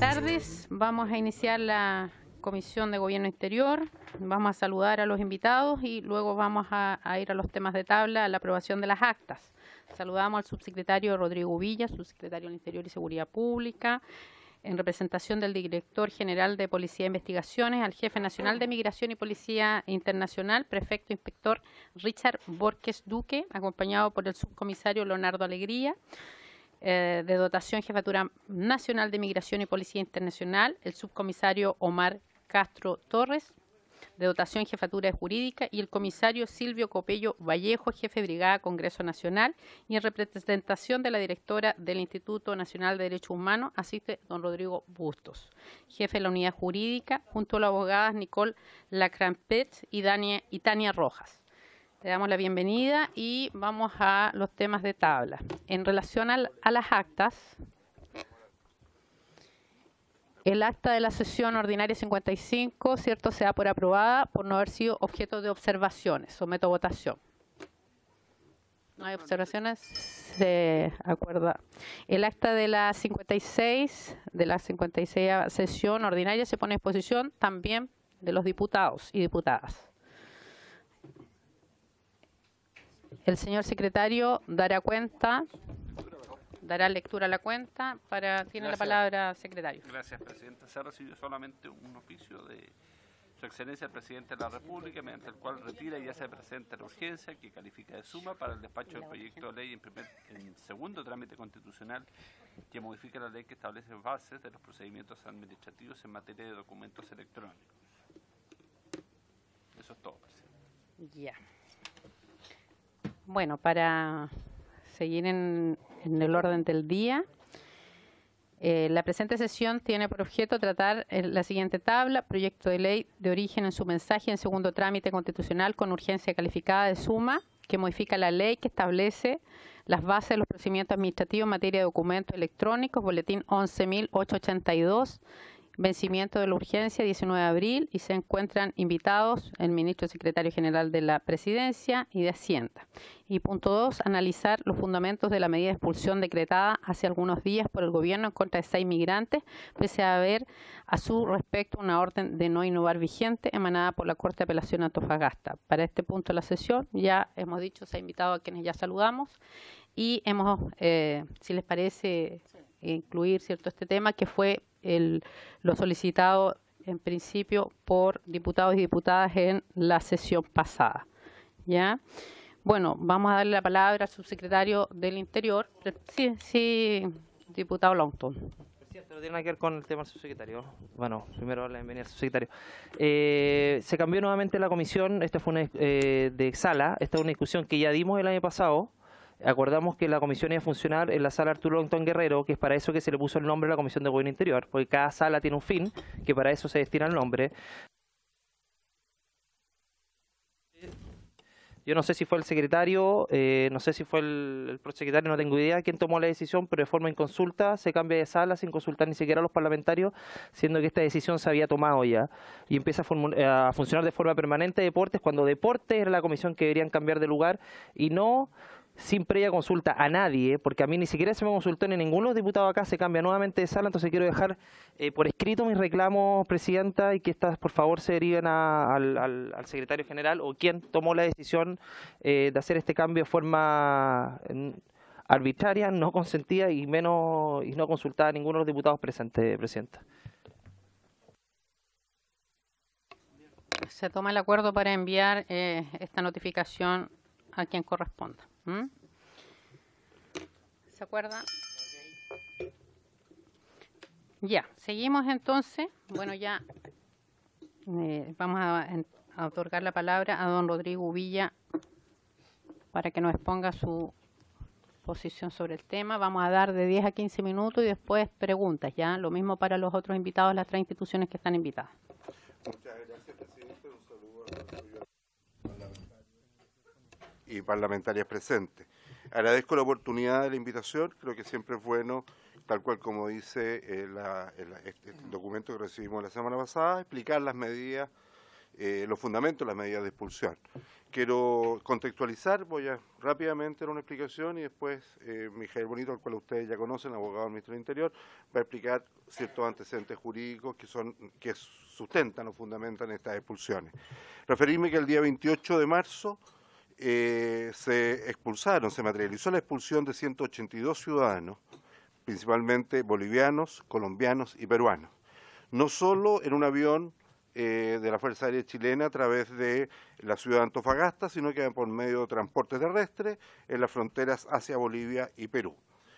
tardes. Vamos a iniciar la Comisión de Gobierno Interior. Vamos a saludar a los invitados y luego vamos a ir a los temas de tabla, a la aprobación de las actas. Saludamos al subsecretario Rodrigo Villa, subsecretario del Interior y Seguridad Pública, en representación del director general de Policía e Investigaciones, al jefe nacional de Migración y Policía Internacional, prefecto inspector Richard Borges Duque, acompañado por el subcomisario Leonardo Alegría, de dotación Jefatura Nacional de Migración y Policía Internacional, el subcomisario Omar Castro Torres, de dotación Jefatura Jurídica, y el comisario Silvio Copello Vallejo, jefe de Brigada Congreso Nacional, y en representación de la directora del Instituto Nacional de Derechos Humanos, asiste don Rodrigo Bustos, jefe de la Unidad Jurídica, junto a las abogadas Nicole Lacrampet y Tania Rojas. Le damos la bienvenida y vamos a los temas de tabla. En relación a las actas, el acta de la sesión ordinaria 55, ¿cierto?, se da por aprobada por no haber sido objeto de observaciones. Someto a votación. ¿No hay observaciones? Se acuerda. El acta de la 56, sesión ordinaria, se pone a disposición también de los diputados y diputadas. El señor secretario dará lectura a la cuenta. Tiene la palabra, secretario. Gracias, presidenta. Se ha recibido solamente un oficio de Su Excelencia el Presidente de la República, mediante el cual retira y hace presente la urgencia que califica de suma para el despacho del proyecto de ley en segundo trámite constitucional que modifica la ley que establece bases de los procedimientos administrativos en materia de documentos electrónicos. Eso es todo, presidente. Ya. Bueno, para seguir en el orden del día, la presente sesión tiene por objeto tratar la siguiente tabla: proyecto de ley de origen en su mensaje en segundo trámite constitucional con urgencia calificada de suma, que modifica la ley que establece las bases de los procedimientos administrativos en materia de documentos electrónicos, boletín 11.882, vencimiento de la urgencia 19 de abril, y se encuentran invitados el ministro y secretario general de la Presidencia y de Hacienda. Y punto 2, analizar los fundamentos de la medida de expulsión decretada hace algunos días por el gobierno en contra de 6 migrantes, pese a haber a su respecto una orden de no innovar vigente emanada por la Corte de Apelación de Antofagasta. Para este punto de la sesión, ya hemos dicho, se ha invitado a quienes ya saludamos, y hemos, si les parece, incluir, ¿cierto?, este tema que fue lo solicitado en principio por diputados y diputadas en la sesión pasada. ¿Ya? Bueno, vamos a darle la palabra al subsecretario del Interior. Sí, diputado Longton. Presidente, no tiene nada que ver con el tema del subsecretario. Bueno, primero la bienvenida al subsecretario. Se cambió nuevamente la comisión. Esta fue una de sala. Esta es una discusión que ya dimos el año pasado. Acordamos que la comisión iba a funcionar en la sala Arturo Longton Guerrero, que es para eso que se le puso el nombre a la Comisión de Gobierno Interior, porque cada sala tiene un fin, que para eso se destina el nombre. Yo no sé si fue el secretario, no sé si fue el prosecretario, no tengo idea quién tomó la decisión, pero de forma inconsulta se cambia de sala sin consultar ni siquiera a los parlamentarios, siendo que esta decisión se había tomado ya. Y empieza a funcionar de forma permanente deportes, cuando deportes era la comisión que deberían cambiar de lugar, y no sin previa consulta a nadie, porque a mí ni siquiera se me consultó ni ninguno de los diputados acá, se cambia nuevamente de sala. Entonces quiero dejar por escrito mis reclamos, presidenta, y que estas por favor se deriven al secretario general o quien tomó la decisión de hacer este cambio de forma arbitraria, no consentida y no consultada a ninguno de los diputados presentes, presidenta. Se toma el acuerdo para enviar esta notificación a quien corresponda. ¿Se acuerda? Ya, seguimos entonces. Bueno, ya vamos a otorgar la palabra a don Rodrigo Villa para que nos exponga su posición sobre el tema. Vamos a dar de 10 a 15 minutos y después preguntas, ¿ya? Lo mismo para los otros invitados, las 3 instituciones que están invitadas. Muchas gracias, presidente. Un saludo a los y parlamentarias presentes. Agradezco la oportunidad de la invitación. Creo que siempre es bueno, tal cual como dice este documento que recibimos la semana pasada, explicar las medidas los fundamentos de las medidas de expulsión. Quiero contextualizar, voy a rápidamente dar una explicación y después Mijael Bonito, al cual ustedes ya conocen, abogado del Ministerio del Interior, va a explicar ciertos antecedentes jurídicos que sustentan o fundamentan estas expulsiones. Referirme que el día 28 de marzo se materializó la expulsión de 182 ciudadanos, principalmente bolivianos, colombianos y peruanos. No solo en un avión de la Fuerza Aérea Chilena a través de la ciudad de Antofagasta, sino que por medio de transporte terrestre en las fronteras hacia Bolivia y Perú.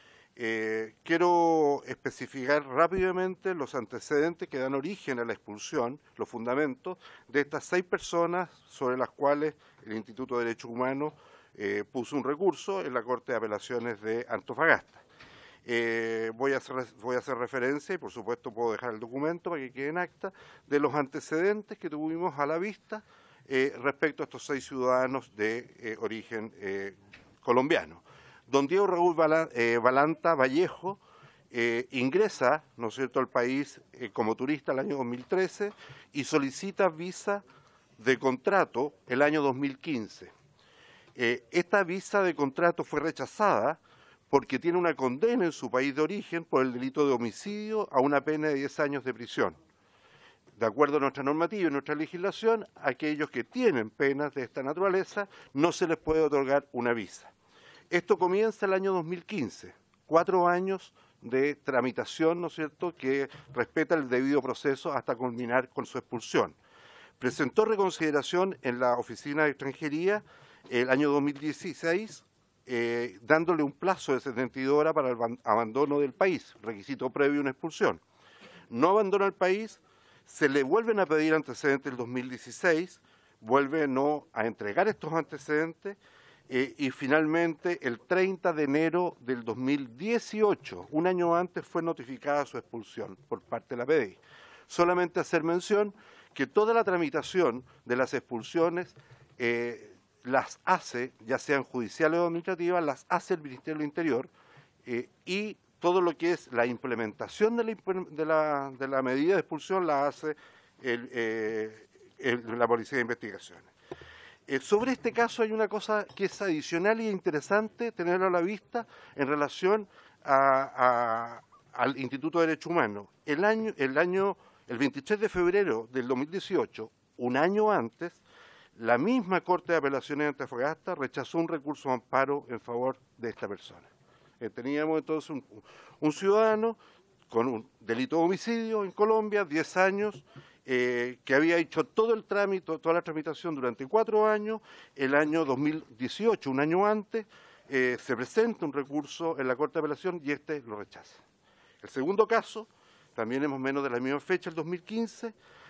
Quiero especificar rápidamente los antecedentes que dan origen a la expulsión, los fundamentos de estas 6 personas sobre las cuales el Instituto de Derechos Humanos puso un recurso en la Corte de Apelaciones de Antofagasta. Voy a hacer referencia, y por supuesto puedo dejar el documento para que quede en acta, de los antecedentes que tuvimos a la vista respecto a estos 6 ciudadanos de origen colombiano. Don Diego Raúl Balanta Vallejo ingresa, ¿no es cierto?, al país como turista el año 2013 y solicita visa de contrato el año 2015. Esta visa de contrato fue rechazada porque tiene una condena en su país de origen por el delito de homicidio a una pena de 10 años de prisión. De acuerdo a nuestra normativa y nuestra legislación, a aquellos que tienen penas de esta naturaleza no se les puede otorgar una visa. Esto comienza el año 2015, 4 años de tramitación, ¿no es cierto?, que respeta el debido proceso hasta culminar con su expulsión. Presentó reconsideración en la Oficina de Extranjería el año 2016, dándole un plazo de 72 horas para el abandono del país, requisito previo a una expulsión. No abandona el país, se le vuelven a pedir antecedentes el 2016, vuelve no a entregar estos antecedentes y finalmente el 30 de enero del 2018, un año antes, fue notificada su expulsión por parte de la PDI. Solamente hacer mención que toda la tramitación de las expulsiones las hace, ya sean judiciales o administrativas, las hace el Ministerio del Interior y todo lo que es la implementación de la medida de expulsión la hace la Policía de Investigaciones. Sobre este caso hay una cosa que es adicional y interesante tenerlo a la vista en relación al Instituto de Derechos Humanos. El 23 de febrero del 2018, un año antes, la misma Corte de Apelaciones de Antofagasta rechazó un recurso de amparo en favor de esta persona. Teníamos entonces un ciudadano con un delito de homicidio en Colombia, 10 años, que había hecho todo el trámite, toda la tramitación durante 4 años. El año 2018, un año antes, se presenta un recurso en la Corte de Apelación y este lo rechaza. El segundo caso, también es más o menos de la misma fecha, el 2015,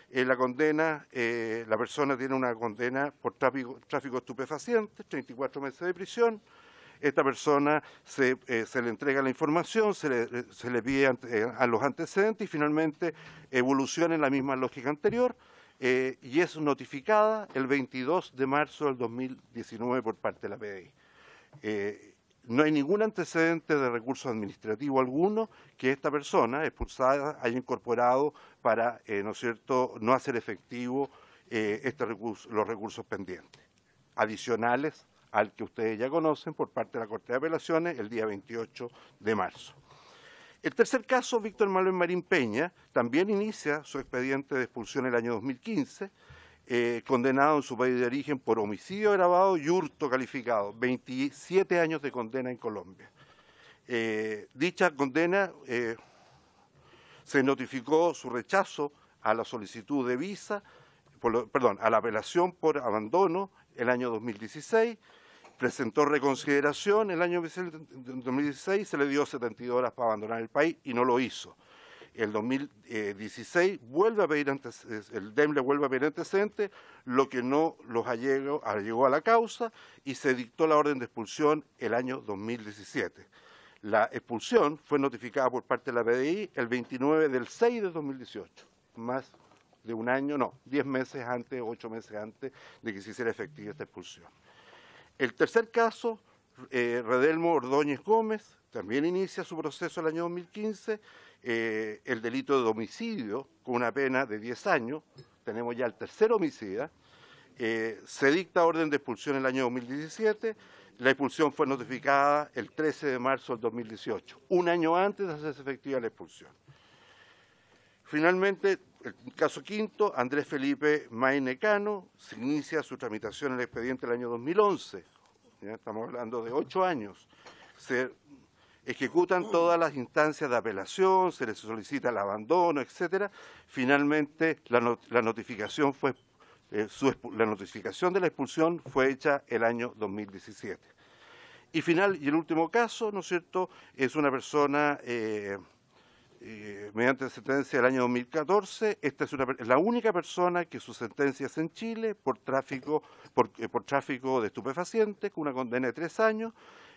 la persona tiene una condena por tráfico de estupefacientes, 34 meses de prisión. Esta persona se le entrega la información, se le pide a los antecedentes y finalmente evoluciona en la misma lógica anterior y es notificada el 22 de marzo del 2019 por parte de la PDI. No hay ningún antecedente de recurso administrativo alguno que esta persona expulsada haya incorporado para, ¿no es cierto?, no hacer efectivo los recursos pendientes, adicionales al que ustedes ya conocen por parte de la Corte de Apelaciones el día 28 de marzo. El tercer caso, Víctor Manuel Marín Peña, también inicia su expediente de expulsión el año 2015, condenado en su país de origen por homicidio agravado y hurto calificado, 27 años de condena en Colombia. Dicha condena se notificó su rechazo a la solicitud de visa, a la apelación por abandono el año 2016, presentó reconsideración el año 2016, se le dio 72 horas para abandonar el país y no lo hizo. El 2016 vuelve a pedir el DEM le vuelve a pedir antecedentes, lo que no los allegó a la causa y se dictó la orden de expulsión el año 2017. La expulsión fue notificada por parte de la PDI el 29 del 6 de 2018, más de un año, no, 10 meses antes, 8 meses antes de que se hiciera efectiva esta expulsión. El tercer caso, Redelmo Ordóñez Gómez, también inicia su proceso el año 2015, el delito de homicidio con una pena de 10 años, tenemos ya el tercer homicida. Se dicta orden de expulsión en el año 2017, la expulsión fue notificada el 13 de marzo del 2018, un año antes de hacerse efectiva la expulsión. Finalmente, el caso quinto, Andrés Felipe Maine Cano, se inicia su tramitación en el expediente el año 2011, ¿ya? Estamos hablando de 8 años, se ejecutan todas las instancias de apelación, se les solicita el abandono, etcétera. Finalmente, la notificación de la expulsión fue hecha el año 2017. Y el último caso, ¿no es cierto?, es una persona mediante sentencia del año 2014. Esta es la única persona que su sentencia es en Chile por tráfico de estupefacientes, con una condena de 3 años.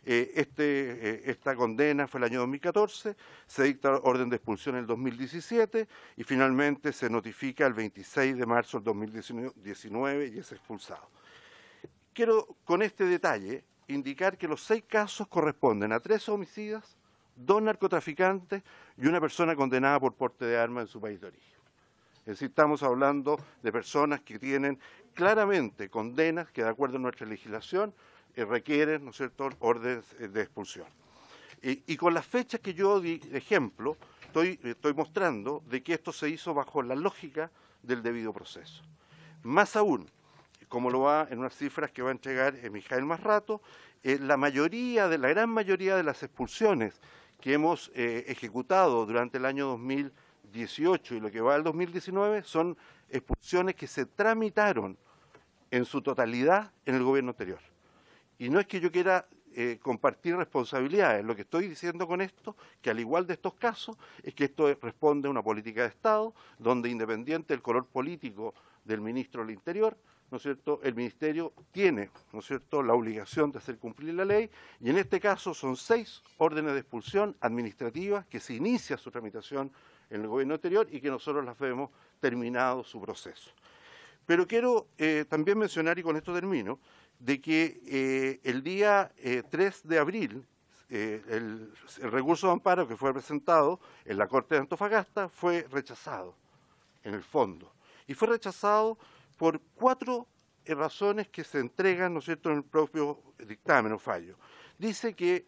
Esta condena fue el año 2014, se dicta orden de expulsión en el 2017 y finalmente se notifica el 26 de marzo del 2019 y es expulsado. Quiero con este detalle indicar que los 6 casos corresponden a 3 homicidas, 2 narcotraficantes y una persona condenada por porte de armas en su país de origen. Es decir, estamos hablando de personas que tienen claramente condenas que, de acuerdo a nuestra legislación, requieren, ¿no es cierto?, órdenes de expulsión. Y con las fechas que yo di de ejemplo, estoy mostrando de que esto se hizo bajo la lógica del debido proceso. Más aún, como lo va en unas cifras que va a entregar Mijael más rato, la gran mayoría de las expulsiones que hemos ejecutado durante el año 2018 y lo que va al 2019 son expulsiones que se tramitaron en su totalidad en el gobierno anterior. Y no es que yo quiera compartir responsabilidades, lo que estoy diciendo con esto, que al igual de estos casos, es que esto responde a una política de Estado, donde independiente del color político del ministro del Interior, ¿no es cierto?, el Ministerio tiene, ¿no es cierto?, la obligación de hacer cumplir la ley, y en este caso son 6 órdenes de expulsión administrativas que se inicia su tramitación en el gobierno anterior y que nosotros las vemos terminado su proceso. Pero quiero también mencionar, y con esto termino, de que el día 3 de abril el recurso de amparo que fue presentado en la Corte de Antofagasta fue rechazado, en el fondo. Y fue rechazado por 4 razones que se entregan, ¿no es cierto?, en el propio dictamen o fallo. Dice que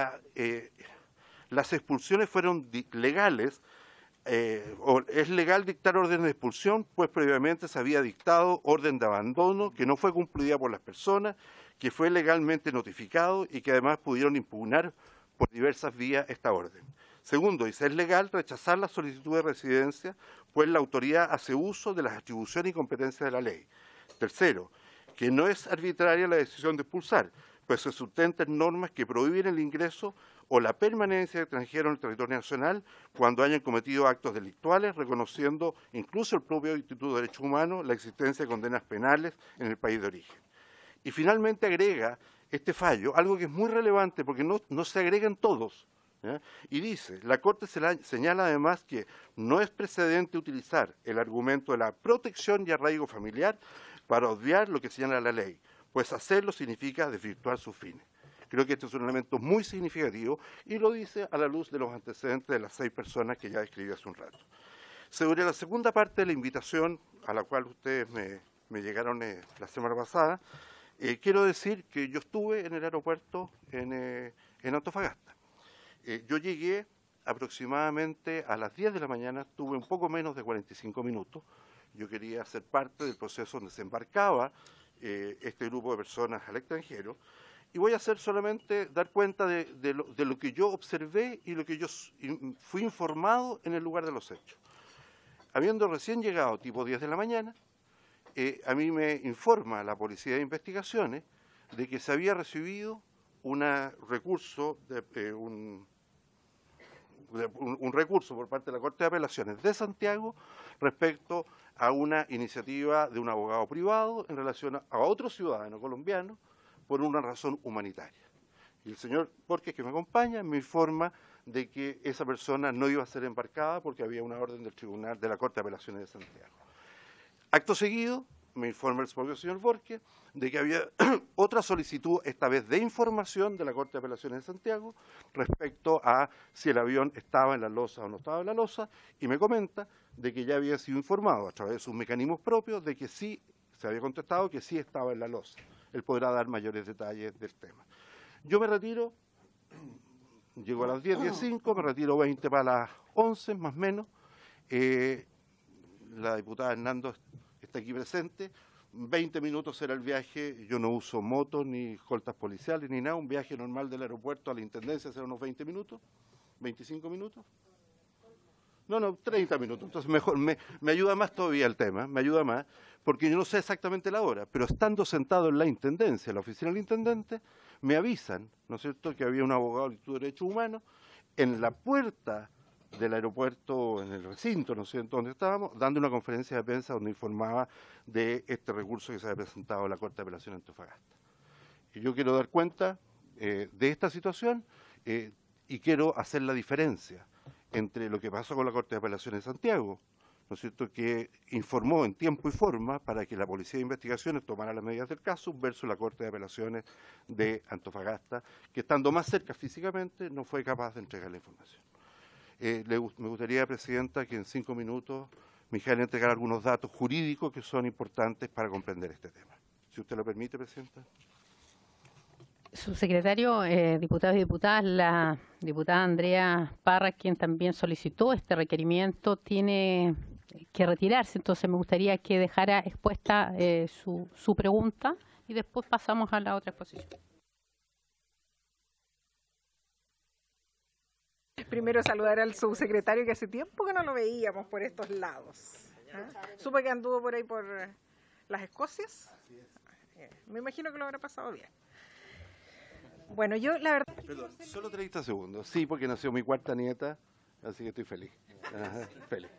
las expulsiones fueron legales, o es legal dictar orden de expulsión, pues previamente se había dictado orden de abandono que no fue cumplida por las personas, que fue legalmente notificado y que además pudieron impugnar por diversas vías esta orden. Segundo, dice, es legal rechazar la solicitud de residencia, pues la autoridad hace uso de las atribuciones y competencias de la ley. Tercero, que no es arbitraria la decisión de expulsar, pues se sustentan normas que prohíben el ingreso o la permanencia de extranjeros en el territorio nacional cuando hayan cometido actos delictuales, reconociendo incluso el propio Instituto de Derechos Humanos la existencia de condenas penales en el país de origen. Y finalmente agrega este fallo algo que es muy relevante porque no se agregan todos, ¿ya? Y dice, la Corte señala además que no es precedente utilizar el argumento de la protección y arraigo familiar para obviar lo que señala la ley, pues hacerlo significa desvirtuar sus fines. Creo que este es un elemento muy significativo y lo dice a la luz de los antecedentes de las 6 personas que ya describí hace un rato. Sobre la segunda parte de la invitación a la cual ustedes me llegaron la semana pasada, quiero decir que yo estuve en el aeropuerto en Antofagasta. Yo llegué aproximadamente a las 10 de la mañana, tuve un poco menos de 45 minutos. Yo quería ser parte del proceso donde se embarcaba este grupo de personas al extranjero. Y voy a hacer solamente dar cuenta de lo que yo observé y lo que yo fui informado en el lugar de los hechos. Habiendo recién llegado, tipo 10 de la mañana, a mí me informa la Policía de Investigaciones de que se había recibido un recurso por parte de la Corte de Apelaciones de Santiago respecto a una iniciativa de un abogado privado en relación a otro ciudadano colombiano por una razón humanitaria. Y el señor Borges, que me acompaña, me informa de que esa persona no iba a ser embarcada porque había una orden del Tribunal de la Corte de Apelaciones de Santiago. Acto seguido, me informa el propio señor Borges de que había otra solicitud, esta vez de información de la Corte de Apelaciones de Santiago respecto a si el avión estaba en la losa o no estaba en la losa, y me comenta de que ya había sido informado a través de sus mecanismos propios de que sí, se había contestado que sí estaba en la losa. Él podrá dar mayores detalles del tema. Yo me retiro, llego a las 10:05, me retiro 20 para las 11, más o menos. La diputada Hernando está aquí presente. 20 minutos será el viaje. Yo no uso motos ni escoltas policiales ni nada. Un viaje normal del aeropuerto a la intendencia será unos 20 minutos, 25 minutos. No, 30 minutos. Entonces mejor, me ayuda más todavía el tema, me ayuda más, porque yo no sé exactamente la hora, pero estando sentado en la intendencia, en la oficina del intendente, me avisan, ¿no es cierto?, que había un abogado de derechos humanos en la puerta del aeropuerto, en el recinto, ¿no es cierto?, donde estábamos, dando una conferencia de prensa donde informaba de este recurso que se había presentado a la Corte de Apelación de Antofagasta. Y yo quiero dar cuenta de esta situación y quiero hacer la diferencia entre lo que pasó con la Corte de Apelaciones de Santiago, ¿no es cierto?, que informó en tiempo y forma para que la Policía de Investigaciones tomara las medidas del caso, versus la Corte de Apelaciones de Antofagasta, que estando más cerca físicamente no fue capaz de entregar la información. Me gustaría, Presidenta, que en 5 minutos Mijael entregara algunos datos jurídicos que son importantes para comprender este tema. Si usted lo permite, Presidenta. Subsecretario, diputados y diputadas, la diputada Andrea Parra, quien también solicitó este requerimiento, tiene que retirarse, entonces me gustaría que dejara expuesta su pregunta y después pasamos a la otra exposición. Primero saludar al subsecretario, que hace tiempo que no lo veíamos por estos lados. Supe que anduvo por ahí por las Escocias. Me imagino que lo habrá pasado bien. Bueno, yo la verdad... Perdón, solo 30 segundos. Sí, porque nació mi cuarta nieta, así que estoy feliz. Ajá, feliz.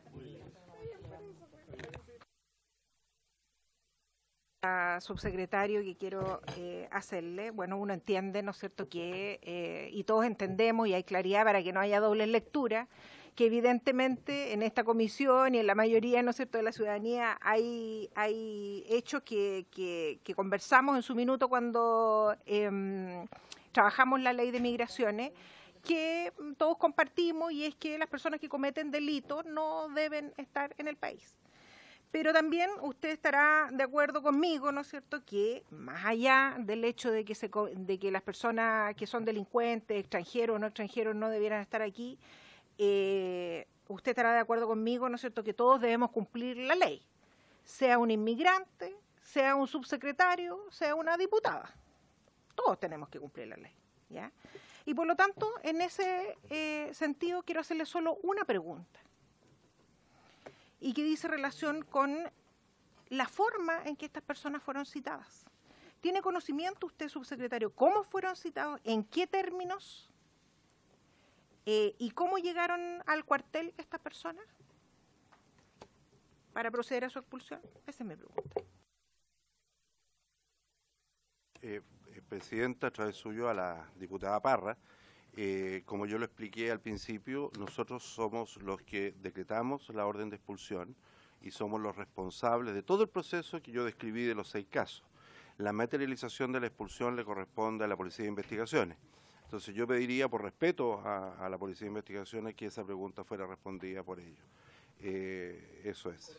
Subsecretario, que quiero hacerle, bueno, uno entiende, ¿no es cierto?, que, y todos entendemos, y hay claridad para que no haya doble lectura, que evidentemente en esta comisión y en la mayoría, ¿no es cierto?, de la ciudadanía hay hechos que conversamos en su minuto cuando trabajamos la ley de migraciones, que todos compartimos, y es que las personas que cometen delitos no deben estar en el país. Pero también usted estará de acuerdo conmigo, ¿no es cierto?, que más allá del hecho de que las personas que son delincuentes, extranjeros o no extranjeros, no debieran estar aquí, usted estará de acuerdo conmigo, ¿no es cierto?, que todos debemos cumplir la ley, sea un inmigrante, sea un subsecretario, sea una diputada. Todos tenemos que cumplir la ley, ¿ya? Y por lo tanto, en ese sentido, quiero hacerle solo una pregunta, y que dice relación con la forma en que estas personas fueron citadas. ¿Tiene conocimiento usted, subsecretario, cómo fueron citados, en qué términos y cómo llegaron al cuartel estas personas para proceder a su expulsión? Esa es mi pregunta. Presidenta, a través suyo a la diputada Parra, como yo lo expliqué al principio, nosotros somos los que decretamos la orden de expulsión y somos los responsables de todo el proceso que yo describí de los 6 casos. La materialización de la expulsión le corresponde a la Policía de Investigaciones. Entonces yo pediría, por respeto a la Policía de Investigaciones, que esa pregunta fuera respondida por ellos. Eso es.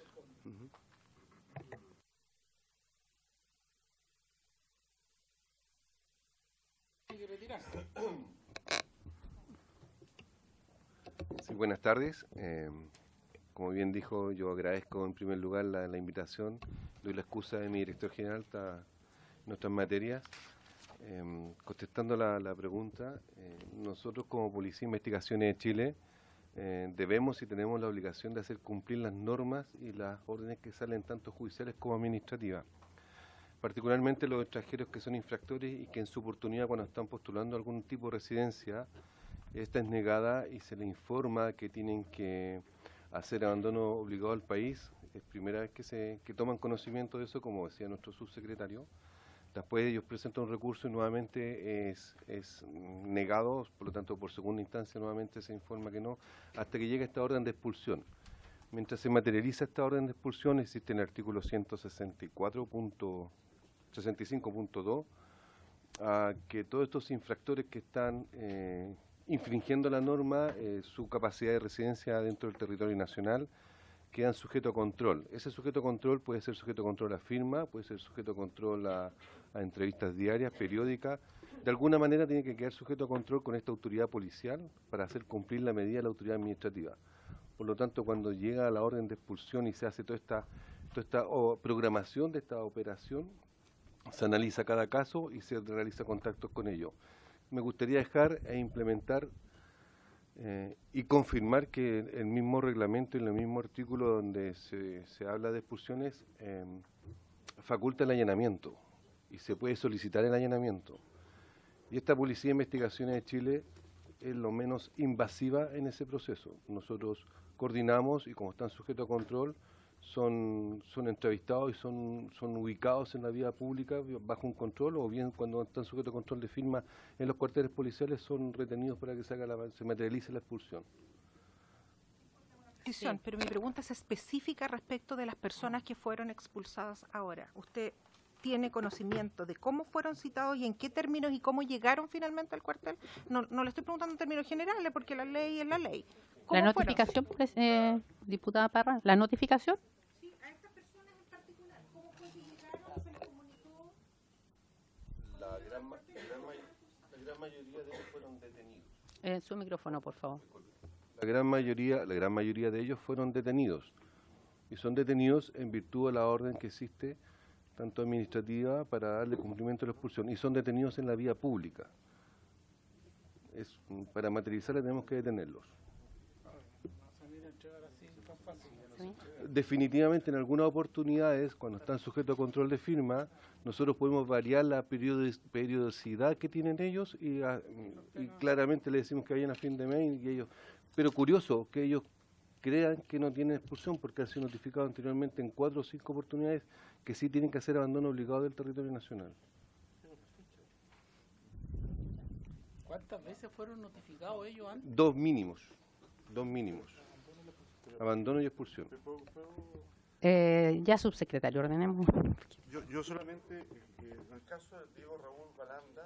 Sí, buenas tardes. Como bien dijo, yo agradezco en primer lugar la invitación. Doy la excusa de mi director general en nuestras materias. Contestando la pregunta, nosotros como Policía de Investigaciones de Chile debemos y tenemos la obligación de hacer cumplir las normas y las órdenes que salen tanto judiciales como administrativas. Particularmente los extranjeros que son infractores y que en su oportunidad, cuando están postulando algún tipo de residencia, esta es negada y se les informa que tienen que hacer abandono obligado al país. Es primera vez que toman conocimiento de eso, como decía nuestro subsecretario. Después ellos presentan un recurso y nuevamente es negado, por lo tanto por segunda instancia nuevamente se informa que no, hasta que llega esta orden de expulsión. Mientras se materializa esta orden de expulsión, existe en el artículo 165.2 que todos estos infractores que están infringiendo la norma, su capacidad de residencia dentro del territorio nacional, quedan sujetos a control. Ese sujeto a control puede ser sujeto a control a firma, puede ser sujeto a control a entrevistas diarias, periódicas. De alguna manera tiene que quedar sujeto a control con esta autoridad policial para hacer cumplir la medida de la autoridad administrativa. Por lo tanto, cuando llega a la orden de expulsión y se hace toda esta programación de esta operación, se analiza cada caso y se realiza contactos con ellos. Me gustaría dejar e implementar y confirmar que el mismo reglamento y el mismo artículo donde se habla de expulsiones faculta el allanamiento y se puede solicitar el allanamiento. Y esta Policía de Investigaciones de Chile es lo menos invasiva en ese proceso. Nosotros coordinamos y como están sujetos a control, son entrevistados y son ubicados en la vía pública bajo un control, o bien cuando están sujetos a control de firma en los cuarteles policiales son retenidos para que se materialice la expulsión. Sí. Pero mi pregunta es específica respecto de las personas que fueron expulsadas ahora. ¿Usted tiene conocimiento de cómo fueron citados y en qué términos y cómo llegaron finalmente al cuartel? No le estoy preguntando en términos generales porque la ley es la ley. ¿La notificación, diputada Parra? ¿La notificación? Sí, a estas personas en particular, ¿cómo fue que llegaron? ¿Se les comunicó? La gran mayoría de ellos fueron detenidos. Su micrófono, por favor. La gran mayoría de ellos fueron detenidos. Y son detenidos en virtud de la orden que existe, tanto administrativa, para darle cumplimiento a la expulsión. Y son detenidos en la vía pública. Para materializarla tenemos que detenerlos. Definitivamente en algunas oportunidades, cuando están sujetos a control de firma, nosotros podemos variar la periodicidad que tienen ellos y claramente le decimos que vayan a fin de mes y ellos. Pero curioso que ellos crean que no tienen expulsión porque han sido notificados anteriormente en 4 o 5 oportunidades que sí tienen que hacer abandono obligado del territorio nacional. ¿Cuántas veces fueron notificados ellos antes? 2 mínimos. Abandono y expulsión. Ya, subsecretario, ordenemos. Yo solamente, en el caso de Diego Raúl Balanda,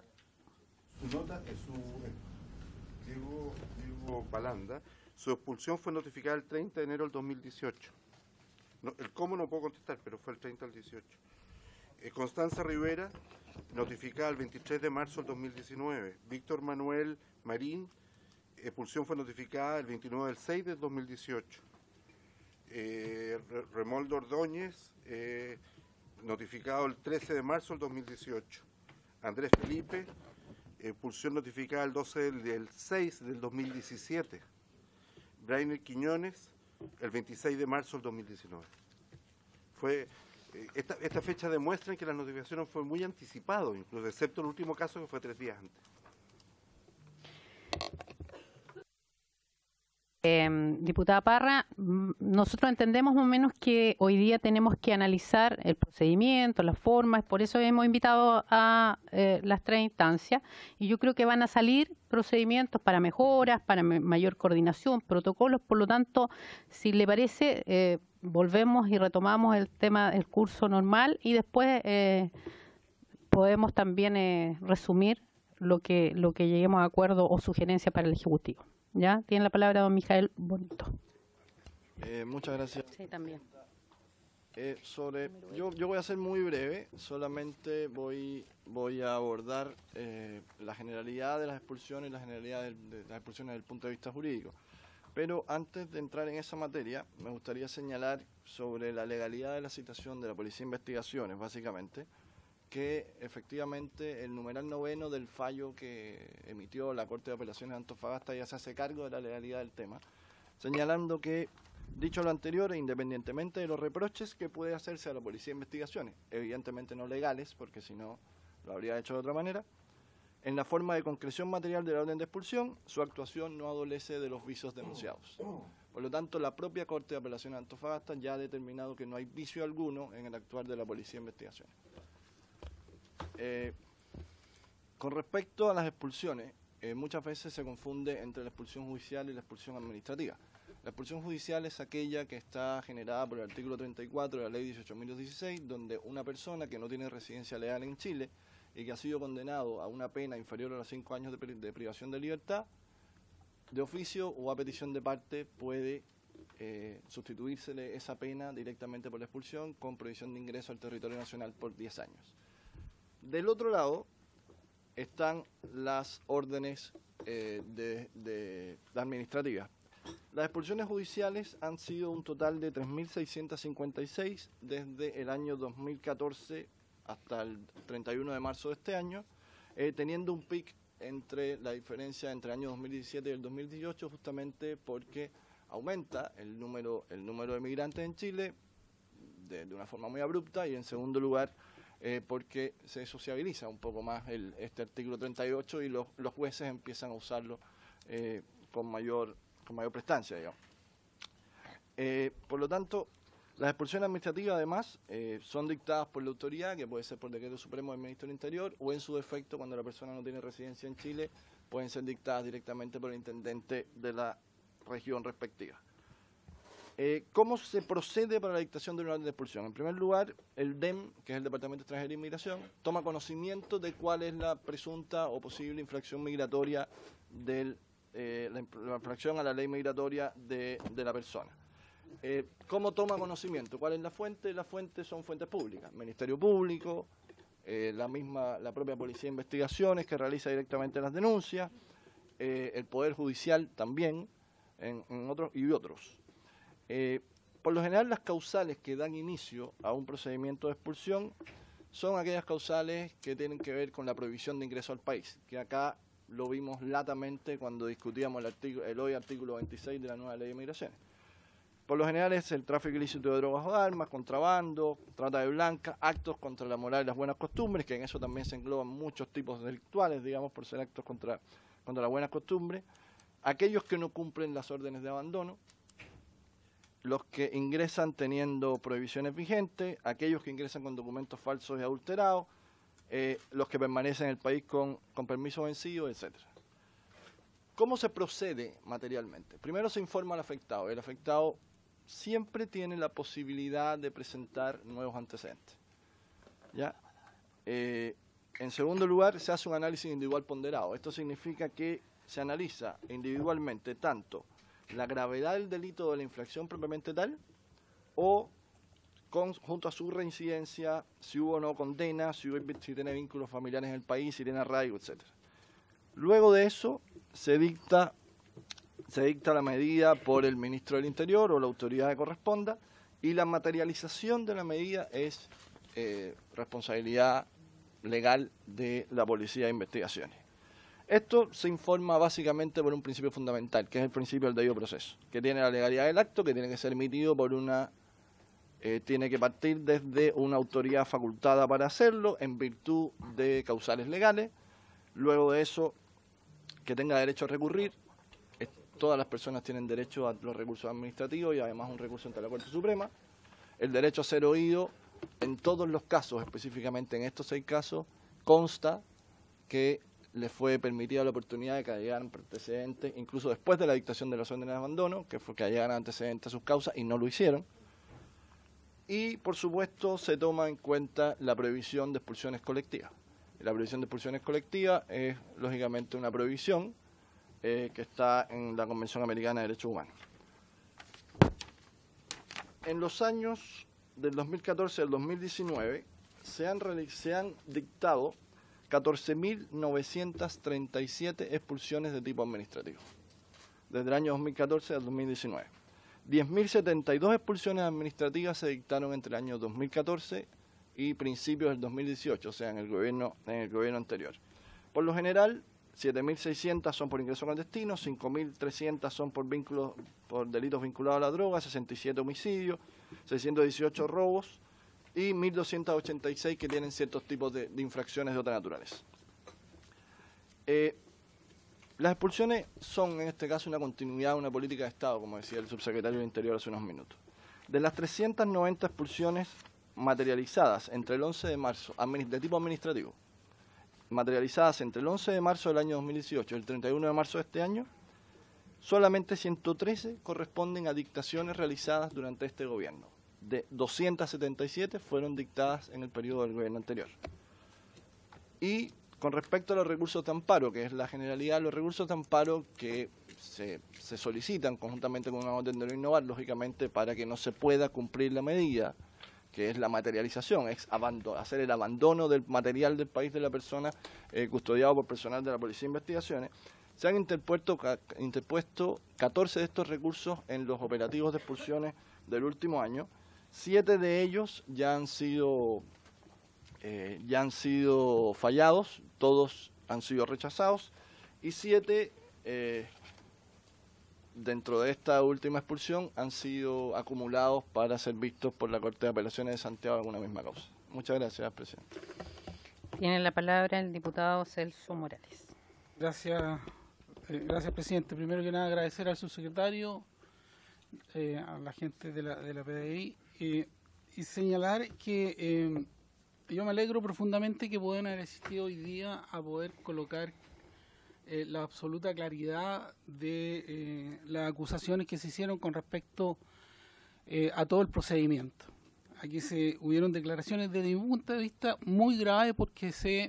Diego Balanda, su expulsión fue notificada el 30 de enero del 2018. El cómo no puedo contestar, pero fue el 30 al 18. Constanza Rivera, notificada el 23 de marzo del 2019. Víctor Manuel Marín, expulsión fue notificada el 29 del 6 del 2018. Remoldo Ordóñez, notificado el 13 de marzo del 2018. Andrés Felipe, expulsión notificada el 12 del 6 del 2017. Brainer Quiñones, el 26 de marzo del 2019. Esta fecha demuestra que las notificaciones fue muy anticipado, incluso excepto el último caso que fue 3 días antes. Diputada Parra, nosotros entendemos más o menos que hoy día tenemos que analizar el procedimiento, las formas, por eso hemos invitado a las 3 instancias y yo creo que van a salir procedimientos para mejoras, para mayor coordinación, protocolos, por lo tanto, si le parece, volvemos y retomamos el tema del curso normal y después podemos también resumir lo que lleguemos a acuerdo o sugerencia para el Ejecutivo. ¿Ya? Tiene la palabra don Mijael Bonito. Muchas gracias. Sí, también. Yo voy a ser muy breve, solamente voy a abordar la generalidad de las expulsiones y la generalidad de las expulsiones desde el punto de vista jurídico. Pero antes de entrar en esa materia, me gustaría señalar sobre la legalidad de la citación de la Policía de Investigaciones, básicamente, que efectivamente el numeral 9 del fallo que emitió la Corte de Apelaciones de Antofagasta ya se hace cargo de la legalidad del tema, señalando que, dicho lo anterior, e independientemente de los reproches que puede hacerse a la Policía de Investigaciones, evidentemente no legales, porque si no lo habría hecho de otra manera, en la forma de concreción material de la orden de expulsión, su actuación no adolece de los vicios denunciados. Por lo tanto, la propia Corte de Apelaciones de Antofagasta ya ha determinado que no hay vicio alguno en el actuar de la Policía de Investigaciones. Con respecto a las expulsiones, muchas veces se confunde entre la expulsión judicial y la expulsión administrativa. La expulsión judicial es aquella que está generada por el artículo 34 de la ley 18.216, donde una persona que no tiene residencia legal en Chile y que ha sido condenado a una pena inferior a los 5 años de privación de libertad, de oficio o a petición de parte puede sustituírsele esa pena directamente por la expulsión con prohibición de ingreso al territorio nacional por 10 años. Del otro lado están las órdenes administrativas. Las expulsiones judiciales han sido un total de 3.656 desde el año 2014 hasta el 31 de marzo de este año, teniendo un pic entre la diferencia entre el año 2017 y el 2018, justamente porque aumenta el número de migrantes en Chile de una forma muy abrupta, y en segundo lugar porque se sociabiliza un poco más este artículo 38 y los jueces empiezan a usarlo con mayor prestancia, digamos. Por lo tanto, las expulsiones administrativas, además, son dictadas por la autoridad, que puede ser por decreto supremo del Ministro del Interior, o en su defecto, cuando la persona no tiene residencia en Chile, pueden ser dictadas directamente por el intendente de la región respectiva. ¿Cómo se procede para la dictación de una orden de expulsión? En primer lugar, el DEM, que es el Departamento de Extranjería e Inmigración, toma conocimiento de cuál es la presunta o posible infracción migratoria la infracción a la ley migratoria de la persona. ¿Cómo toma conocimiento? ¿Cuál es la fuente? Las fuentes son fuentes públicas. Ministerio Público, la propia Policía de Investigaciones, que realiza directamente las denuncias, el Poder Judicial también, y otros. Por lo general, las causales que dan inicio a un procedimiento de expulsión son aquellas causales que tienen que ver con la prohibición de ingreso al país, que acá lo vimos latamente cuando discutíamos el hoy artículo 26 de la nueva ley de migraciones. Por lo general es el tráfico ilícito de drogas o de armas, contrabando, trata de blancas, actos contra la moral y las buenas costumbres, que en eso también se engloban muchos tipos delictuales, digamos, por ser actos contra las buenas costumbres, aquellos que no cumplen las órdenes de abandono, los que ingresan teniendo prohibiciones vigentes, aquellos que ingresan con documentos falsos y adulterados, los que permanecen en el país con permiso vencido, etc. ¿Cómo se procede materialmente? Primero se informa al afectado. El afectado siempre tiene la posibilidad de presentar nuevos antecedentes, ¿ya? En segundo lugar, se hace un análisis individual ponderado. Esto significa que se analiza individualmente tanto la gravedad del delito de la infracción propiamente tal, o junto a su reincidencia, si hubo o no condena, si tiene vínculos familiares en el país, si tiene arraigo, etc. Luego de eso se dicta la medida por el Ministro del Interior o la autoridad que corresponda, y la materialización de la medida es responsabilidad legal de la Policía de Investigaciones. Esto se informa básicamente por un principio fundamental, que es el principio del debido proceso, que tiene la legalidad del acto, que tiene que ser emitido por tiene que partir desde una autoridad facultada para hacerlo, en virtud de causales legales. Luego de eso, que tenga derecho a recurrir. Todas las personas tienen derecho a los recursos administrativos y además un recurso ante la Corte Suprema. El derecho a ser oído en todos los casos, específicamente en estos 6 casos, consta que les fue permitida la oportunidad de que llegaran antecedentes, incluso después de la dictación de las órdenes de abandono, que fue que llegaran antecedentes a sus causas y no lo hicieron. Y, por supuesto, se toma en cuenta la prohibición de expulsiones colectivas. La prohibición de expulsiones colectivas es, lógicamente, una prohibición que está en la Convención Americana de Derechos Humanos. En los años del 2014 al 2019 se han dictado 14.937 expulsiones de tipo administrativo, desde el año 2014 al 2019. 10.072 expulsiones administrativas se dictaron entre el año 2014 y principios del 2018, o sea, en el gobierno anterior. Por lo general, 7.600 son por ingreso clandestino, 5.300 son por delitos vinculados a la droga, 67 homicidios, 618 robos y 1.286 que tienen ciertos tipos de infracciones de otra naturaleza. Las expulsiones son, en este caso, una continuidad de una política de Estado, como decía el subsecretario del Interior hace unos minutos. De las 390 expulsiones materializadas entre el 11 de marzo, de tipo administrativo, materializadas entre el 11 de marzo del año 2018 y el 31 de marzo de este año, solamente 113 corresponden a dictaciones realizadas durante este gobierno. De 277 fueron dictadas en el periodo del gobierno anterior. Y con respecto a los recursos de amparo, que es la generalidad, los recursos de amparo que se solicitan conjuntamente con una orden de no innovar, lógicamente para que no se pueda cumplir la medida, que es la materialización, es hacer el abandono del material del país de la persona custodiado por personal de la Policía de Investigaciones. Se han interpuesto 14 de estos recursos en los operativos de expulsiones del último año. 7 de ellos ya han sido fallados, todos han sido rechazados, y 7 dentro de esta última expulsión han sido acumulados para ser vistos por la Corte de Apelaciones de Santiago en una misma causa. Muchas gracias, presidente. Tiene la palabra el diputado Celso Morales. Gracias, presidente. Primero que nada, agradecer al subsecretario, a la gente de la PDI, y señalar que yo me alegro profundamente que puedan haber asistido hoy día a poder colocar la absoluta claridad de las acusaciones que se hicieron con respecto a todo el procedimiento. Aquí hubieron declaraciones desde mi punto de vista muy graves porque se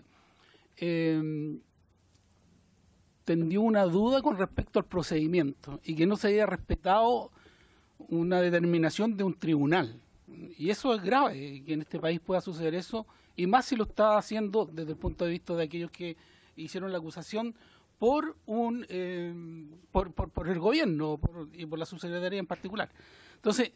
tendió una duda con respecto al procedimiento y que no se había respetado una determinación de un tribunal. Y eso es grave, que en este país pueda suceder eso, y más si lo está haciendo desde el punto de vista de aquellos que hicieron la acusación por el gobierno y por la subsecretaría en particular. Entonces,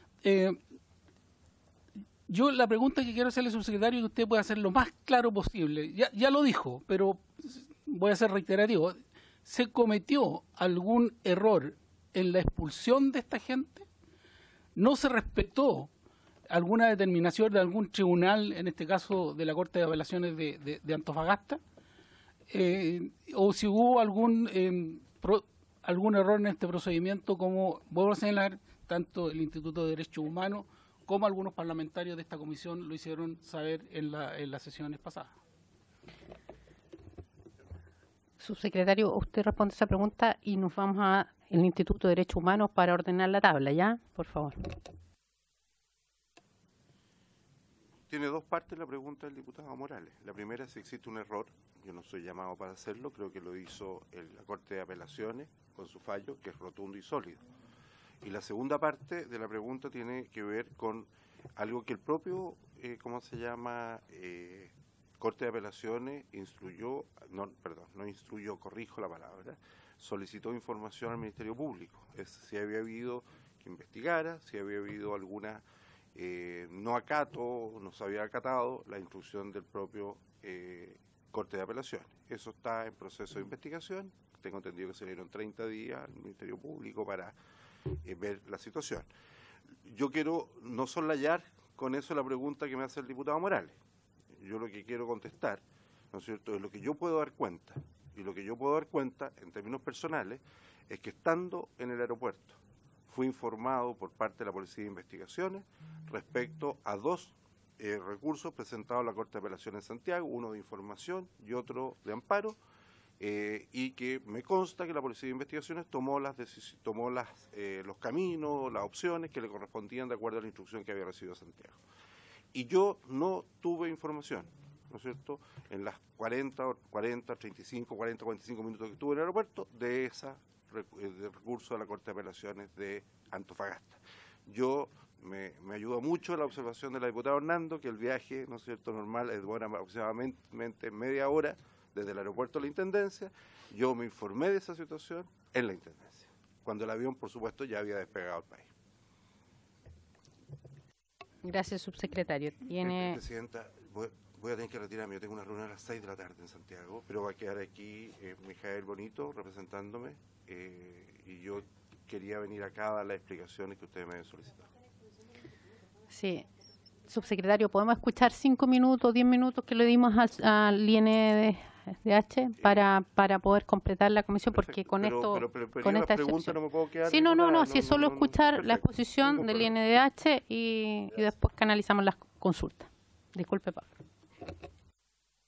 yo la pregunta que quiero hacerle al subsecretario es que usted pueda hacer lo más claro posible. Ya lo dijo, pero voy a ser reiterativo. ¿Se cometió algún error en la expulsión de esta gente? ¿No se respetó alguna determinación de algún tribunal, en este caso de la Corte de Apelaciones de Antofagasta? ¿O si hubo algún error en este procedimiento, como vuelvo a señalar, tanto el Instituto de Derechos Humanos como algunos parlamentarios de esta comisión lo hicieron saber en las sesiones pasadas? Subsecretario, usted responde esa pregunta y nos vamos al Instituto de Derechos Humanos para ordenar la tabla, ¿ya? Por favor. Tiene dos partes la pregunta del diputado Morales. La primera es si existe un error. Yo no soy llamado para hacerlo, creo que lo hizo la Corte de Apelaciones con su fallo, que es rotundo y sólido. Y la segunda parte de la pregunta tiene que ver con algo que el propio, Corte de Apelaciones solicitó información al Ministerio Público. Es si había habido que investigara, si había habido alguna no se había acatado la instrucción del propio Corte de Apelaciones. Eso está en proceso de investigación. Tengo entendido que se dieron 30 días al Ministerio Público para ver la situación. Yo quiero no soslayar con eso la pregunta que me hace el diputado Morales. Yo lo que quiero contestar, ¿no es cierto?, es lo que yo puedo dar cuenta. Y lo que yo puedo dar cuenta, en términos personales, es que estando en el aeropuerto, fui informado por parte de la Policía de Investigaciones respecto a 2 recursos presentados a la Corte de Apelaciones en Santiago, uno de información y otro de amparo, y que me consta que la Policía de Investigaciones tomó los caminos, las opciones que le correspondían de acuerdo a la instrucción que había recibido Santiago. Y yo no tuve información, ¿no es cierto?, en las 45 minutos que estuve en el aeropuerto, de ese recurso de la Corte de Apelaciones de Antofagasta. Me ayuda mucho la observación de la diputada Hernando, que el viaje, ¿no es cierto?, normal es bueno, aproximadamente media hora desde el aeropuerto a la Intendencia. Yo me informé de esa situación en la Intendencia, cuando el avión, por supuesto, ya había despegado al país. Gracias, subsecretario. Presidenta, voy a tener que retirarme. Yo tengo una reunión a las 6 de la tarde en Santiago, pero va a quedar aquí Mijael Bonito representándome, y yo quería venir acá a dar las explicaciones que ustedes me habían solicitado. Sí. Subsecretario, ¿podemos escuchar 5 minutos, 10 minutos que le dimos al INDH para poder completar la comisión? Porque con esta pregunta no me puedo quedar. Sí, no, si solo escuchar la exposición del INDH y después canalizamos las consultas. Disculpe, Pablo.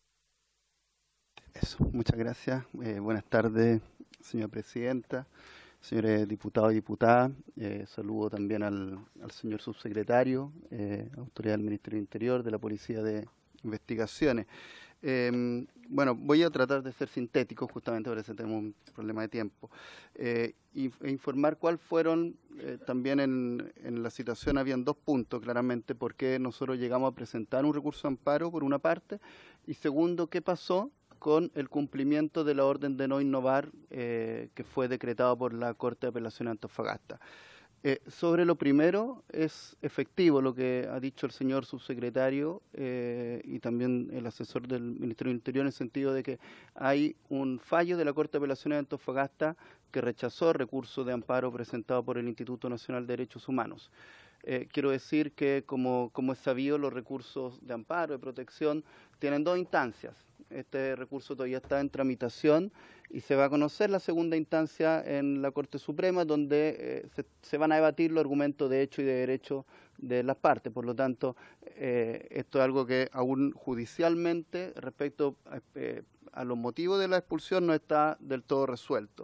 Eso, muchas gracias. Buenas tardes, señora presidenta, señores diputados y diputadas. Saludo también al señor subsecretario, autoridad del Ministerio del Interior, de la Policía de Investigaciones. Bueno, voy a tratar de ser sintético, justamente por eso tenemos un problema de tiempo, e informar cuáles fueron, también en la citación habían 2 puntos, claramente, por qué nosotros llegamos a presentar un recurso de amparo, por una parte, y segundo, qué pasó con el cumplimiento de la orden de no innovar que fue decretado por la Corte de Apelación de Antofagasta. Sobre lo primero, es efectivo lo que ha dicho el señor subsecretario y también el asesor del Ministerio del Interior, en el sentido de que hay un fallo de la Corte de Apelaciones de Antofagasta que rechazó el recurso de amparo presentado por el Instituto Nacional de Derechos Humanos. Quiero decir que, como es sabido, los recursos de amparo, de protección, tienen 2 instancias. Este recurso todavía está en tramitación y se va a conocer la segunda instancia en la Corte Suprema, donde se van a debatir los argumentos de hecho y de derecho de las partes. Por lo tanto, esto es algo que aún judicialmente, respecto a los motivos de la expulsión, no está del todo resuelto.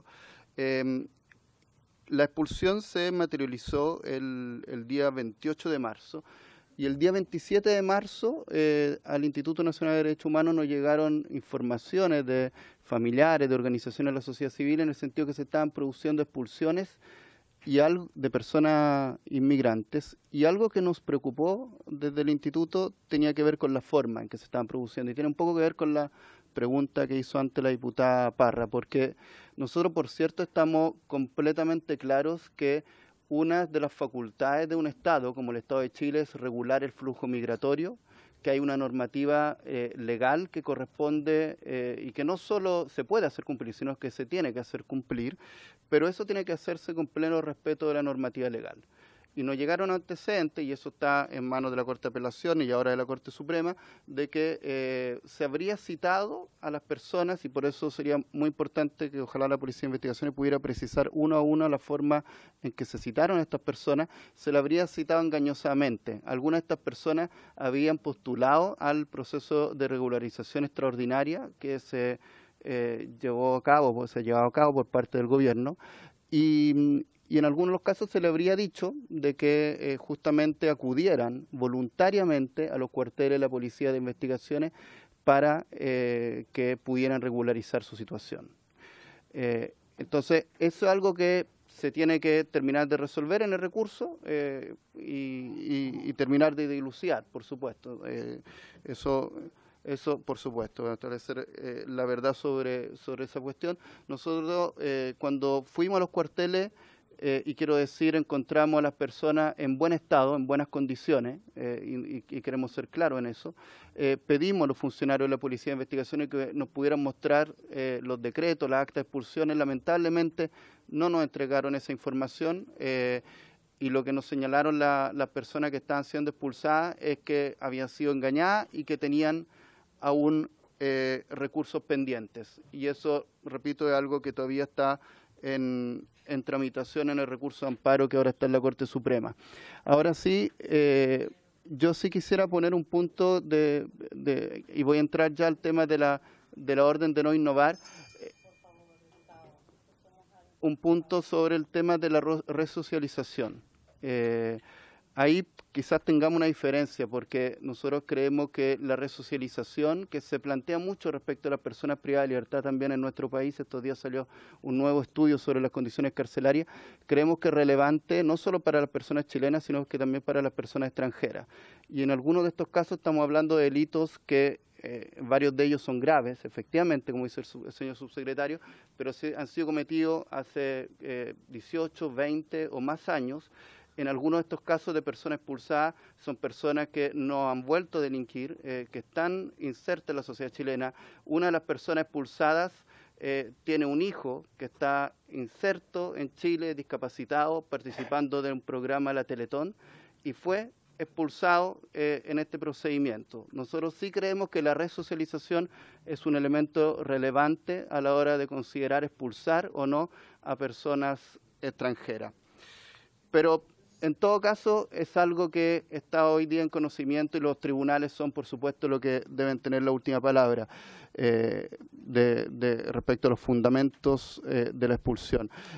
La expulsión se materializó el día 28 de marzo. Y el día 27 de marzo al Instituto Nacional de Derechos Humanos nos llegaron informaciones de familiares, de organizaciones de la sociedad civil, en el sentido que se estaban produciendo expulsiones y algo de personas inmigrantes. Y algo que nos preocupó desde el Instituto tenía que ver con la forma en que se estaban produciendo. Y tiene un poco que ver con la pregunta que hizo antes la diputada Parra, porque nosotros, por cierto, estamos completamente claros que una de las facultades de un Estado, como el Estado de Chile, es regular el flujo migratorio, que hay una normativa legal que corresponde y que no solo se puede hacer cumplir, sino que se tiene que hacer cumplir, pero eso tiene que hacerse con pleno respeto de la normativa legal. Y nos llegaron antecedentes, y eso está en manos de la Corte de Apelaciones y ahora de la Corte Suprema, de que se habría citado a las personas, y por eso sería muy importante que ojalá la Policía de Investigaciones pudiera precisar uno a uno la forma en que se citaron a estas personas. Se le habría citado engañosamente. Algunas de estas personas habían postulado al proceso de regularización extraordinaria que se llevó a cabo, pues, se ha llevado a cabo por parte del gobierno, y en algunos de los casos se le habría dicho de que justamente acudieran voluntariamente a los cuarteles de la Policía de Investigaciones para que pudieran regularizar su situación. Entonces, eso es algo que se tiene que terminar de resolver en el recurso y terminar de dilucidar, por supuesto. Eso, por supuesto, establecer la verdad sobre esa cuestión. Nosotros, cuando fuimos a los cuarteles, y quiero decir, encontramos a las personas en buen estado, en buenas condiciones, y queremos ser claros en eso. Pedimos a los funcionarios de la Policía de Investigaciones que nos pudieran mostrar los decretos, las actas de expulsiones. Lamentablemente no nos entregaron esa información, y lo que nos señalaron las personas que estaban siendo expulsadas es que habían sido engañadas y que tenían aún recursos pendientes. Y eso, repito, es algo que todavía está en tramitación en el recurso de amparo que ahora está en la Corte Suprema. Ahora sí, yo sí quisiera poner un punto y voy a entrar ya al tema de la orden de no innovar, un punto sobre el tema de la resocialización. Ahí quizás tengamos una diferencia, porque nosotros creemos que la resocialización, que se plantea mucho respecto a las personas privadas de libertad también en nuestro país, estos días salió un nuevo estudio sobre las condiciones carcelarias, creemos que es relevante no solo para las personas chilenas, sino que también para las personas extranjeras. Y en algunos de estos casos estamos hablando de delitos que varios de ellos son graves, efectivamente, como dice el señor subsecretario, pero han sido cometidos hace 18, 20 o más años. En algunos de estos casos de personas expulsadas son personas que no han vuelto a delinquir, que están insertas en la sociedad chilena. Una de las personas expulsadas tiene un hijo que está inserto en Chile, discapacitado, participando de un programa de la Teletón, y fue expulsado en este procedimiento. Nosotros sí creemos que la resocialización es un elemento relevante a la hora de considerar expulsar o no a personas extranjeras. Pero en todo caso, es algo que está hoy día en conocimiento y los tribunales son, por supuesto, los que deben tener la última palabra respecto a los fundamentos de la expulsión.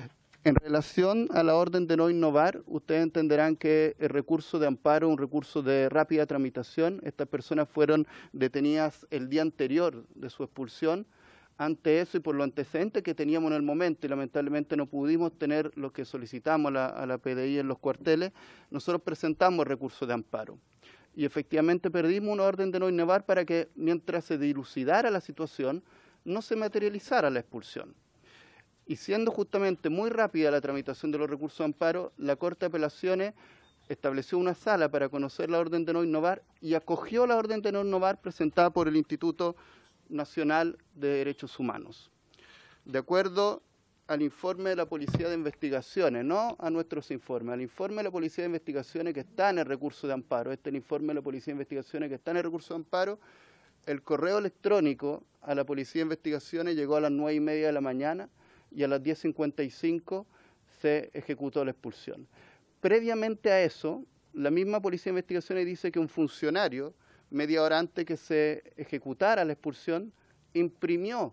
En relación a la orden de no innovar, ustedes entenderán que el recurso de amparo es un recurso de rápida tramitación. Estas personas fueron detenidas el día anterior de su expulsión. Ante eso y por los antecedentes que teníamos en el momento, y lamentablemente no pudimos tener lo que solicitamos a la PDI en los cuarteles, nosotros presentamos recurso de amparo. Y efectivamente perdimos una orden de no innovar para que, mientras se dilucidara la situación, no se materializara la expulsión. Y siendo justamente muy rápida la tramitación de los recursos de amparo, la Corte de Apelaciones estableció una sala para conocer la orden de no innovar y acogió la orden de no innovar presentada por el Instituto Nacional de Derechos Humanos. De acuerdo al informe de la Policía de Investigaciones, no a nuestros informes, al informe de la Policía de Investigaciones que está en el recurso de amparo, este es el informe de la Policía de Investigaciones que está en el recurso de amparo, el correo electrónico a la Policía de Investigaciones llegó a las 9:30 de la mañana y a las 10:55 se ejecutó la expulsión. Previamente a eso, la misma Policía de Investigaciones dice que un funcionario, media hora antes que se ejecutara la expulsión, imprimió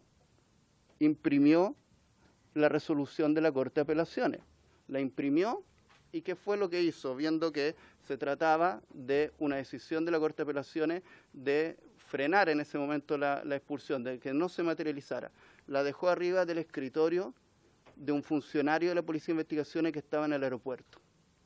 la resolución de la Corte de Apelaciones. La imprimió y ¿qué fue lo que hizo? Viendo que se trataba de una decisión de la Corte de Apelaciones de frenar en ese momento la expulsión, de que no se materializara. La dejó arriba del escritorio de un funcionario de la Policía de Investigaciones que estaba en el aeropuerto.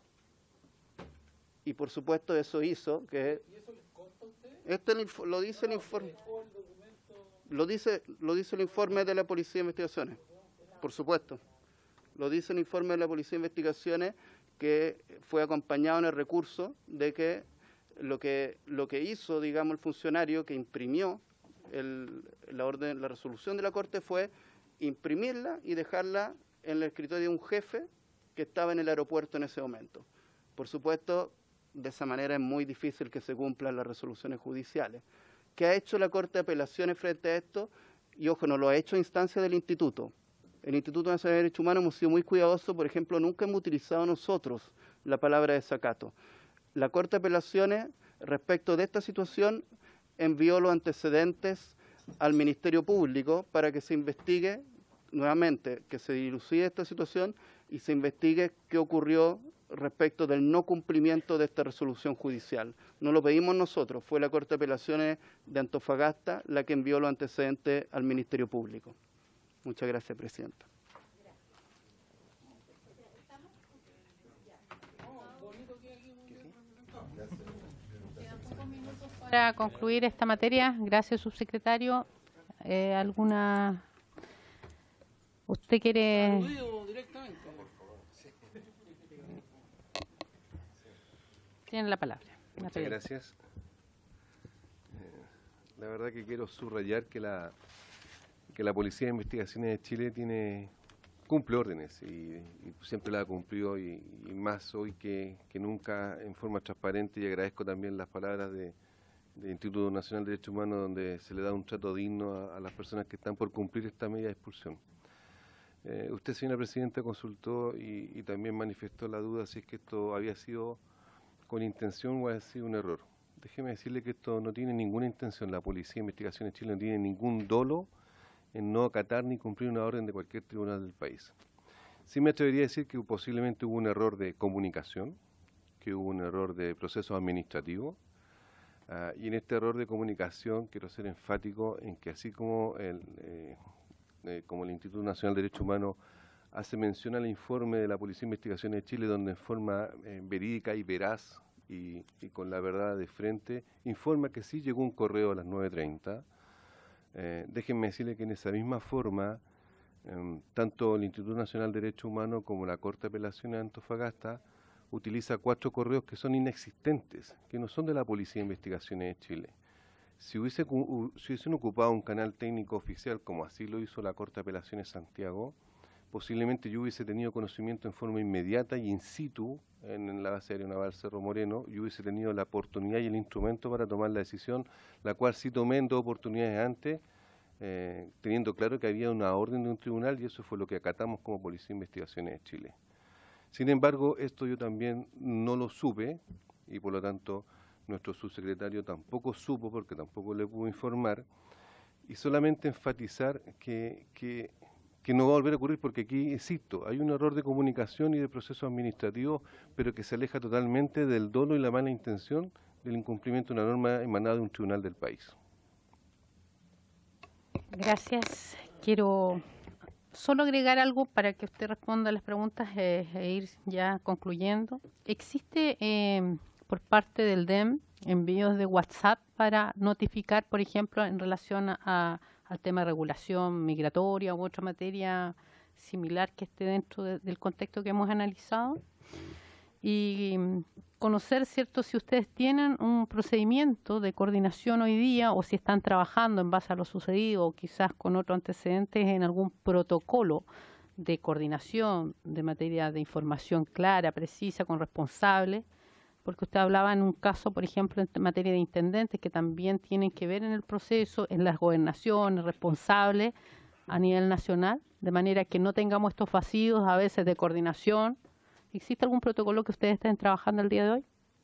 Y por supuesto eso hizo que... ¿Y eso les consta a ustedes? Lo dice el informe. Lo dice el informe de la Policía de Investigaciones, por supuesto. Lo dice el informe de la Policía de Investigaciones que fue acompañado en el recurso de que lo que hizo, digamos, el funcionario que imprimió la resolución de la Corte fue imprimirla y dejarla en el escritorio de un jefe que estaba en el aeropuerto en ese momento. Por supuesto, de esa manera es muy difícil que se cumplan las resoluciones judiciales. ¿Qué ha hecho la Corte de Apelaciones frente a esto? Y ojo, no lo ha hecho a instancia del Instituto. El Instituto Nacional de Derechos Humanos hemos sido muy cuidadosos, por ejemplo, nunca hemos utilizado nosotros la palabra desacato. La Corte de Apelaciones, respecto de esta situación, envió los antecedentes al Ministerio Público para que se investigue nuevamente, que se dilucide esta situación y se investigue qué ocurrió respecto del no cumplimiento de esta resolución judicial. No lo pedimos nosotros, fue la Corte de Apelaciones de Antofagasta la que envió los antecedentes al Ministerio Público. Muchas gracias, Presidenta. Para concluir esta materia, gracias, subsecretario. ¿Alguna? ¿Usted quiere? Directamente. Tiene la palabra. Muchas gracias. La verdad que quiero subrayar que la Policía de Investigaciones de Chile cumple órdenes y siempre la ha cumplido y más hoy que nunca en forma transparente, y agradezco también las palabras del Instituto Nacional de Derechos Humanos donde se le da un trato digno a las personas que están por cumplir esta medida de expulsión. Usted, señora Presidenta, consultó y también manifestó la duda si es que esto había sido con intención o ha sido un error. Déjeme decirle que esto no tiene ninguna intención. La Policía de Investigaciones de Chile no tiene ningún dolo en no acatar ni cumplir una orden de cualquier tribunal del país. Sí me atrevería a decir que posiblemente hubo un error de comunicación, que hubo un error de proceso administrativo, y en este error de comunicación quiero ser enfático en que así como el Instituto Nacional de Derechos Humanos hace mención al informe de la Policía de Investigaciones de Chile, donde en forma verídica y veraz y con la verdad de frente, informa que sí llegó un correo a las 9:30. Déjenme decirle que en esa misma forma, tanto el Instituto Nacional de Derechos Humanos como la Corte de Apelaciones de Antofagasta utiliza 4 correos que son inexistentes, que no son de la Policía de Investigaciones de Chile. Si hubiesen ocupado un canal técnico oficial, como así lo hizo la Corte de Apelaciones de Santiago, posiblemente yo hubiese tenido conocimiento en forma inmediata y in situ en la base aérea naval Cerro Moreno, y hubiese tenido la oportunidad y el instrumento para tomar la decisión, la cual sí tomé en 2 oportunidades antes, teniendo claro que había una orden de un tribunal, y eso fue lo que acatamos como Policía de Investigaciones de Chile. Sin embargo, esto yo también no lo supe, y por lo tanto nuestro subsecretario tampoco supo, porque tampoco le pudo informar, y solamente enfatizar que que no va a volver a ocurrir porque aquí, insisto, hay un error de comunicación y de proceso administrativo, pero que se aleja totalmente del dolo y la mala intención del incumplimiento de una norma emanada de un tribunal del país. Gracias. Quiero solo agregar algo para que usted responda a las preguntas e ir ya concluyendo. ¿Existe por parte del DEM envíos de WhatsApp para notificar, por ejemplo, en relación al tema de regulación migratoria u otra materia similar que esté dentro del contexto que hemos analizado? Y conocer, ¿cierto?, si ustedes tienen un procedimiento de coordinación hoy día o si están trabajando en base a lo sucedido o quizás con otros antecedentes en algún protocolo de coordinación de materia de información clara, precisa, con responsables, porque usted hablaba en un caso, por ejemplo, en materia de intendentes que también tienen que ver en el proceso, en las gobernaciones, responsables a nivel nacional, de manera que no tengamos estos vacíos a veces de coordinación. ¿Existe algún protocolo que ustedes estén trabajando el día de hoy?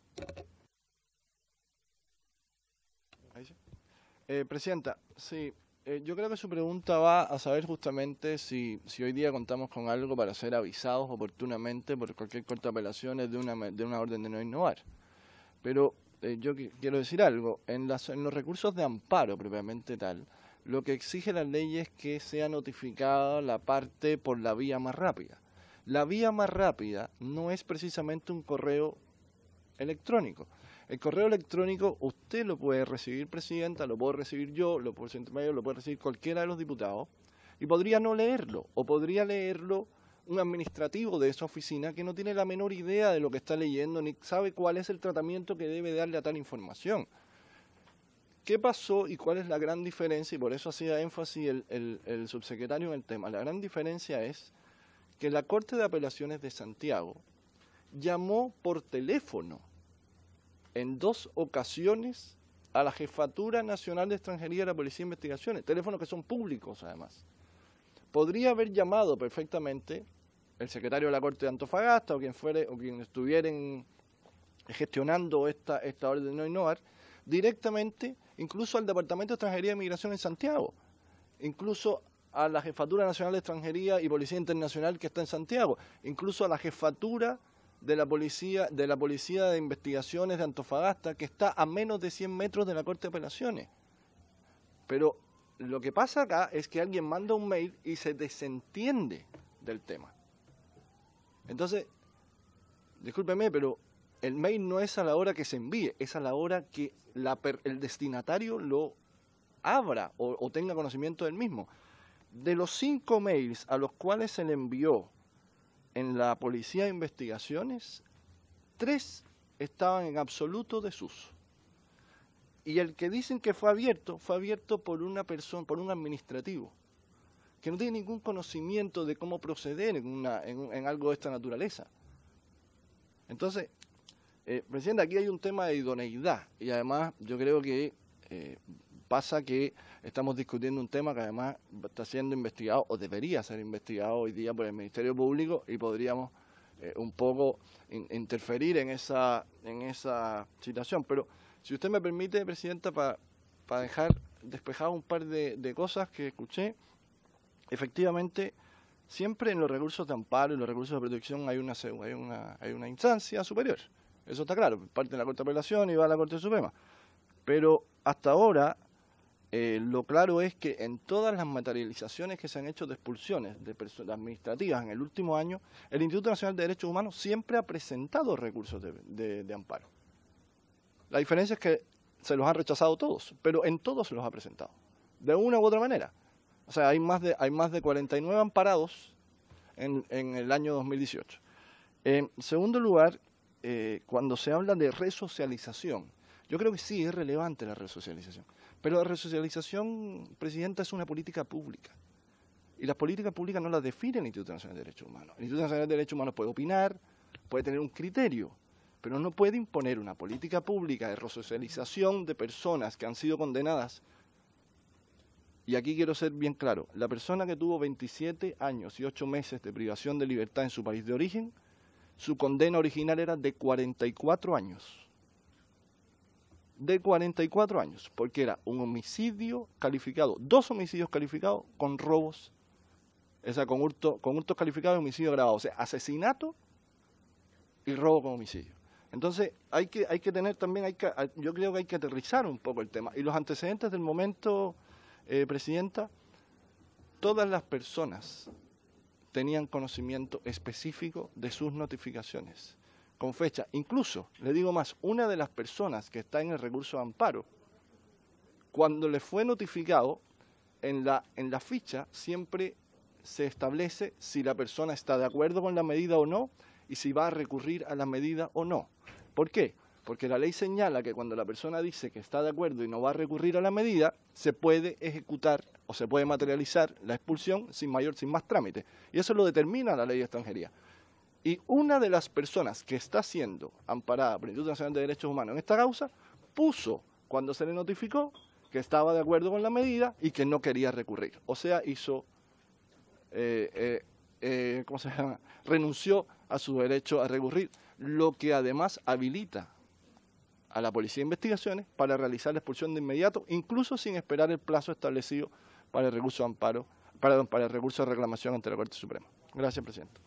Presidenta, sí, yo creo que su pregunta va a saber justamente si hoy día contamos con algo para ser avisados oportunamente por cualquier corte de apelaciones de una orden de no innovar. Pero yo quiero decir algo, en los recursos de amparo propiamente tal, lo que exige la ley es que sea notificada la parte por la vía más rápida. La vía más rápida no es precisamente un correo electrónico. El correo electrónico usted lo puede recibir, Presidenta, lo puedo recibir yo, lo puede recibir cualquiera de los diputados y podría no leerlo, o podría leerlo un administrativo de esa oficina que no tiene la menor idea de lo que está leyendo ni sabe cuál es el tratamiento que debe darle a tal información. ¿Qué pasó y cuál es la gran diferencia? Y por eso hacía énfasis el subsecretario en el tema. La gran diferencia es que la Corte de Apelaciones de Santiago llamó por teléfono en 2 ocasiones a la Jefatura Nacional de Extranjería de la Policía de Investigaciones, teléfonos que son públicos además. Podría haber llamado perfectamente el secretario de la Corte de Antofagasta o quien fuere o quien estuvieran gestionando esta orden de no innovar, directamente incluso al Departamento de Extranjería y Migración en Santiago, incluso a la Jefatura Nacional de Extranjería y Policía Internacional que está en Santiago, incluso a la Jefatura de la Policía de Investigaciones de Antofagasta, que está a menos de 100 metros de la Corte de Apelaciones. Pero lo que pasa acá es que alguien manda un mail y se desentiende del tema. Entonces, discúlpeme, pero el mail no es a la hora que se envíe, es a la hora que el destinatario lo abra o tenga conocimiento del mismo. De los 5 mails a los cuales se le envió en la Policía de Investigaciones, 3 estaban en absoluto desuso. Y el que dicen que fue abierto por una persona, por un administrativo, que no tiene ningún conocimiento de cómo proceder en algo de esta naturaleza. Entonces, Presidenta, aquí hay un tema de idoneidad y además yo creo que pasa que estamos discutiendo un tema que además está siendo investigado o debería ser investigado hoy día por el Ministerio Público y podríamos un poco interferir en esa situación. Pero si usted me permite, Presidenta, para dejar despejado un par de cosas que escuché, efectivamente, siempre en los recursos de amparo y los recursos de protección hay una instancia superior. Eso está claro, parte de la Corte de Apelación y va a la Corte Suprema. Pero hasta ahora, lo claro es que en todas las materializaciones que se han hecho de expulsiones de personas administrativas en el último año, el Instituto Nacional de Derechos Humanos siempre ha presentado recursos de amparo. La diferencia es que se los han rechazado todos, pero en todos se los ha presentado, de una u otra manera. O sea, hay más de 49 amparados en el año 2018. En segundo lugar, cuando se habla de resocialización, yo creo que sí es relevante la resocialización, pero la resocialización, Presidenta, es una política pública. Y las políticas públicas no las define el Instituto Nacional de Derechos Humanos. El Instituto Nacional de Derechos Humanos puede opinar, puede tener un criterio, pero no puede imponer una política pública de resocialización de personas que han sido condenadas. Y aquí quiero ser bien claro, la persona que tuvo 27 años y 8 meses de privación de libertad en su país de origen, su condena original era de 44 años. De 44 años, porque era un homicidio calificado, 2 homicidios calificados con robos O sea, con hurtos calificados de homicidio agravado. O sea, asesinato y robo con homicidio. Entonces, hay que tener también, yo creo que hay que aterrizar un poco el tema. Y los antecedentes del momento, Presidenta, todas las personas tenían conocimiento específico de sus notificaciones, con fecha. Incluso, le digo más, una de las personas que está en el recurso de amparo, cuando le fue notificado, en la ficha siempre se establece si la persona está de acuerdo con la medida o no, y si va a recurrir a la medida o no. ¿Por qué? Porque la ley señala que cuando la persona dice que está de acuerdo y no va a recurrir a la medida, se puede ejecutar o se puede materializar la expulsión sin más trámite. Y eso lo determina la ley de extranjería. Y una de las personas que está siendo amparada por el Instituto Nacional de Derechos Humanos en esta causa, puso, cuando se le notificó, que estaba de acuerdo con la medida y que no quería recurrir. O sea, hizo, ¿cómo se llama? Renunció a su derecho a recurrir, lo que además habilita a la Policía de Investigaciones para realizar la expulsión de inmediato, incluso sin esperar el plazo establecido para el recurso de amparo, para el recurso de reclamación ante la Corte Suprema. Gracias, Presidente.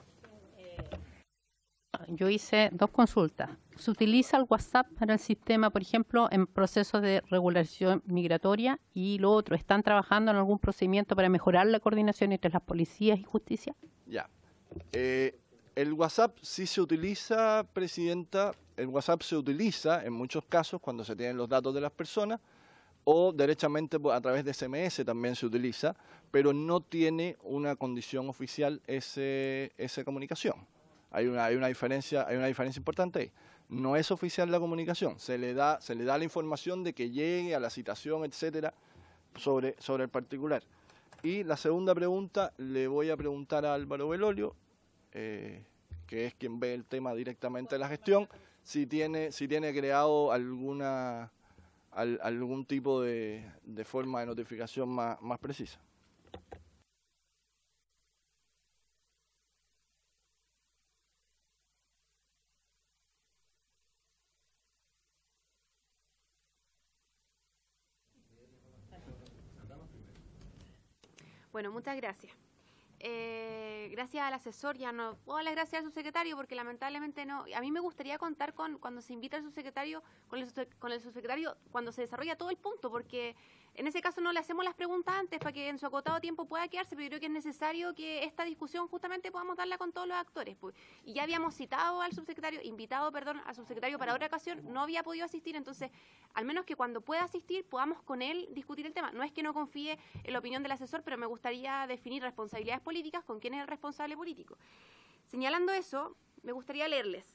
Yo hice 2 consultas. ¿Se utiliza el WhatsApp para el sistema, por ejemplo, en procesos de regularización migratoria? Y lo otro, ¿están trabajando en algún procedimiento para mejorar la coordinación entre las policías y justicia? Ya. El WhatsApp sí se utiliza, Presidenta. El WhatsApp se utiliza en muchos casos cuando se tienen los datos de las personas, o derechamente a través de SMS también se utiliza, pero no tiene una condición oficial esa comunicación. Hay una diferencia importante ahí. No es oficial la comunicación, se le da la información de que llegue a la citación, etcétera, sobre el particular. Y la segunda pregunta le voy a preguntar a Álvaro Belolio, que es quien ve el tema directamente de la gestión, si tiene creado algún tipo de forma de notificación más precisa. Bueno, muchas gracias. Gracias al asesor, ya no puedo darle gracias al subsecretario porque lamentablemente no. A mí me gustaría contar cuando se invita al subsecretario, con el subsecretario cuando se desarrolla todo el punto, porque en ese caso no le hacemos las preguntas antes para que en su acotado tiempo pueda quedarse, pero yo creo que es necesario que esta discusión justamente podamos darla con todos los actores. Pues. Y ya habíamos invitado al subsecretario para otra ocasión, no había podido asistir, entonces al menos que cuando pueda asistir podamos con él discutir el tema. No es que no confíe en la opinión del asesor, pero me gustaría definir responsabilidades políticas con quién es el responsable político. Señalando eso, me gustaría leerles.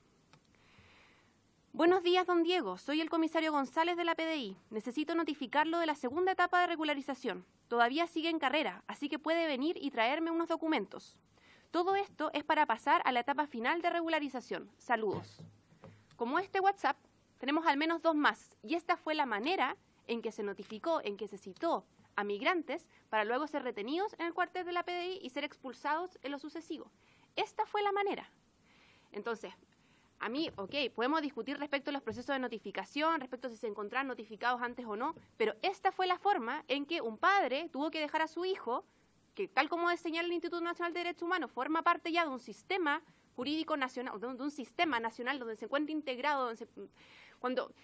Buenos días, don Diego. Soy el comisario González de la PDI. Necesito notificarlo de la segunda etapa de regularización. Todavía sigue en carrera, así que puede venir y traerme unos documentos. Todo esto es para pasar a la etapa final de regularización. Saludos. Como este WhatsApp, tenemos al menos 2 más, y esta fue la manera en que se notificó, en que se citó a migrantes para luego ser retenidos en el cuartel de la PDI y ser expulsados en lo sucesivo. Esta fue la manera. Entonces, a mí, podemos discutir respecto a los procesos de notificación, respecto a si se encontraron notificados antes o no, pero esta fue la forma en que un padre tuvo que dejar a su hijo, que tal como señala el Instituto Nacional de Derechos Humanos, forma parte ya de un sistema jurídico nacional, de un sistema nacional donde se encuentra integrado, cuando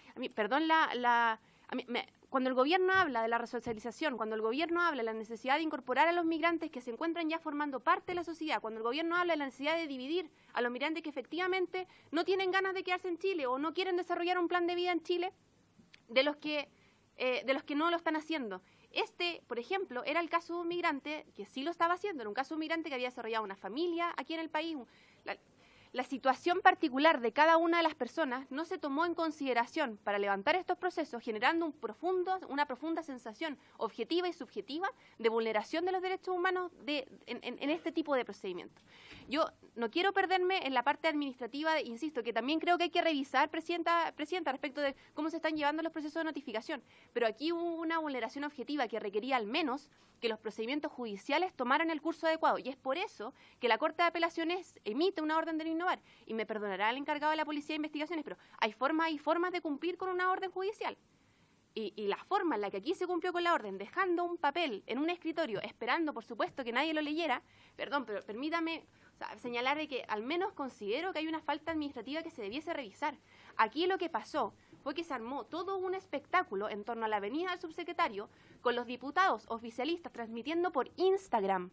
el gobierno habla de la resocialización, cuando el gobierno habla de la necesidad de incorporar a los migrantes que se encuentran ya formando parte de la sociedad, cuando el gobierno habla de la necesidad de dividir a los migrantes que efectivamente no tienen ganas de quedarse en Chile o no quieren desarrollar un plan de vida en Chile, de los que no lo están haciendo. Por ejemplo, era el caso de un migrante que sí lo estaba haciendo, era un caso de un migrante que había desarrollado una familia aquí en el país. La situación particular de cada una de las personas no se tomó en consideración para levantar estos procesos, generando una profunda sensación objetiva y subjetiva de vulneración de los derechos humanos en este tipo de procedimientos. Yo no quiero perderme en la parte administrativa, insisto, que también creo que hay que revisar, Presidenta, respecto de cómo se están llevando los procesos de notificación, pero aquí hubo una vulneración objetiva que requería al menos que los procedimientos judiciales tomaran el curso adecuado, y es por eso que la Corte de Apelaciones emite una orden de no innovar, y me perdonará el encargado de la Policía de Investigaciones, pero hay formas de cumplir con una orden judicial. y la forma en la que aquí se cumplió con la orden, dejando un papel en un escritorio, esperando, por supuesto, que nadie lo leyera, perdón, pero permítame señalar de que al menos considero que hay una falta administrativa que se debiese revisar. Aquí lo que pasó fue que se armó todo un espectáculo en torno a la venida del subsecretario, con los diputados oficialistas transmitiendo por Instagram,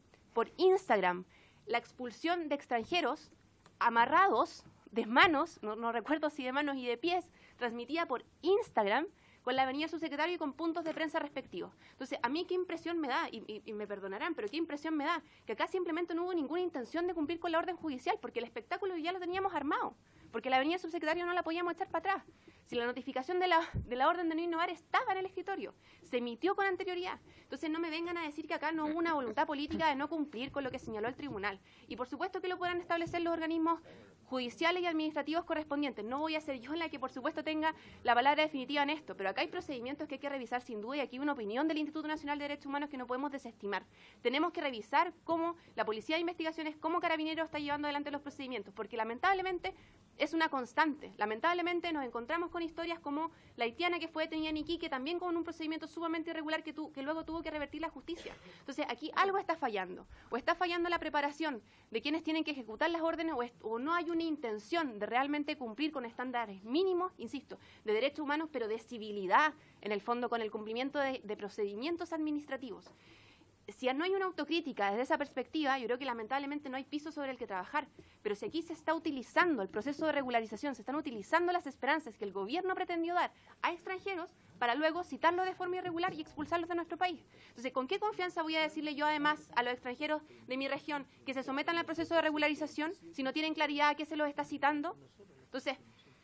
la expulsión de extranjeros amarrados de manos, no recuerdo si de manos y de pies, transmitida por Instagram, con la venida del subsecretario y con puntos de prensa respectivos. Entonces, a mí qué impresión me da, y me perdonarán, pero qué impresión me da, que acá simplemente no hubo ninguna intención de cumplir con la orden judicial, porque el espectáculo ya lo teníamos armado, porque la venida del subsecretario no la podíamos echar para atrás. Si la notificación de la orden de no innovar estaba en el escritorio, se emitió con anterioridad. Entonces no me vengan a decir que acá no hubo una voluntad política de no cumplir con lo que señaló el tribunal. Y por supuesto que lo puedan establecer los organismos judiciales y administrativos correspondientes. No voy a ser yo la que por supuesto tenga la palabra definitiva en esto, pero acá hay procedimientos que hay que revisar sin duda, y aquí hay una opinión del Instituto Nacional de Derechos Humanos que no podemos desestimar. Tenemos que revisar cómo la Policía de Investigaciones, cómo Carabineros está llevando adelante los procedimientos, porque lamentablemente es una constante. Lamentablemente nos encontramos con historias como la haitiana que fue detenida en Iquique, también con un procedimiento sumamente irregular que luego tuvo que revertir la justicia. Entonces aquí algo está fallando, o está fallando la preparación de quienes tienen que ejecutar las órdenes, o no hay una intención de realmente cumplir con estándares mínimos, insisto, de derechos humanos, pero de civilidad, en el fondo, con el cumplimiento de procedimientos administrativos. Si no hay una autocrítica desde esa perspectiva, yo creo que lamentablemente no hay piso sobre el que trabajar. Pero si aquí se está utilizando el proceso de regularización, se están utilizando las esperanzas que el gobierno pretendió dar a extranjeros para luego citarlos de forma irregular y expulsarlos de nuestro país. Entonces, ¿con qué confianza voy a decirle yo además a los extranjeros de mi región que se sometan al proceso de regularización si no tienen claridad a qué se los está citando? Entonces,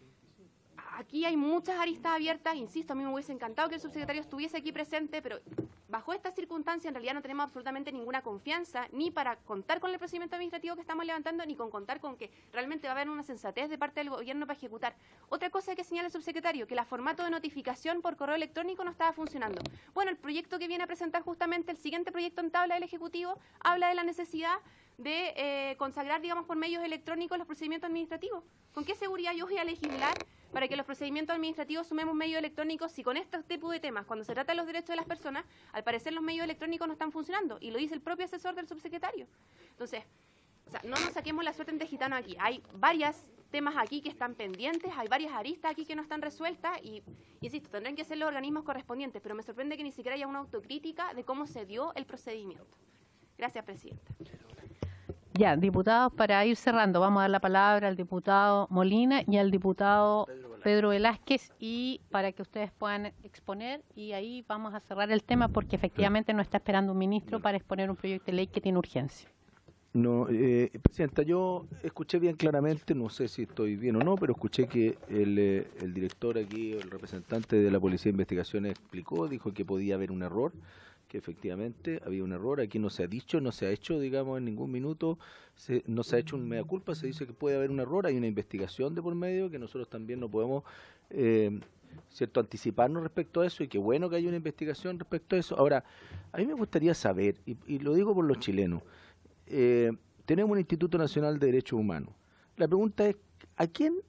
aquí hay muchas aristas abiertas, insisto, a mí me hubiese encantado que el subsecretario estuviese aquí presente, pero bajo estas circunstancias en realidad no tenemos absolutamente ninguna confianza, ni para contar con el procedimiento administrativo que estamos levantando, ni con contar con que realmente va a haber una sensatez de parte del gobierno para ejecutar. Otra cosa que señala el subsecretario, que el formato de notificación por correo electrónico no estaba funcionando. Bueno, el proyecto que viene a presentar justamente, el siguiente proyecto en tabla del Ejecutivo, habla de la necesidad de consagrar, digamos, por medios electrónicos los procedimientos administrativos. ¿Con qué seguridad yo voy a legislar para que los procedimientos administrativos sumemos medios electrónicos si con este tipo de temas, cuando se trata de los derechos de las personas, al parecer los medios electrónicos no están funcionando? Y lo dice el propio asesor del subsecretario. Entonces, no nos saquemos la suerte de gitano aquí. Hay varios temas aquí que están pendientes, hay varias aristas aquí que no están resueltas y, insisto, tendrán que ser los organismos correspondientes, pero me sorprende que ni siquiera haya una autocrítica de cómo se dio el procedimiento. Gracias, Presidenta. Ya, diputados, para ir cerrando, vamos a dar la palabra al diputado Molina y al diputado Pedro Velázquez, y para que ustedes puedan exponer, y ahí vamos a cerrar el tema porque efectivamente nos está esperando un ministro para exponer un proyecto de ley que tiene urgencia. No, Presidenta, yo escuché bien claramente, no sé si estoy bien o no, pero escuché que el director aquí, el representante de la Policía de Investigaciones explicó, dijo que podía haber un error, que efectivamente había un error. Aquí no se ha dicho, no se ha hecho, digamos, en ningún minuto, no se ha hecho un mea culpa, se dice que puede haber un error, hay una investigación de por medio, que nosotros también no podemos, cierto, anticiparnos respecto a eso, y qué bueno que haya una investigación respecto a eso. Ahora, a mí me gustaría saber, y lo digo por los chilenos, tenemos un Instituto Nacional de Derechos Humanos. La pregunta es, ¿a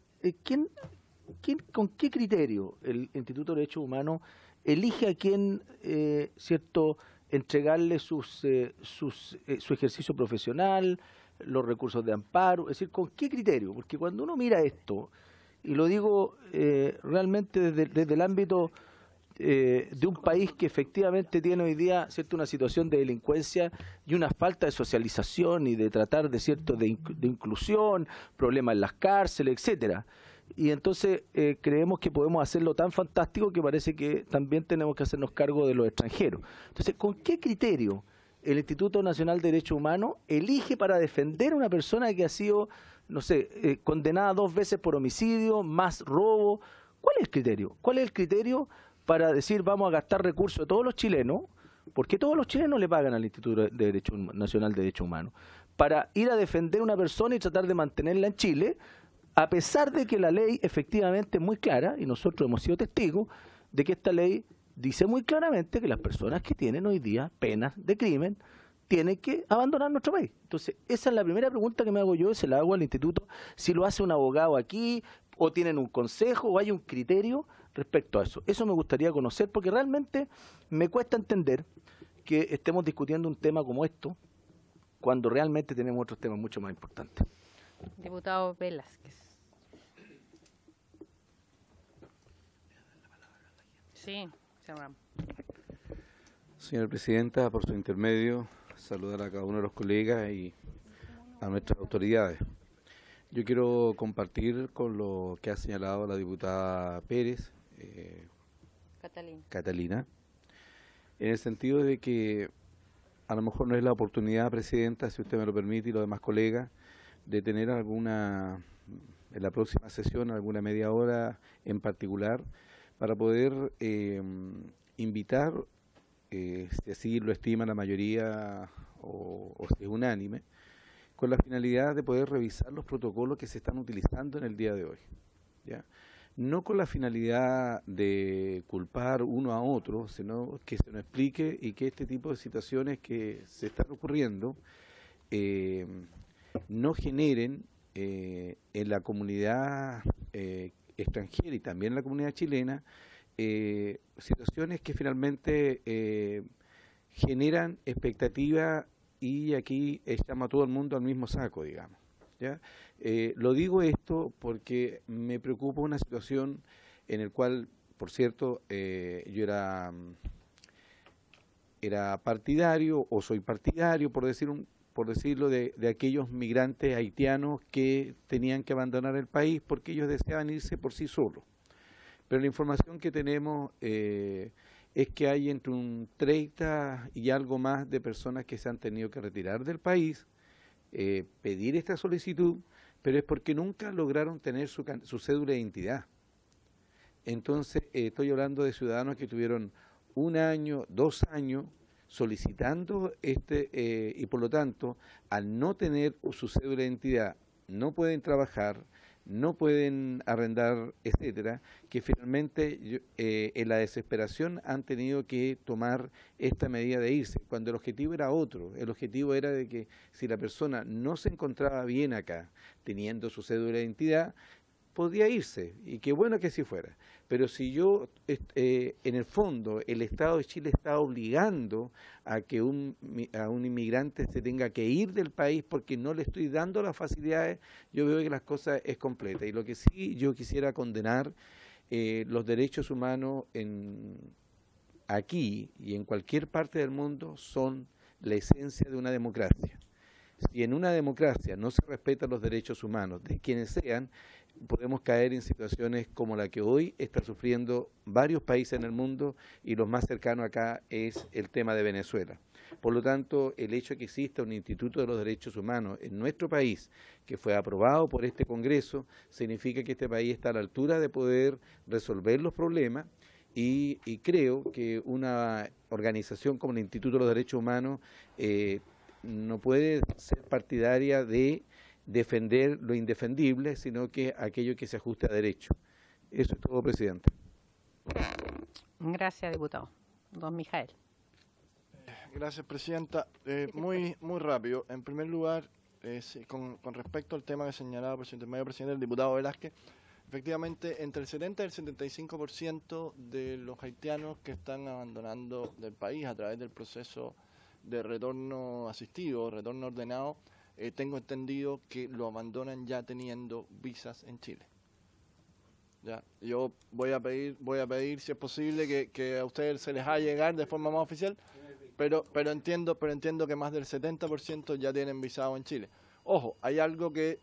con qué criterio el Instituto de Derechos Humanos elige a quién, cierto, entregarle su ejercicio profesional, los recursos de amparo? Es decir, ¿con qué criterio? Porque cuando uno mira esto, y lo digo realmente desde el ámbito de un país que efectivamente tiene hoy día, cierto, una situación de delincuencia y una falta de socialización y de tratar de, cierto, de inclusión, problemas en las cárceles, etcétera. Y entonces creemos que podemos hacerlo tan fantástico que parece que también tenemos que hacernos cargo de los extranjeros. Entonces, ¿con qué criterio el Instituto Nacional de Derechos Humanos elige para defender a una persona que ha sido, no sé, condenada 2 veces por homicidio, más robo? ¿Cuál es el criterio? ¿Cuál es el criterio para decir vamos a gastar recursos de todos los chilenos, porque todos los chilenos le pagan al Instituto Nacional de Derechos Humanos, para ir a defender a una persona y tratar de mantenerla en Chile, a pesar de que la ley efectivamente es muy clara, y nosotros hemos sido testigos de que esta ley dice muy claramente que las personas que tienen hoy día penas de crimen tienen que abandonar nuestro país? Entonces, esa es la primera pregunta que me hago yo, y se la hago al instituto. Si lo hace un abogado aquí, o tienen un consejo o hay un criterio respecto a eso. Eso me gustaría conocer porque realmente me cuesta entender que estemos discutiendo un tema como esto cuando realmente tenemos otros temas mucho más importantes. Diputado Velázquez. Sí, cerramos. Señora Presidenta, por su intermedio, saludar a cada uno de los colegas y a nuestras autoridades. Yo quiero compartir con lo que ha señalado la diputada Pérez, Catalina, en el sentido de que a lo mejor no es la oportunidad, Presidenta, si usted me lo permite, y los demás colegas, de tener en la próxima sesión, alguna media hora en particular, para poder invitar, si así lo estima la mayoría o si es unánime, con la finalidad de poder revisar los protocolos que se están utilizando en el día de hoy, ¿ya? No con la finalidad de culpar uno a otro, sino que se nos explique y que este tipo de situaciones que se están ocurriendo no generen en la comunidad extranjera y también en la comunidad chilena situaciones que finalmente generan expectativa y aquí llama a todo el mundo al mismo saco, digamos, ¿ya? Lo digo esto porque me preocupa una situación en la cual, por cierto, yo era partidario o soy partidario, por decirlo, de aquellos migrantes haitianos que tenían que abandonar el país porque ellos deseaban irse por sí solos. Pero la información que tenemos es que hay entre un 30 y algo más de personas que se han tenido que retirar del país, pedir esta solicitud, pero es porque nunca lograron tener su cédula de identidad. Entonces, estoy hablando de ciudadanos que tuvieron 1 año, 2 años solicitando y por lo tanto, al no tener su cédula de identidad, no pueden trabajar, no pueden arrendar, etcétera, que finalmente en la desesperación han tenido que tomar esta medida de irse, cuando el objetivo era otro. El objetivo era de que si la persona no se encontraba bien acá, teniendo su cédula de identidad, podía irse, y qué bueno que así fuera. Pero si en el fondo, el Estado de Chile está obligando a que a un inmigrante se tenga que ir del país porque no le estoy dando las facilidades, yo veo que las cosas es completa. Y lo que sí yo quisiera condenar, los derechos humanos aquí y en cualquier parte del mundo son la esencia de una democracia. Si en una democracia no se respetan los derechos humanos de quienes sean, podemos caer en situaciones como la que hoy está sufriendo varios países en el mundo y los más cercanos acá es el tema de Venezuela. Por lo tanto, el hecho de que exista un Instituto de los Derechos Humanos en nuestro país, que fue aprobado por este Congreso, significa que este país está a la altura de poder resolver los problemas y creo que una organización como el Instituto de los Derechos Humanos no puede ser partidaria de defender lo indefendible, sino que aquello que se ajuste a derecho. Eso es todo, Presidente. Gracias, diputado. Don Mijael. Gracias, Presidenta. Muy rápido. En primer lugar, con respecto al tema que señalaba Presidente, el diputado Velázquez, efectivamente, entre el 70 y el 75% de los haitianos que están abandonando del país a través del proceso de retorno asistido, retorno ordenado, tengo entendido que lo abandonan ya teniendo visas en Chile. Ya, yo voy a pedir si es posible que a ustedes se les haga llegar de forma más oficial, pero entiendo que más del 70% ya tienen visado en Chile. Ojo, hay algo que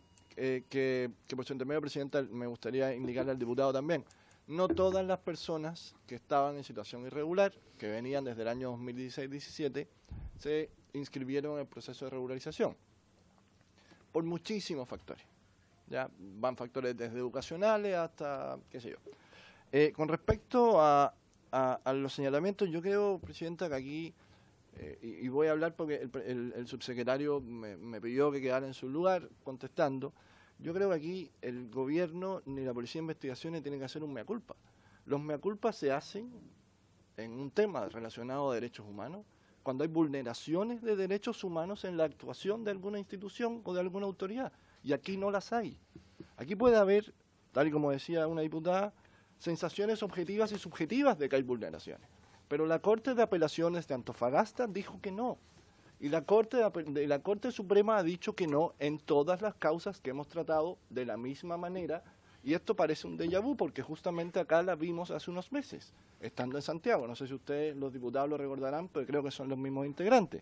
por su intermedio, Presidenta, me gustaría indicarle al diputado también. No todas las personas que estaban en situación irregular, que venían desde el año 2016-17, se inscribieron en el proceso de regularización, por muchísimos factores. Ya van factores desde educacionales hasta, qué sé yo. Con respecto a los señalamientos, yo creo, Presidenta, que aquí, y voy a hablar porque el subsecretario me pidió que quedara en su lugar contestando, yo creo que aquí el gobierno ni la Policía de Investigaciones tienen que hacer un mea culpa. Los mea culpa se hacen en un tema relacionado a derechos humanos, cuando hay vulneraciones de derechos humanos en la actuación de alguna institución o de alguna autoridad. Y aquí no las hay. Aquí puede haber tal y como decía una diputada, sensaciones objetivas y subjetivas de que hay vulneraciones. Pero la Corte de Apelaciones de Antofagasta dijo que no. Y la Corte Suprema ha dicho que no en todas las causas que hemos tratado de la misma manera. Y esto parece un déjà vu porque justamente acá la vimos hace unos meses, estando en Santiago. No sé si ustedes, los diputados, lo recordarán, pero creo que son los mismos integrantes.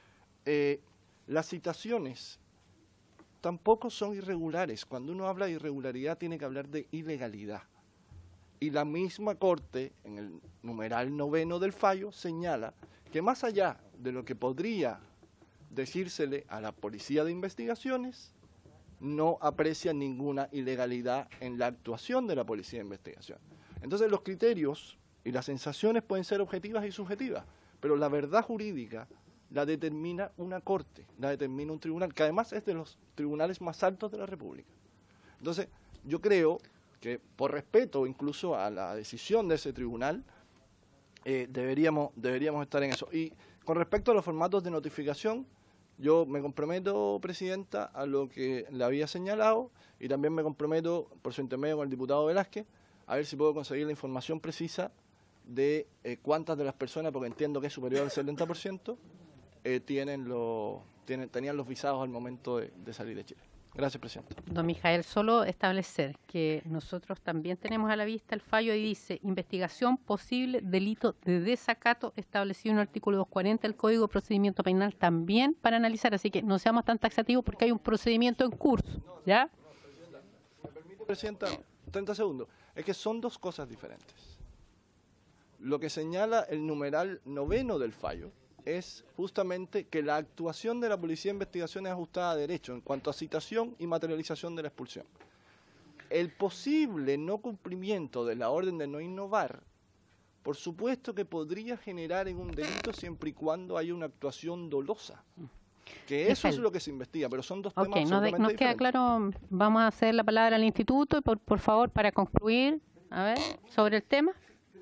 Las citaciones tampoco son irregulares. Cuando uno habla de irregularidad tiene que hablar de ilegalidad. Y la misma Corte, en el numeral 9 del fallo, señala que más allá de lo que podría decírsele a la Policía de Investigaciones, no aprecia ninguna ilegalidad en la actuación de la Policía de Investigación. Entonces los criterios y las sensaciones pueden ser objetivas y subjetivas, pero la verdad jurídica la determina una Corte, la determina un tribunal, que además es de los tribunales más altos de la República. Entonces yo creo que por respeto incluso a la decisión de ese tribunal, deberíamos estar en eso. Y con respecto a los formatos de notificación, yo me comprometo, Presidenta, a lo que le había señalado y también me comprometo, por su intermedio con el diputado Velázquez, a ver si puedo conseguir la información precisa de cuántas de las personas, porque entiendo que es superior al 70%, tenían los visados al momento de salir de Chile. Gracias, Presidente. Don Mijael, solo establecer que nosotros también tenemos a la vista el fallo y dice investigación posible delito de desacato establecido en el artículo 240 del Código de Procedimiento Penal también para analizar, así que no seamos tan taxativos porque hay un procedimiento en curso, ¿ya? Si me permite, Presidenta, 30 segundos. Es que son dos cosas diferentes. Lo que señala el numeral 9 del fallo es justamente que la actuación de la Policía de Investigación es ajustada a derecho en cuanto a citación y materialización de la expulsión. El posible no cumplimiento de la orden de no innovar, por supuesto que podría generar en un delito siempre y cuando haya una actuación dolosa. Que eso es lo que se investiga, pero son dos temas absolutamente nos queda diferentes. claro, vamos a hacer la palabra al instituto y por favor, para concluir, a ver, sobre el tema.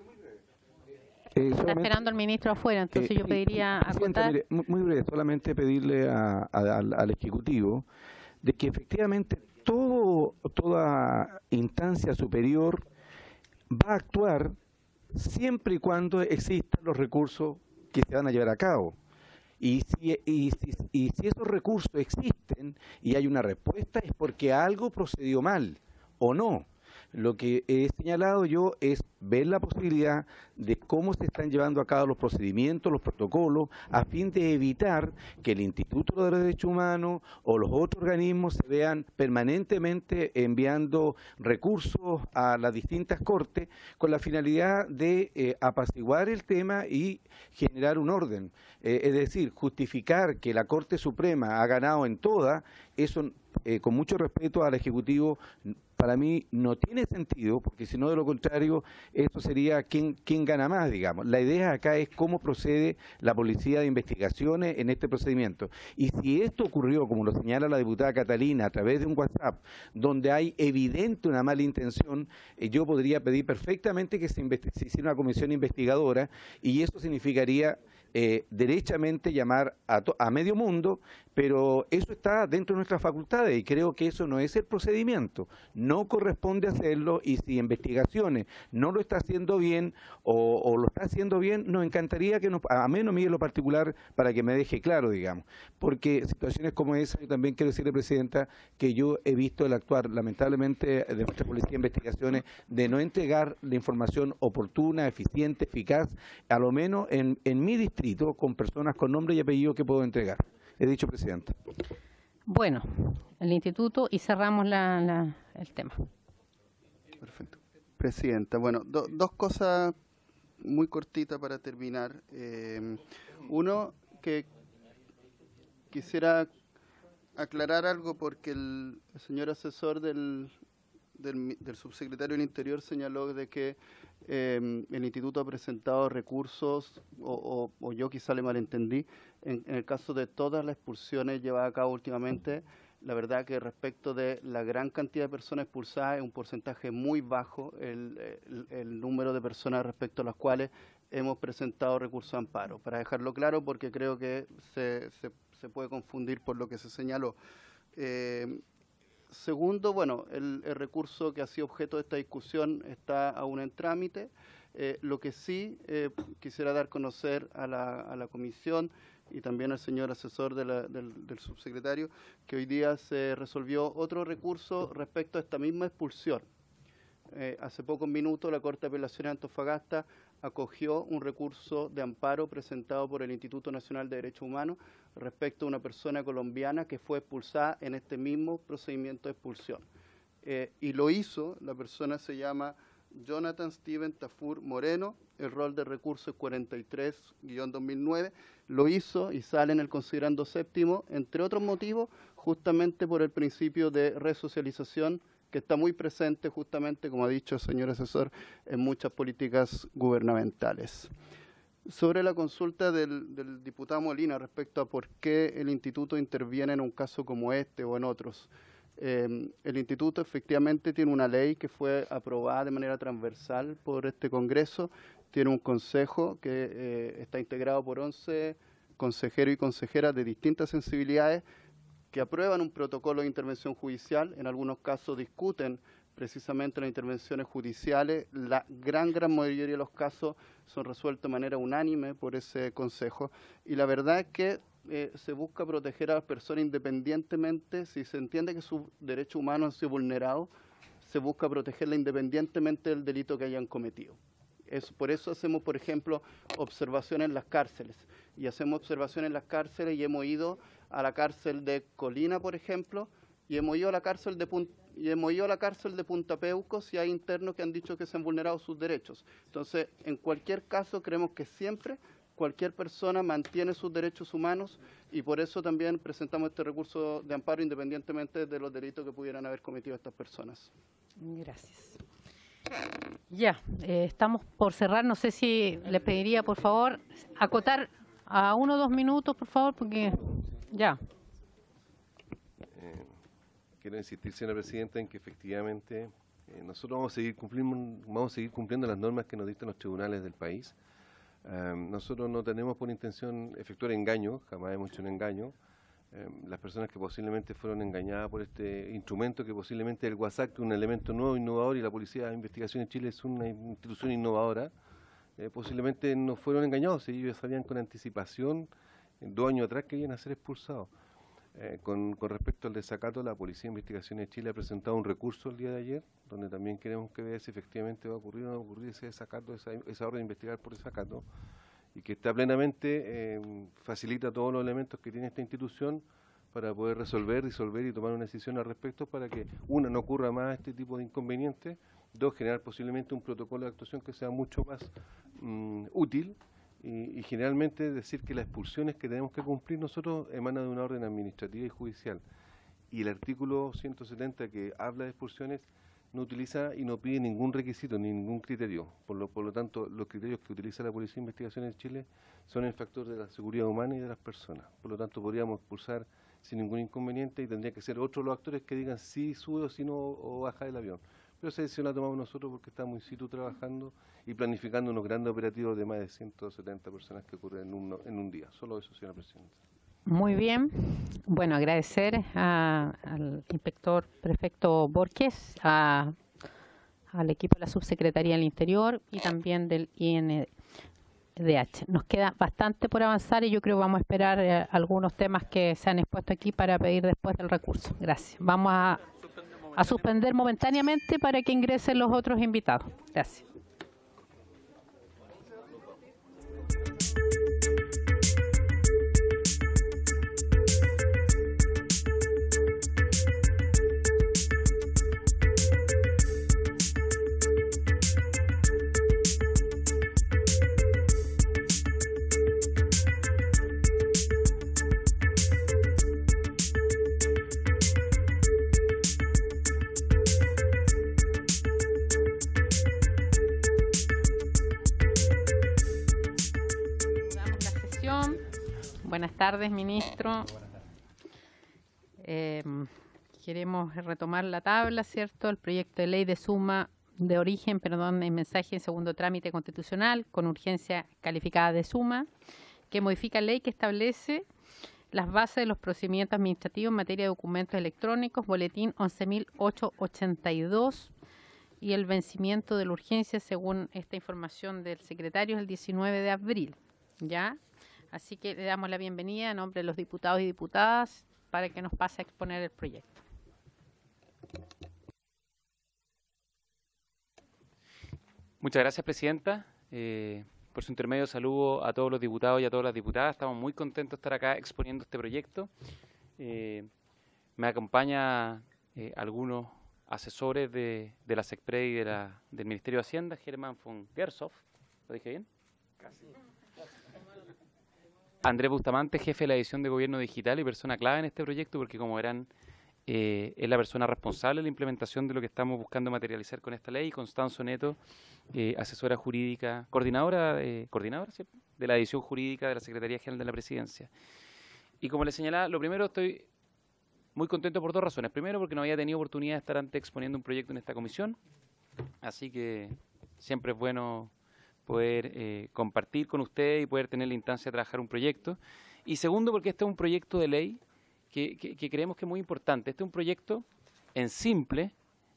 Está esperando el ministro afuera, entonces yo pediría acotar. Mire, muy breve, solamente pedirle al Ejecutivo de que efectivamente toda instancia superior va a actuar siempre y cuando existan los recursos que se van a llevar a cabo. Y si esos recursos existen y hay una respuesta es porque algo procedió mal o no. Lo que he señalado yo es ver la posibilidad de cómo se están llevando a cabo los procedimientos, los protocolos, a fin de evitar que el Instituto de los Derechos Humanos o los otros organismos se vean permanentemente enviando recursos a las distintas cortes con la finalidad de apaciguar el tema y generar un orden. Es decir, justificar que la Corte Suprema ha ganado en todas, eso con mucho respeto al Ejecutivo, para mí no tiene sentido, porque si no, de lo contrario, esto sería quién gana más, digamos. La idea acá es cómo procede la Policía de Investigaciones en este procedimiento. Y si esto ocurrió, como lo señala la diputada Catalina, a través de un WhatsApp, donde hay evidente una mala intención, yo podría pedir perfectamente que se hiciera una comisión investigadora, y eso significaría derechamente llamar a medio mundo, pero eso está dentro de nuestras facultades y creo que eso no es el procedimiento, no corresponde hacerlo y si investigaciones no lo está haciendo bien o lo está haciendo bien, nos encantaría que a menos mí en lo particular para que me deje claro, digamos, porque situaciones como esa, yo también quiero decirle, Presidenta, que yo he visto el actuar lamentablemente de nuestra Policía de Investigaciones de no entregar la información oportuna, eficiente, eficaz, a lo menos en mi distrito, con personas con nombre y apellido que puedo entregar. He dicho, Presidenta. Bueno, el instituto y cerramos el tema. Perfecto. Presidenta, bueno, dos cosas muy cortitas para terminar. Uno, que quisiera aclarar algo porque el señor asesor del subsecretario del Interior señaló de que el instituto ha presentado recursos, o yo quizá le malentendí, en el caso de todas las expulsiones llevadas a cabo últimamente. La verdad que respecto de la gran cantidad de personas expulsadas es un porcentaje muy bajo el número de personas respecto a las cuales hemos presentado recursos de amparo. Para dejarlo claro, porque creo que se puede confundir por lo que se señaló. Segundo, bueno, el recurso que ha sido objeto de esta discusión está aún en trámite. Lo que sí quisiera dar a conocer a la comisión y también al señor asesor del subsecretario, que hoy día se resolvió otro recurso respecto a esta misma expulsión. Hace pocos minutos la Corte de Apelaciones de Antofagasta acogió un recurso de amparo presentado por el Instituto Nacional de Derechos Humanos respecto a una persona colombiana que fue expulsada en este mismo procedimiento de expulsión. Y lo hizo, la persona se llama Jonathan Steven Tafur Moreno, el rol de recurso es 43-2009, lo hizo y sale en el considerando séptimo, entre otros motivos, justamente por el principio de resocialización que está muy presente justamente, como ha dicho el señor asesor, en muchas políticas gubernamentales. Sobre la consulta del diputado Molina respecto a por qué el instituto interviene en un caso como este o en otros. El instituto efectivamente tiene una ley que fue aprobada de manera transversal por este Congreso, tiene un consejo que está integrado por 11 consejeros y consejeras de distintas sensibilidades que aprueban un protocolo de intervención judicial, en algunos casos discuten precisamente las intervenciones judiciales, la gran mayoría de los casos son resueltos de manera unánime por ese consejo, y la verdad es que se busca proteger a las personas independientemente, si se entiende que sus derechos humanos han sido vulnerados, se busca protegerla independientemente del delito que hayan cometido. Por eso hacemos, por ejemplo, observaciones en las cárceles, y hacemos observaciones en las cárceles y hemos ido a la cárcel de Colina, por ejemplo, y hemos ido a la cárcel de Punta Peuco si hay internos que han dicho que se han vulnerado sus derechos. Entonces, en cualquier caso, creemos que siempre cualquier persona mantiene sus derechos humanos y por eso también presentamos este recurso de amparo independientemente de los delitos que pudieran haber cometido estas personas. Gracias. Ya, estamos por cerrar. No sé si les pediría, por favor, acotar a 1 o 2 minutos, por favor, porque ya. Quiero insistir, señora presidenta, en que efectivamente nosotros vamos a seguir cumpliendo las normas que nos dictan los tribunales del país. Nosotros no tenemos por intención efectuar engaño, jamás hemos hecho un engaño. Las personas que posiblemente fueron engañadas por este instrumento, que posiblemente el WhatsApp es un elemento nuevo, innovador, y la Policía de Investigación en Chile es una institución innovadora, posiblemente no fueron engañados, ellos sabían con anticipación, 2 años atrás, que iban a ser expulsados. Con respecto al desacato, la Policía de Investigación de Chile ha presentado un recurso el día de ayer, donde también queremos que vea si efectivamente va a ocurrir o no va a ocurrir ese desacato, esa orden de investigar por desacato, y que está plenamente facilita todos los elementos que tiene esta institución para poder resolver, disolver y tomar una decisión al respecto para que, 1, no ocurra más este tipo de inconvenientes, 2, generar posiblemente un protocolo de actuación que sea mucho más útil, y generalmente decir que las expulsiones que tenemos que cumplir nosotros emanan de una orden administrativa y judicial. Y el artículo 170 que habla de expulsiones no utiliza y no pide ningún requisito, ni ningún criterio. Por lo tanto, los criterios que utiliza la Policía de Investigación en Chile son el factor de la seguridad humana y de las personas. Por lo tanto, podríamos expulsar sin ningún inconveniente y tendría que ser otros los actores que digan si sube o si no o baja del avión. Pero esa decisión la tomamos nosotros porque estamos in situ trabajando y planificando unos grandes operativos de más de 170 personas que ocurren en un día. Solo eso, señora presidenta. Muy bien. Bueno, agradecer al inspector prefecto Borges, al equipo de la Subsecretaría del Interior y también del INDH. Nos queda bastante por avanzar y yo creo que vamos a esperar algunos temas que se han expuesto aquí para pedir después del recurso. Gracias. Vamos a suspender momentáneamente para que ingresen los otros invitados. Gracias. Buenas tardes, ministro. Queremos retomar la tabla, ¿cierto? El proyecto de ley de suma de origen, en mensaje en segundo trámite constitucional con urgencia calificada de suma, que modifica ley que establece las bases de los procedimientos administrativos en materia de documentos electrónicos, boletín 11.882, y el vencimiento de la urgencia, según esta información del secretario, es el 19 de abril. ¿Ya? Así que le damos la bienvenida en nombre de los diputados y diputadas para que nos pase a exponer el proyecto. Muchas gracias, Presidenta. Por su intermedio saludo a todos los diputados y a todas las diputadas. Estamos muy contentos de estar acá exponiendo este proyecto. Me acompaña algunos asesores de la SECPRED y del Ministerio de Hacienda, Germán von Gershoff. ¿Lo dije bien? Casi. Andrés Bustamante, jefe de la edición de Gobierno Digital y persona clave en este proyecto, porque como verán, es la persona responsable de la implementación de lo que estamos buscando materializar con esta ley. Y Constanzo Neto, asesora jurídica, coordinadora, ¿cierto?, de la edición jurídica de la Secretaría General de la Presidencia. Y como les señalaba, lo primero, estoy muy contento por dos razones. Primero, porque no había tenido oportunidad de estar antes exponiendo un proyecto en esta comisión, así que siempre es bueno poder compartir con ustedes y poder tener la instancia de trabajar un proyecto. Y segundo, porque este es un proyecto de ley que creemos que es muy importante. Este es un proyecto en simple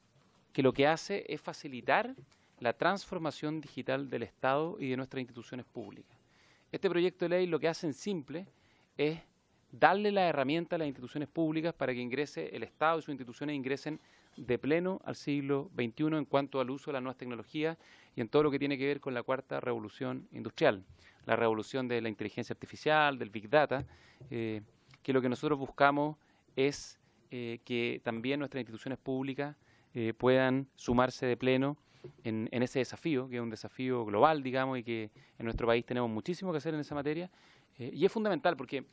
que lo que hace es facilitar la transformación digital del Estado y de nuestras instituciones públicas. Este proyecto de ley lo que hace en simple es darle la herramienta a las instituciones públicas para que ingrese el Estado y sus instituciones ingresen de pleno al siglo XXI en cuanto al uso de las nuevas tecnologías y en todo lo que tiene que ver con la cuarta revolución industrial, la revolución de la inteligencia artificial, del Big Data, que lo que nosotros buscamos es que también nuestras instituciones públicas puedan sumarse de pleno en ese desafío, que es un desafío global, digamos, y que en nuestro país tenemos muchísimo que hacer en esa materia. Y es fundamental porque,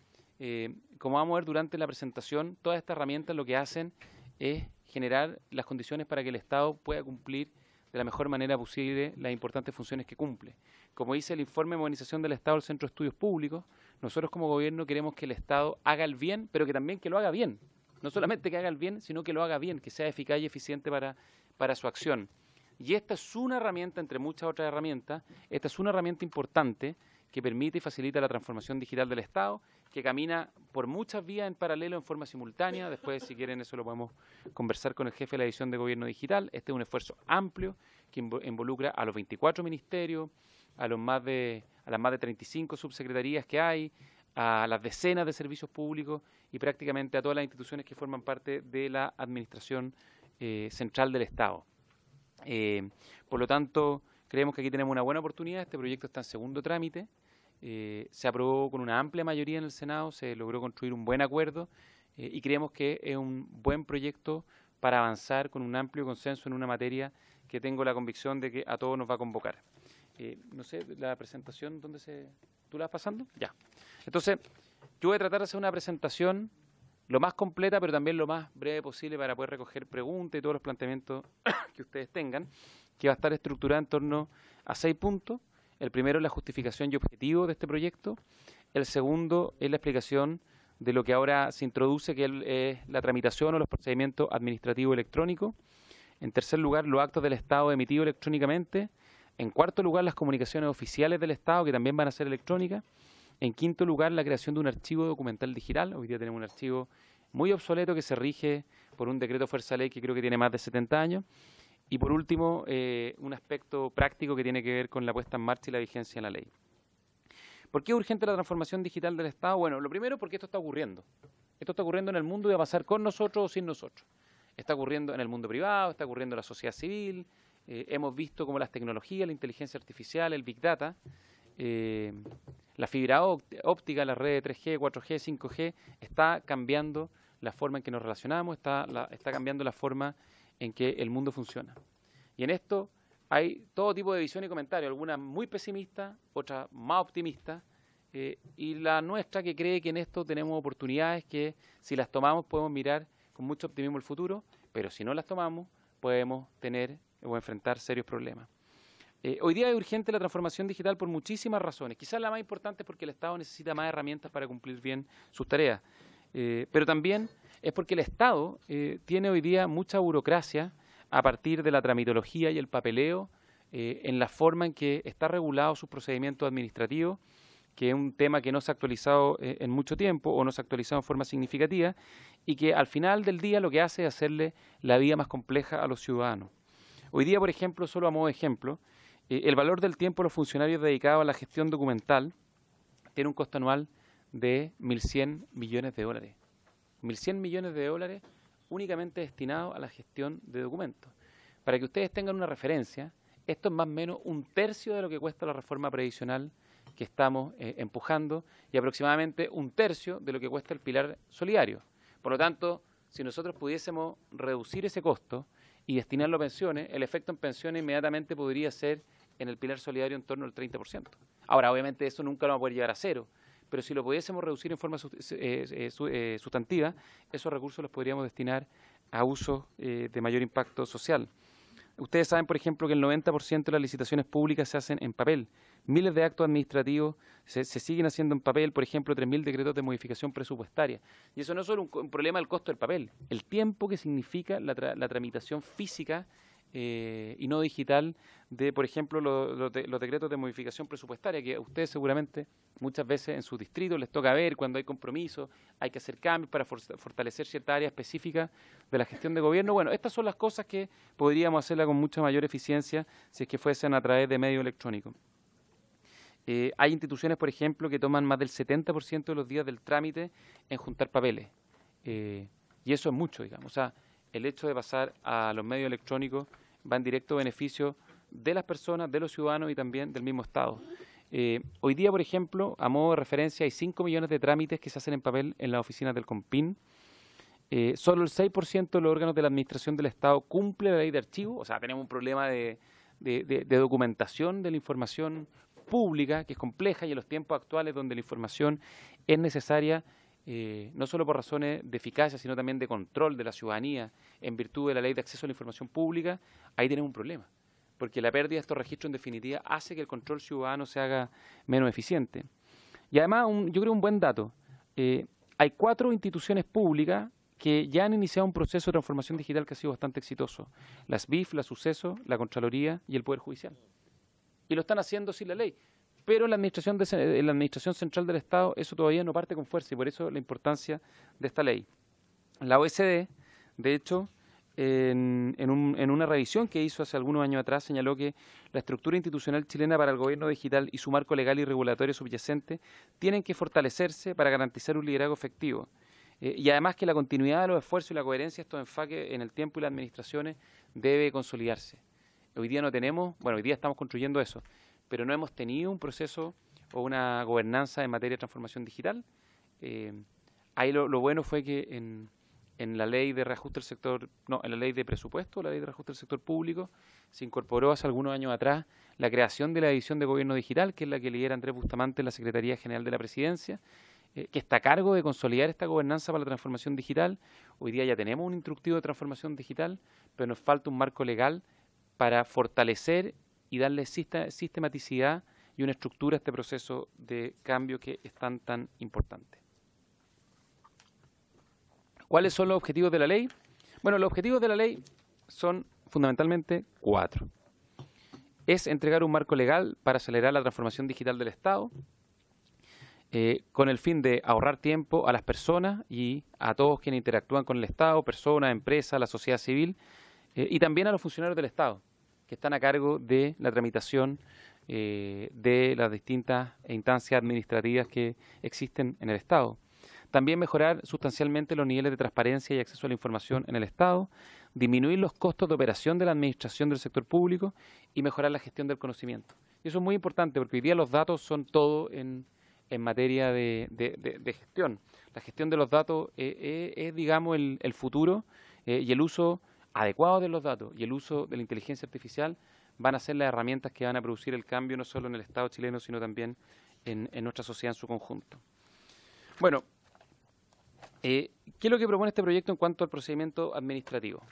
como vamos a ver durante la presentación, todas estas herramientas lo que hacen es generar las condiciones para que el Estado pueda cumplir de la mejor manera posible las importantes funciones que cumple. Como dice el informe de modernización del Estado del Centro de Estudios Públicos, nosotros como gobierno queremos que el Estado haga el bien, pero que también que lo haga bien. No solamente que haga el bien, sino que lo haga bien, que sea eficaz y eficiente para su acción. Y esta es una herramienta, entre muchas otras herramientas, esta es una herramienta importante que permite y facilita la transformación digital del Estado, que camina por muchas vías en paralelo, en forma simultánea. Después, si quieren, eso lo podemos conversar con el jefe de la edición de Gobierno Digital. Este es un esfuerzo amplio que involucra a los 24 ministerios, a las más de 35 subsecretarías que hay, a las decenas de servicios públicos y prácticamente a todas las instituciones que forman parte de la administración central del Estado. Por lo tanto, creemos que aquí tenemos una buena oportunidad. Este proyecto está en segundo trámite. Se aprobó con una amplia mayoría en el Senado, se logró construir un buen acuerdo y creemos que es un buen proyecto para avanzar con un amplio consenso en una materia que tengo la convicción de que a todos nos va a convocar. No sé, la presentación, ¿tú la vas pasando? Ya. Entonces, yo voy a tratar de hacer una presentación lo más completa, pero también lo más breve posible para poder recoger preguntas y todos los planteamientos que ustedes tengan, que va a estar estructurada en torno a 6 puntos. El primero es la justificación y objetivo de este proyecto. El segundo es la explicación de lo que ahora se introduce, que es la tramitación o los procedimientos administrativos electrónicos. En tercer lugar, los actos del Estado emitidos electrónicamente. En cuarto lugar, las comunicaciones oficiales del Estado, que también van a ser electrónicas. En quinto lugar, la creación de un archivo documental digital. Hoy día tenemos un archivo muy obsoleto que se rige por un decreto fuerza ley que creo que tiene más de 70 años. Y por último, un aspecto práctico que tiene que ver con la puesta en marcha y la vigencia en la ley. ¿Por qué es urgente la transformación digital del Estado? Bueno, lo primero porque esto está ocurriendo. Esto está ocurriendo en el mundo y va a pasar con nosotros o sin nosotros. Está ocurriendo en el mundo privado, está ocurriendo en la sociedad civil. Hemos visto cómo las tecnologías, la inteligencia artificial, el Big Data, la fibra óptica, la red 3G, 4G, 5G, está cambiando la forma en que nos relacionamos, está cambiando la forma en que el mundo funciona. Y en esto hay todo tipo de visión y comentarios, algunas muy pesimistas, otras más optimistas, y la nuestra que cree que en esto tenemos oportunidades que si las tomamos podemos mirar con mucho optimismo el futuro, pero si no las tomamos podemos tener o enfrentar serios problemas. Hoy día es urgente la transformación digital por muchísimas razones. Quizás la más importante es porque el Estado necesita más herramientas para cumplir bien sus tareas, pero también es porque el Estado tiene hoy día mucha burocracia a partir de la tramitología y el papeleo en la forma en que está regulado sus procedimientos administrativos, que es un tema que no se ha actualizado en mucho tiempo o no se ha actualizado en forma significativa y que al final del día lo que hace es hacerle la vida más compleja a los ciudadanos. Hoy día, por ejemplo, solo a modo de ejemplo, el valor del tiempo de los funcionarios dedicados a la gestión documental tiene un costo anual de 1.100 millones de dólares. 1.100 millones de dólares únicamente destinados a la gestión de documentos. Para que ustedes tengan una referencia, esto es más o menos 1/3 de lo que cuesta la reforma previsional que estamos empujando y aproximadamente 1/3 de lo que cuesta el pilar solidario. Por lo tanto, si nosotros pudiésemos reducir ese costo y destinarlo a pensiones, el efecto en pensiones inmediatamente podría ser en el pilar solidario en torno al 30%. Ahora, obviamente eso nunca lo va a poder llegar a cero, pero si lo pudiésemos reducir en forma sustantiva, esos recursos los podríamos destinar a usos de mayor impacto social. Ustedes saben, por ejemplo, que el 90% de las licitaciones públicas se hacen en papel. Miles de actos administrativos se siguen haciendo en papel, por ejemplo, 3.000 decretos de modificación presupuestaria. Y eso no es solo un problema del costo del papel, el tiempo que significa la tramitación física y no digital de, por ejemplo, los decretos de modificación presupuestaria, que a ustedes seguramente muchas veces en sus distritos les toca ver cuando hay compromisos, hay que hacer cambios para fortalecer cierta área específica de la gestión de gobierno. Bueno, estas son las cosas que podríamos hacerla con mucha mayor eficiencia si es que fuesen a través de medios electrónicos. Hay instituciones, por ejemplo, que toman más del 70% de los días del trámite en juntar papeles. Y eso es mucho, digamos. O sea, el hecho de pasar a los medios electrónicos va en directo beneficio de las personas, de los ciudadanos y también del mismo Estado. Hoy día, por ejemplo, a modo de referencia, hay 5 millones de trámites que se hacen en papel en las oficinas del COMPIN. Solo el 6% de los órganos de la Administración del Estado cumple la ley de archivo. O sea, tenemos un problema de documentación de la información pública, que es compleja, y en los tiempos actuales donde la información es necesaria, no solo por razones de eficacia, sino también de control de la ciudadanía en virtud de la ley de acceso a la información pública, ahí tenemos un problema, porque la pérdida de estos registros en definitiva hace que el control ciudadano se haga menos eficiente. Y además, yo creo un buen dato, hay 4 instituciones públicas que ya han iniciado un proceso de transformación digital que ha sido bastante exitoso: la SBIF, la Suceso, la Contraloría y el Poder Judicial. Y lo están haciendo sin la ley. Pero en la Administración Central del Estado eso todavía no parte con fuerza, y por eso la importancia de esta ley. La OECD, de hecho, en una revisión que hizo hace algunos años atrás, señaló que la estructura institucional chilena para el gobierno digital y su marco legal y regulatorio subyacente tienen que fortalecerse para garantizar un liderazgo efectivo. Y además que la continuidad de los esfuerzos y la coherencia de estos enfoques en el tiempo y las administraciones debe consolidarse. Hoy día no tenemos, bueno, hoy día estamos construyendo eso, pero no hemos tenido un proceso o una gobernanza en materia de transformación digital. Ahí lo bueno fue que en la ley de reajuste del sector, no, en la ley de presupuesto, la ley de reajuste del sector público, se incorporó hace algunos años atrás la creación de la División de Gobierno Digital, que es la que lidera Andrés Bustamante en la Secretaría General de la Presidencia, que está a cargo de consolidar esta gobernanza para la transformación digital. Hoy día ya tenemos un instructivo de transformación digital, pero nos falta un marco legal para fortalecer y darle sistematicidad y una estructura a este proceso de cambio que es tan importante. ¿Cuáles son los objetivos de la ley? Bueno, los objetivos de la ley son fundamentalmente 4. Es entregar un marco legal para acelerar la transformación digital del Estado, con el fin de ahorrar tiempo a las personas y a todos quienes interactúan con el Estado, personas, empresas, la sociedad civil, y también a los funcionarios del Estado, que están a cargo de la tramitación de las distintas instancias administrativas que existen en el Estado. También mejorar sustancialmente los niveles de transparencia y acceso a la información en el Estado, disminuir los costos de operación de la administración del sector público y mejorar la gestión del conocimiento. Y eso es muy importante porque hoy día los datos son todo en materia de gestión. La gestión de los datos es digamos, el futuro, y el uso adecuado de los datos y el uso de la inteligencia artificial van a ser las herramientas que van a producir el cambio no solo en el Estado chileno, sino también en nuestra sociedad en su conjunto. Bueno, ¿qué es lo que propone este proyecto en cuanto al procedimiento administrativo?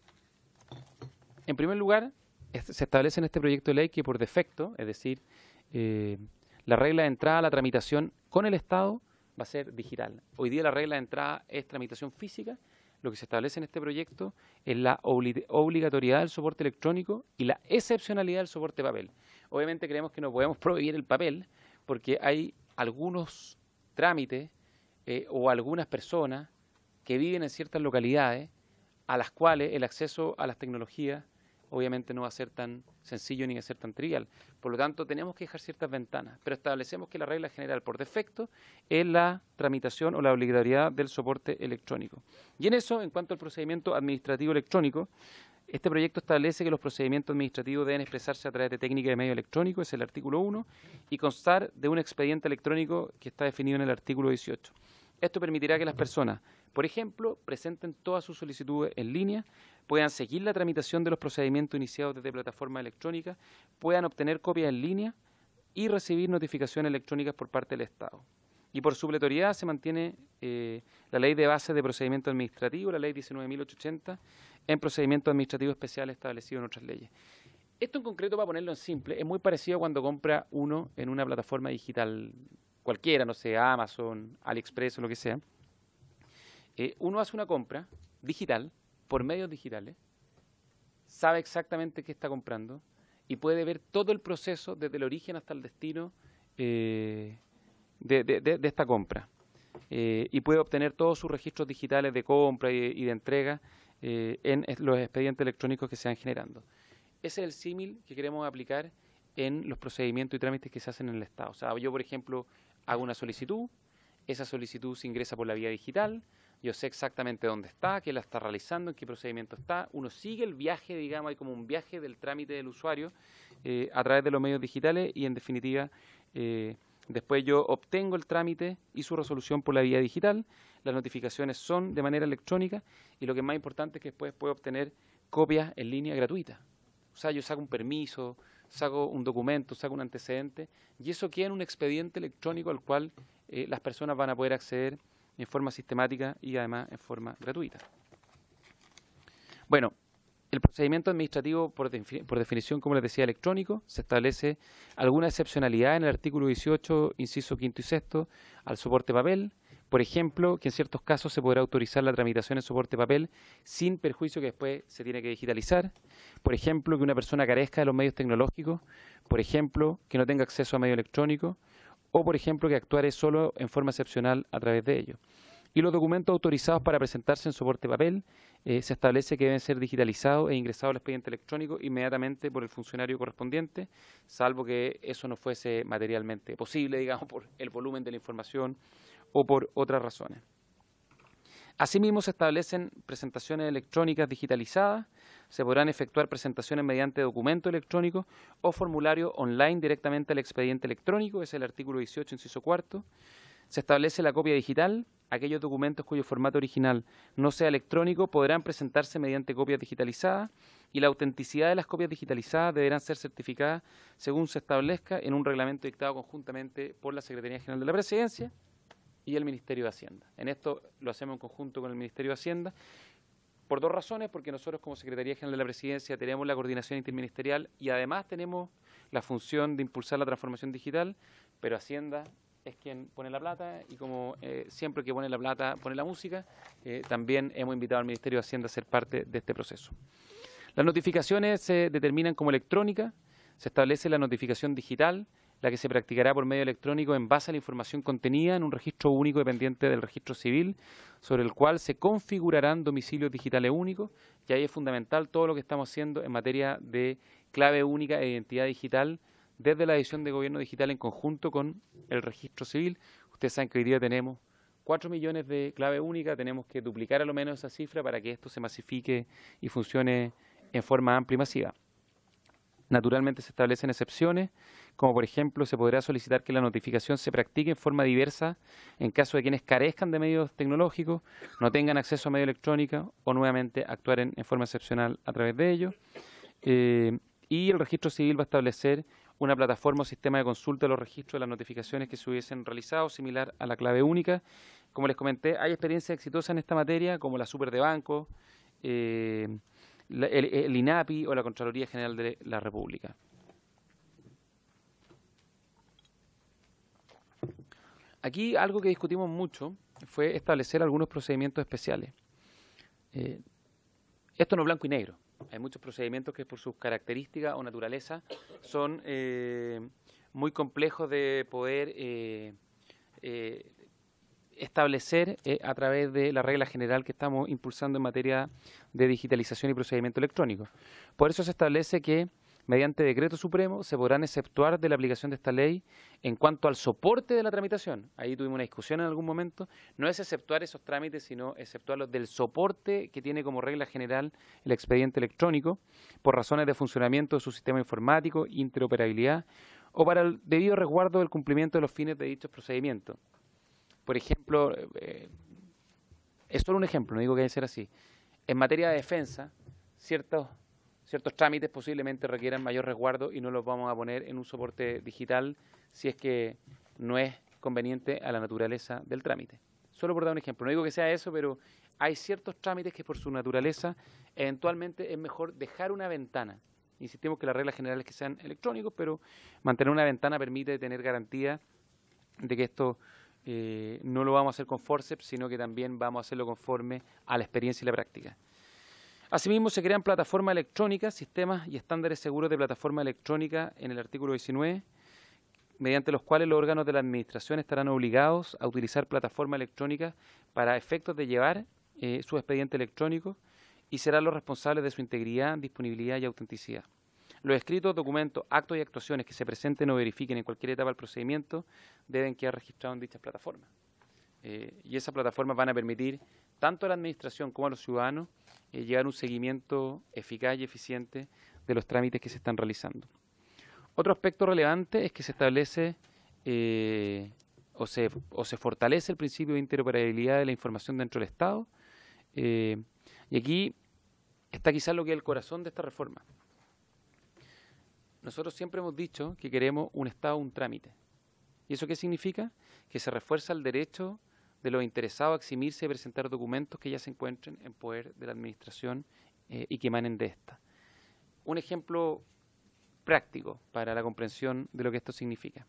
En primer lugar, se establece en este proyecto de ley que por defecto, es decir, la regla de entrada a la tramitación con el Estado va a ser digital. Hoy día la regla de entrada es tramitación física. Lo que se establece en este proyecto es la obligatoriedad del soporte electrónico y la excepcionalidad del soporte papel. Obviamente creemos que no podemos prohibir el papel porque hay algunos trámites o algunas personas que viven en ciertas localidades a las cuales el acceso a las tecnologías obviamente no va a ser tan sencillo ni va a ser tan trivial. Por lo tanto, tenemos que dejar ciertas ventanas, pero establecemos que la regla general por defecto es la tramitación o la obligatoriedad del soporte electrónico. Y en eso, en cuanto al procedimiento administrativo electrónico, este proyecto establece que los procedimientos administrativos deben expresarse a través de técnica de medio electrónico, es el artículo 1, y constar de un expediente electrónico que está definido en el artículo 18. Esto permitirá que las personas, por ejemplo, presenten todas sus solicitudes en línea, puedan seguir la tramitación de los procedimientos iniciados desde plataformas electrónicas, puedan obtener copias en línea y recibir notificaciones electrónicas por parte del Estado. Y por supletoriedad se mantiene la Ley de Bases de Procedimiento Administrativo, la Ley 19.880, en procedimientos administrativos especiales establecidos en otras leyes. Esto en concreto, para ponerlo en simple, es muy parecido a cuando compra uno en una plataforma digital cualquiera, no sé, Amazon, AliExpress o lo que sea. Uno hace una compra digital, por medios digitales, sabe exactamente qué está comprando y puede ver todo el proceso desde el origen hasta el destino de esta compra. Y puede obtener todos sus registros digitales de compra y de entrega en los expedientes electrónicos que se van generando. Ese es el símil que queremos aplicar en los procedimientos y trámites que se hacen en el Estado. O sea, yo, por ejemplo, hago una solicitud, esa solicitud se ingresa por la vía digital, yo sé exactamente dónde está, qué la está realizando, en qué procedimiento está. Uno sigue el viaje, digamos, hay como un viaje del trámite del usuario a través de los medios digitales y, en definitiva, después yo obtengo el trámite y su resolución por la vía digital. Las notificaciones son de manera electrónica y lo que es más importante es que después puedo obtener copias en línea gratuitas. O sea, yo saco un permiso, saco un documento, saco un antecedente y eso queda en un expediente electrónico al cual las personas van a poder acceder en forma sistemática y además en forma gratuita. Bueno, el procedimiento administrativo por definición, como les decía, electrónico, se establece alguna excepcionalidad en el artículo 18, inciso quinto y sexto, al soporte papel. Por ejemplo, que en ciertos casos se podrá autorizar la tramitación en soporte papel sin perjuicio que después se tiene que digitalizar. Por ejemplo, que una persona carezca de los medios tecnológicos. Por ejemplo, que no tenga acceso a medio electrónico. O, por ejemplo, que actuare solo en forma excepcional a través de ello. Y los documentos autorizados para presentarse en soporte papel se establece que deben ser digitalizados e ingresados al expediente electrónico inmediatamente por el funcionario correspondiente, salvo que eso no fuese materialmente posible, digamos, por el volumen de la información o por otras razones. Asimismo, se establecen presentaciones electrónicas digitalizadas, se podrán efectuar presentaciones mediante documento electrónico o formulario online directamente al expediente electrónico, es el artículo 18, inciso cuarto. Se establece la copia digital, aquellos documentos cuyo formato original no sea electrónico podrán presentarse mediante copias digitalizadas y la autenticidad de las copias digitalizadas deberán ser certificadas según se establezca en un reglamento dictado conjuntamente por la Secretaría General de la Presidencia y el Ministerio de Hacienda. En esto lo hacemos en conjunto con el Ministerio de Hacienda por dos razones, porque nosotros como Secretaría General de la Presidencia tenemos la coordinación interministerial y además tenemos la función de impulsar la transformación digital, pero Hacienda es quien pone la plata y como siempre que pone la plata pone la música, también hemos invitado al Ministerio de Hacienda a ser parte de este proceso. Las notificaciones se determinan como electrónicas, se establece la notificación digital, la que se practicará por medio electrónico en base a la información contenida en un registro único dependiente del registro civil, sobre el cual se configurarán domicilios digitales únicos, y ahí es fundamental todo lo que estamos haciendo en materia de clave única e identidad digital, desde la edición de gobierno digital en conjunto con el registro civil. Ustedes saben que hoy día tenemos 4 millones de clave única, tenemos que duplicar a lo menos esa cifra para que esto se masifique y funcione en forma amplia y masiva. Naturalmente se establecen excepciones, como por ejemplo se podrá solicitar que la notificación se practique en forma diversa en caso de quienes carezcan de medios tecnológicos, no tengan acceso a medio electrónico o nuevamente actuar en forma excepcional a través de ello. Y el registro civil va a establecer una plataforma o sistema de consulta de los registros de las notificaciones que se hubiesen realizado, similar a la clave única. Como les comenté, hay experiencias exitosas en esta materia, como la Super de Banco, el INAPI o la Contraloría General de la República. Aquí algo que discutimos mucho fue establecer algunos procedimientos especiales. Esto no es blanco y negro. Hay muchos procedimientos que por sus características o naturaleza son muy complejos de poder establecer a través de la regla general que estamos impulsando en materia de digitalización y procedimiento electrónico. Por eso se establece que mediante decreto supremo se podrán exceptuar de la aplicación de esta ley en cuanto al soporte de la tramitación. Ahí tuvimos una discusión en algún momento. No es exceptuar esos trámites, sino exceptuarlos del soporte que tiene como regla general el expediente electrónico por razones de funcionamiento de su sistema informático, interoperabilidad o para el debido resguardo del cumplimiento de los fines de dichos procedimientos. Por ejemplo, es solo un ejemplo, no digo que debe ser así. En materia de defensa, ciertos trámites posiblemente requieran mayor resguardo y no los vamos a poner en un soporte digital si es que no es conveniente a la naturaleza del trámite. Solo por dar un ejemplo, no digo que sea eso, pero hay ciertos trámites que por su naturaleza eventualmente es mejor dejar una ventana. Insistimos que la regla general es que sean electrónicos, pero mantener una ventana permite tener garantía de que esto no lo vamos a hacer con forceps, sino que también vamos a hacerlo conforme a la experiencia y la práctica. Asimismo, se crean plataformas electrónicas, sistemas y estándares seguros de plataforma electrónica en el artículo 19, mediante los cuales los órganos de la Administración estarán obligados a utilizar plataformas electrónicas para efectos de llevar su expediente electrónico y serán los responsables de su integridad, disponibilidad y autenticidad. Los escritos, documentos, actos y actuaciones que se presenten o verifiquen en cualquier etapa del procedimiento deben quedar registrados en dichas plataformas. Y esas plataformas van a permitir tanto a la Administración como a los ciudadanos llevar un seguimiento eficaz y eficiente de los trámites que se están realizando. Otro aspecto relevante es que se establece o se fortalece el principio de interoperabilidad de la información dentro del Estado. Y aquí está quizás lo que es el corazón de esta reforma. Nosotros siempre hemos dicho que queremos un Estado, un trámite. ¿Y eso qué significa? Que se refuerza el derecho de los interesados a eximirse y presentar documentos que ya se encuentren en poder de la Administración y que emanen de esta. Un ejemplo práctico para la comprensión de lo que esto significa.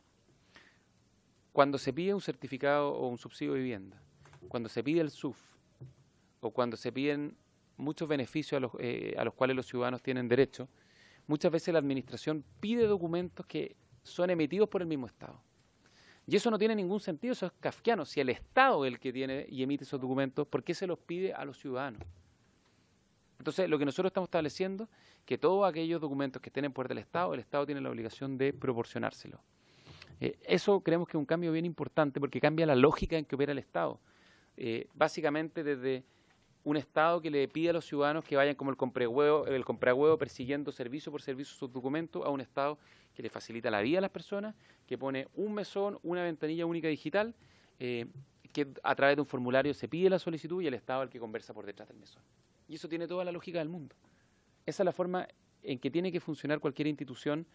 Cuando se pide un certificado o un subsidio de vivienda, cuando se pide el SUF o cuando se piden muchos beneficios a los cuales los ciudadanos tienen derecho, muchas veces la Administración pide documentos que son emitidos por el mismo Estado. Y eso no tiene ningún sentido, eso es kafkiano. Si el Estado es el que tiene y emite esos documentos, ¿por qué se los pide a los ciudadanos? Entonces, lo que nosotros estamos estableciendo es que todos aquellos documentos que estén en poder del Estado, el Estado tiene la obligación de proporcionárselos. Eso creemos que es un cambio bien importante porque cambia la lógica en que opera el Estado. Básicamente desde un Estado que le pide a los ciudadanos que vayan como el comprahuevo persiguiendo servicio por servicio sus documentos, a un Estado que le facilita la vida a las personas, que pone un mesón, una ventanilla única digital, que a través de un formulario se pide la solicitud y el Estado es el que conversa por detrás del mesón. Y eso tiene toda la lógica del mundo. Esa es la forma en que tiene que funcionar cualquier institución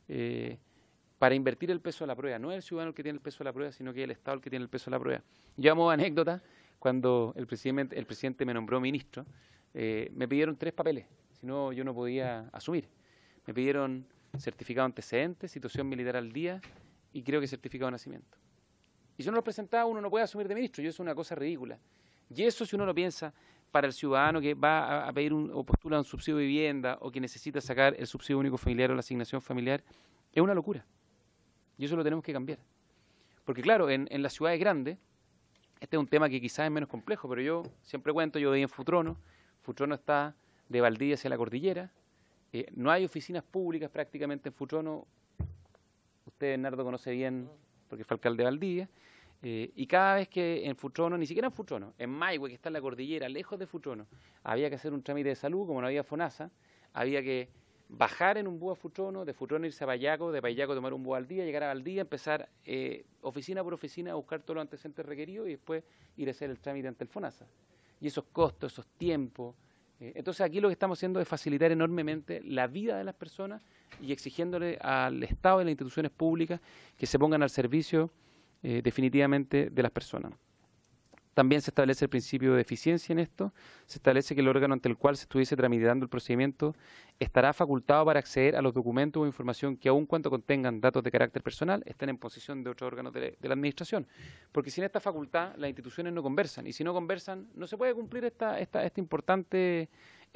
para invertir el peso de la prueba. No es el ciudadano el que tiene el peso de la prueba, sino que es el Estado el que tiene el peso de la prueba. Yo amo anécdota, cuando el presidente me nombró ministro, me pidieron 3 papeles, si no yo no podía asumir. Me pidieron certificado de antecedentes, situación militar al día y creo que certificado de nacimiento. Y si uno lo presentaba, uno no puede asumir de ministro, y eso es una cosa ridícula. Y eso, si uno lo piensa, para el ciudadano que va a pedir o postula un subsidio de vivienda o que necesita sacar el subsidio único familiar o la asignación familiar, es una locura. Y eso lo tenemos que cambiar. Porque claro, en las ciudades grandes, este es un tema que quizás es menos complejo, pero yo siempre cuento, yo viví en Futrono. Futrono está de Valdivia hacia la cordillera. No hay oficinas públicas prácticamente en Futrono. Usted, Nardo, conoce bien porque fue alcalde de Valdivia. Y cada vez que en Futrono, ni siquiera en Futrono, en Maihue, que está en la cordillera, lejos de Futrono, había que hacer un trámite de salud, como no había FONASA, había que bajar en un bus a Futrono, de Futrono irse a Payaco, de Payaco tomar un bus al día, llegar a Valdivia, empezar oficina por oficina a buscar todos los antecedentes requeridos y después ir a hacer el trámite ante el FONASA. Y esos costos, esos tiempos. Entonces aquí lo que estamos haciendo es facilitar enormemente la vida de las personas y exigiéndole al Estado y a las instituciones públicas que se pongan al servicio definitivamente de las personas. También se establece el principio de eficiencia en esto. Se establece que el órgano ante el cual se estuviese tramitando el procedimiento estará facultado para acceder a los documentos o información que, aun cuando contengan datos de carácter personal, estén en posesión de otros órganos de la Administración. Porque sin esta facultad las instituciones no conversan. Y si no conversan, no se puede cumplir esta importante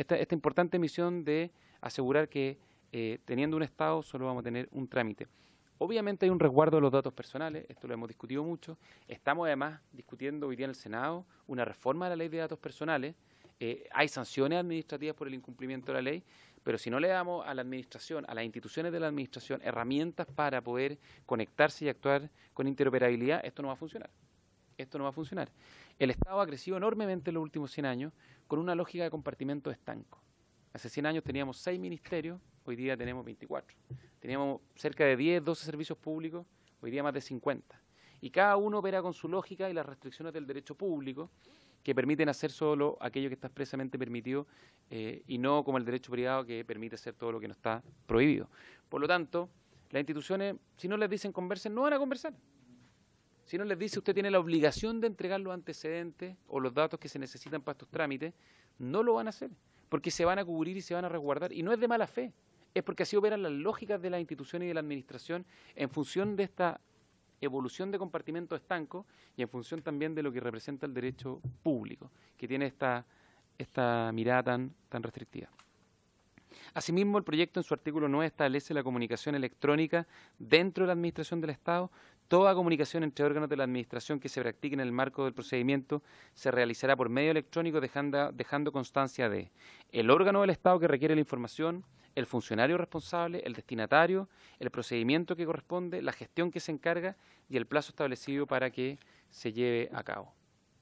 misión de asegurar que teniendo un Estado solo vamos a tener un trámite. Obviamente hay un resguardo de los datos personales, esto lo hemos discutido mucho. Estamos además discutiendo hoy día en el Senado una reforma de la ley de datos personales. Hay sanciones administrativas por el incumplimiento de la ley, pero si no le damos a la administración, a las instituciones de la administración, herramientas para poder conectarse y actuar con interoperabilidad, esto no va a funcionar. Esto no va a funcionar. El Estado ha crecido enormemente en los últimos 100 años con una lógica de compartimento estanco. Hace 100 años teníamos 6 ministerios, hoy día tenemos 24. Teníamos cerca de 10, 12 servicios públicos, hoy día más de 50. Y cada uno opera con su lógica y las restricciones del derecho público que permiten hacer solo aquello que está expresamente permitido y no como el derecho privado que permite hacer todo lo que no está prohibido. Por lo tanto, las instituciones, si no les dicen conversen, no van a conversar. Si no les dice usted tiene la obligación de entregar los antecedentes o los datos que se necesitan para estos trámites, no lo van a hacer, porque se van a cubrir y se van a resguardar. Y no es de mala fe, es porque así operan las lógicas de las instituciones y de la administración en función de esta evolución de compartimento estanco y en función también de lo que representa el derecho público, que tiene esta mirada tan restrictiva. Asimismo, el proyecto en su artículo 9 establece la comunicación electrónica dentro de la administración del Estado. Toda comunicación entre órganos de la administración que se practique en el marco del procedimiento se realizará por medio electrónico dejando constancia de el órgano del Estado que requiere la información, el funcionario responsable, el destinatario, el procedimiento que corresponde, la gestión que se encarga y el plazo establecido para que se lleve a cabo.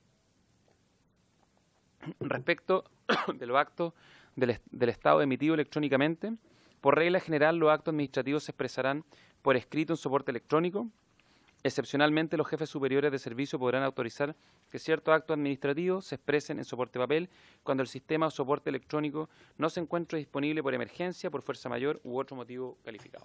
Respecto de los actos del Estado emitido electrónicamente, por regla general los actos administrativos se expresarán por escrito en soporte electrónico. Excepcionalmente, los jefes superiores de servicio podrán autorizar que ciertos actos administrativos se expresen en soporte papel cuando el sistema o soporte electrónico no se encuentre disponible por emergencia, por fuerza mayor u otro motivo calificado.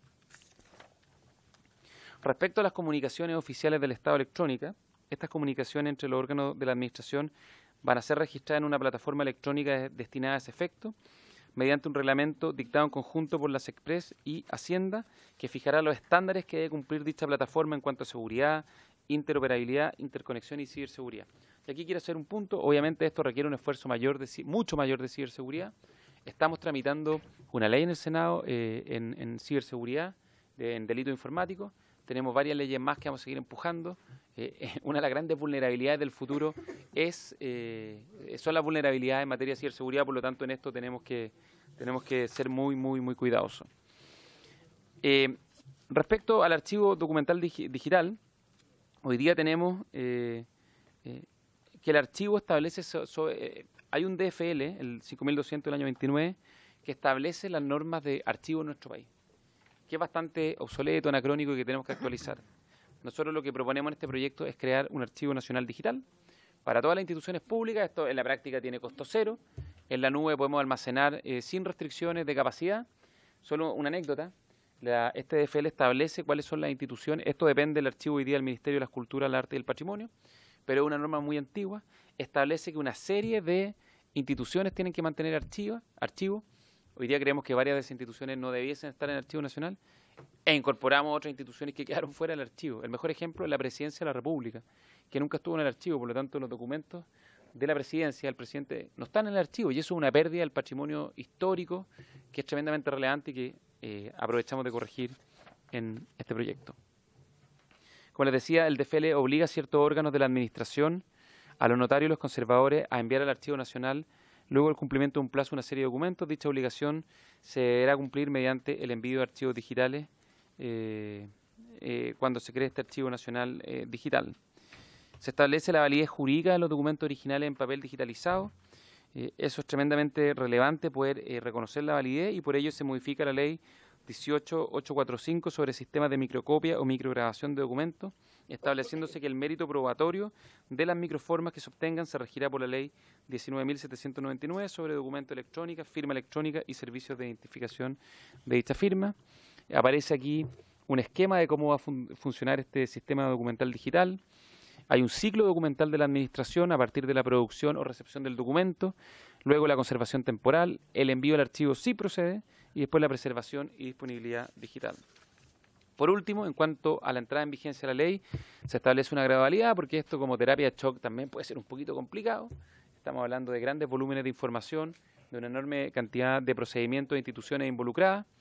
Respecto a las comunicaciones oficiales del Estado electrónica, estas comunicaciones entre los órganos de la administración van a ser registradas en una plataforma electrónica destinada a ese efecto, mediante un reglamento dictado en conjunto por la SECPRES y Hacienda, que fijará los estándares que debe cumplir dicha plataforma en cuanto a seguridad, interoperabilidad, interconexión y ciberseguridad. Y aquí quiero hacer un punto. Obviamente esto requiere un esfuerzo mucho mayor de ciberseguridad. Estamos tramitando una ley en el Senado en ciberseguridad, en delito informático. Tenemos varias leyes más que vamos a seguir empujando. Una de las grandes vulnerabilidades del futuro son las vulnerabilidades en materia de ciberseguridad, por lo tanto en esto tenemos que ser muy cuidadosos. Respecto al archivo documental digital, hoy día tenemos que el archivo establece, hay un DFL, el 5200 del año 29, que establece las normas de archivo en nuestro país, que es bastante obsoleto, anacrónico y que tenemos que actualizar. Nosotros lo que proponemos en este proyecto es crear un archivo nacional digital para todas las instituciones públicas. Esto en la práctica tiene costo cero. En la nube podemos almacenar sin restricciones de capacidad. Solo una anécdota. Este DFL establece cuáles son las instituciones. Esto depende del archivo hoy día del Ministerio de las Culturas, el Arte y el Patrimonio, pero es una norma muy antigua. Establece que una serie de instituciones tienen que mantener archivo. Hoy día creemos que varias de esas instituciones no debiesen estar en el Archivo Nacional e incorporamos otras instituciones que quedaron fuera del archivo. El mejor ejemplo es la Presidencia de la República, que nunca estuvo en el archivo, por lo tanto los documentos de la Presidencia del presidente no están en el archivo y eso es una pérdida del patrimonio histórico que es tremendamente relevante y que aprovechamos de corregir en este proyecto. Como les decía, el DFL obliga a ciertos órganos de la administración, a los notarios y los conservadores, a enviar al Archivo Nacional luego del cumplimiento de un plazo una serie de documentos. Dicha obligación se deberá cumplir mediante el envío de archivos digitales cuando se cree este archivo nacional digital. Se establece la validez jurídica de los documentos originales en papel digitalizado. Eso es tremendamente relevante, poder reconocer la validez, y por ello se modifica la ley 18845 sobre sistemas de microcopia o micrograbación de documentos, estableciéndose que el mérito probatorio de las microformas que se obtengan se regirá por la ley 19.799 sobre documento electrónica, firma electrónica y servicios de identificación de dicha firma. Aparece aquí un esquema de cómo va a funcionar este sistema documental digital. Hay un ciclo documental de la administración a partir de la producción o recepción del documento, luego la conservación temporal, el envío al archivo si procede y después la preservación y disponibilidad digital. Por último, en cuanto a la entrada en vigencia de la ley, se establece una gradualidad porque esto como terapia de shock también puede ser un poquito complicado. Estamos hablando de grandes volúmenes de información, de una enorme cantidad de procedimientos e instituciones involucradas.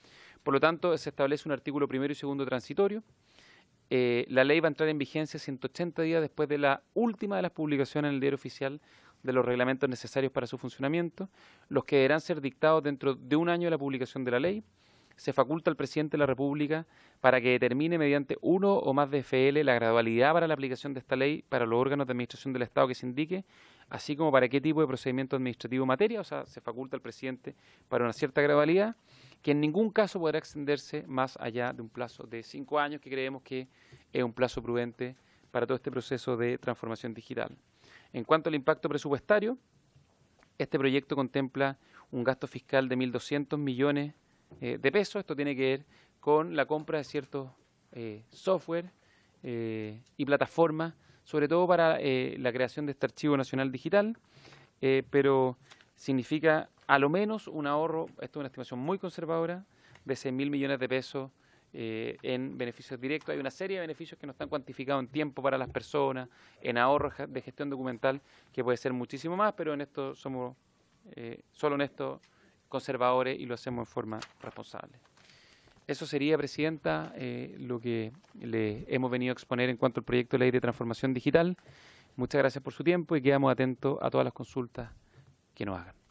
Por lo tanto, se establece un artículo 1º y 2º transitorio. La ley va a entrar en vigencia 180 días después de la última de las publicaciones en el Diario Oficial de los reglamentos necesarios para su funcionamiento, los que deberán ser dictados dentro de un año de la publicación de la ley. Se faculta al presidente de la República para que determine mediante uno o más DFL la gradualidad para la aplicación de esta ley para los órganos de administración del Estado que se indique, así como para qué tipo de procedimiento administrativo en materia. O sea, se faculta al presidente para una cierta gradualidad, que en ningún caso podrá extenderse más allá de un plazo de 5 años, que creemos que es un plazo prudente para todo este proceso de transformación digital. En cuanto al impacto presupuestario, este proyecto contempla un gasto fiscal de 1.200 millones de pesos. Esto tiene que ver con la compra de ciertos software y plataformas, sobre todo para la creación de este Archivo Nacional Digital, pero significa a lo menos un ahorro, esto es una estimación muy conservadora, de 6.000 millones de pesos en beneficios directos. Hay una serie de beneficios que no están cuantificados en tiempo para las personas, en ahorros de gestión documental, que puede ser muchísimo más, pero en esto somos solo honestos, conservadores, y lo hacemos en forma responsable. Eso sería, Presidenta, lo que le hemos venido a exponer en cuanto al proyecto de ley de transformación digital. Muchas gracias por su tiempo y quedamos atentos a todas las consultas que nos hagan.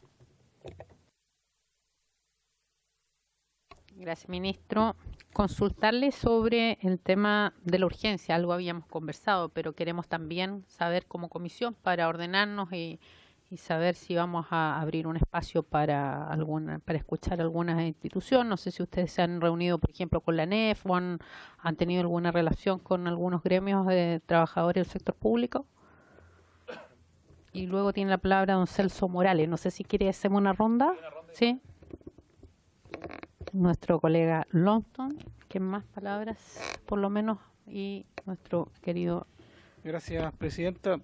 Gracias, ministro. Consultarle sobre el tema de la urgencia. Algo habíamos conversado, pero queremos también saber como comisión para ordenarnos y saber si vamos a abrir un espacio para escuchar alguna institución. No sé si ustedes se han reunido, por ejemplo, con la ANEF o han tenido alguna relación con algunos gremios de trabajadores del sector público. Y luego tiene la palabra don Celso Morales. No sé si quiere hacer una ronda. ¿Sí? Nuestro colega Longton, que más palabras, por lo menos, y nuestro querido... Gracias, Presidenta.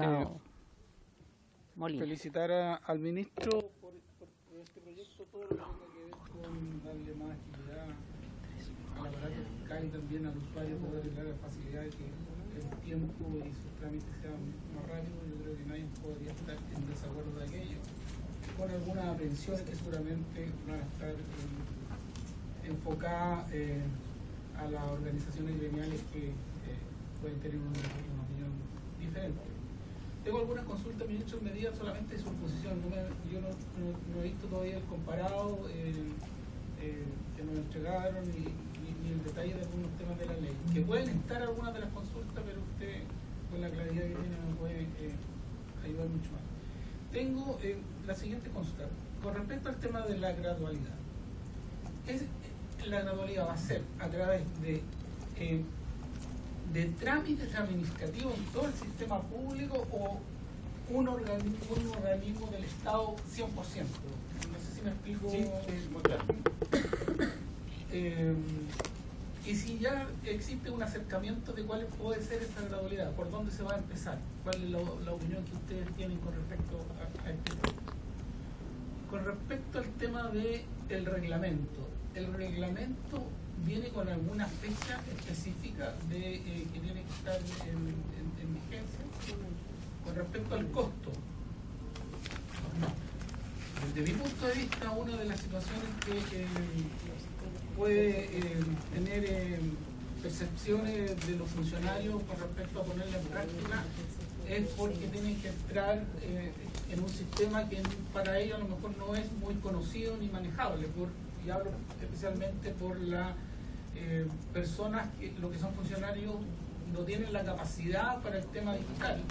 Felicitar al ministro por este proyecto, todo lo que tiene que ver con darle más agilidad al aparato fiscal y también al usuario poder darle la facilidad de que el tiempo y sus trámites sean más rápidos. Yo creo que nadie podría estar en desacuerdo de aquello, con algunas aprensiones que seguramente van a estar enfocadas a las organizaciones gremiales que pueden tener una opinión diferente. Tengo algunas consultas, ministro, medidas solamente de su posición. Yo no he visto todavía el comparado que nos entregaron ni el detalle de algunos temas de la ley. Que pueden estar algunas de las consultas, pero usted, con la claridad que tiene, nos puede ayudar mucho más. Tengo la siguiente consulta. Con respecto al tema de la gradualidad. La gradualidad va a ser a través de trámites administrativos en todo el sistema público o un organismo del Estado 100%. No sé si me explico. Sí, muy claro. Y si ya existe un acercamiento de cuál puede ser esa gradualidad, por dónde se va a empezar, cuál es la opinión que ustedes tienen con respecto a este tema. Con respecto al tema del reglamento, el reglamento viene con alguna fecha específica que tiene que estar en vigencia. Con respecto al costo, desde mi punto de vista, una de las situaciones que puede tener percepciones de los funcionarios con respecto a ponerla en práctica es porque tienen que entrar en un sistema que para ellos a lo mejor no es muy conocido ni manejable, y hablo especialmente por las personas que lo que son funcionarios no tienen la capacidad para el tema digital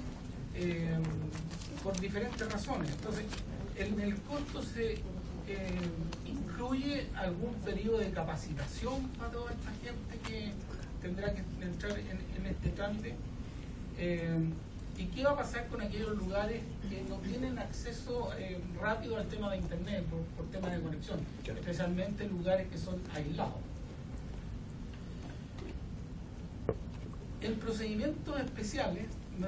por diferentes razones. Entonces, en el costo se incluye algún periodo de capacitación para toda esta gente que tendrá que entrar en este trámite. ¿Y qué va a pasar con aquellos lugares que no tienen acceso rápido al tema de Internet por temas de conexión? Especialmente lugares que son aislados. En procedimientos especiales me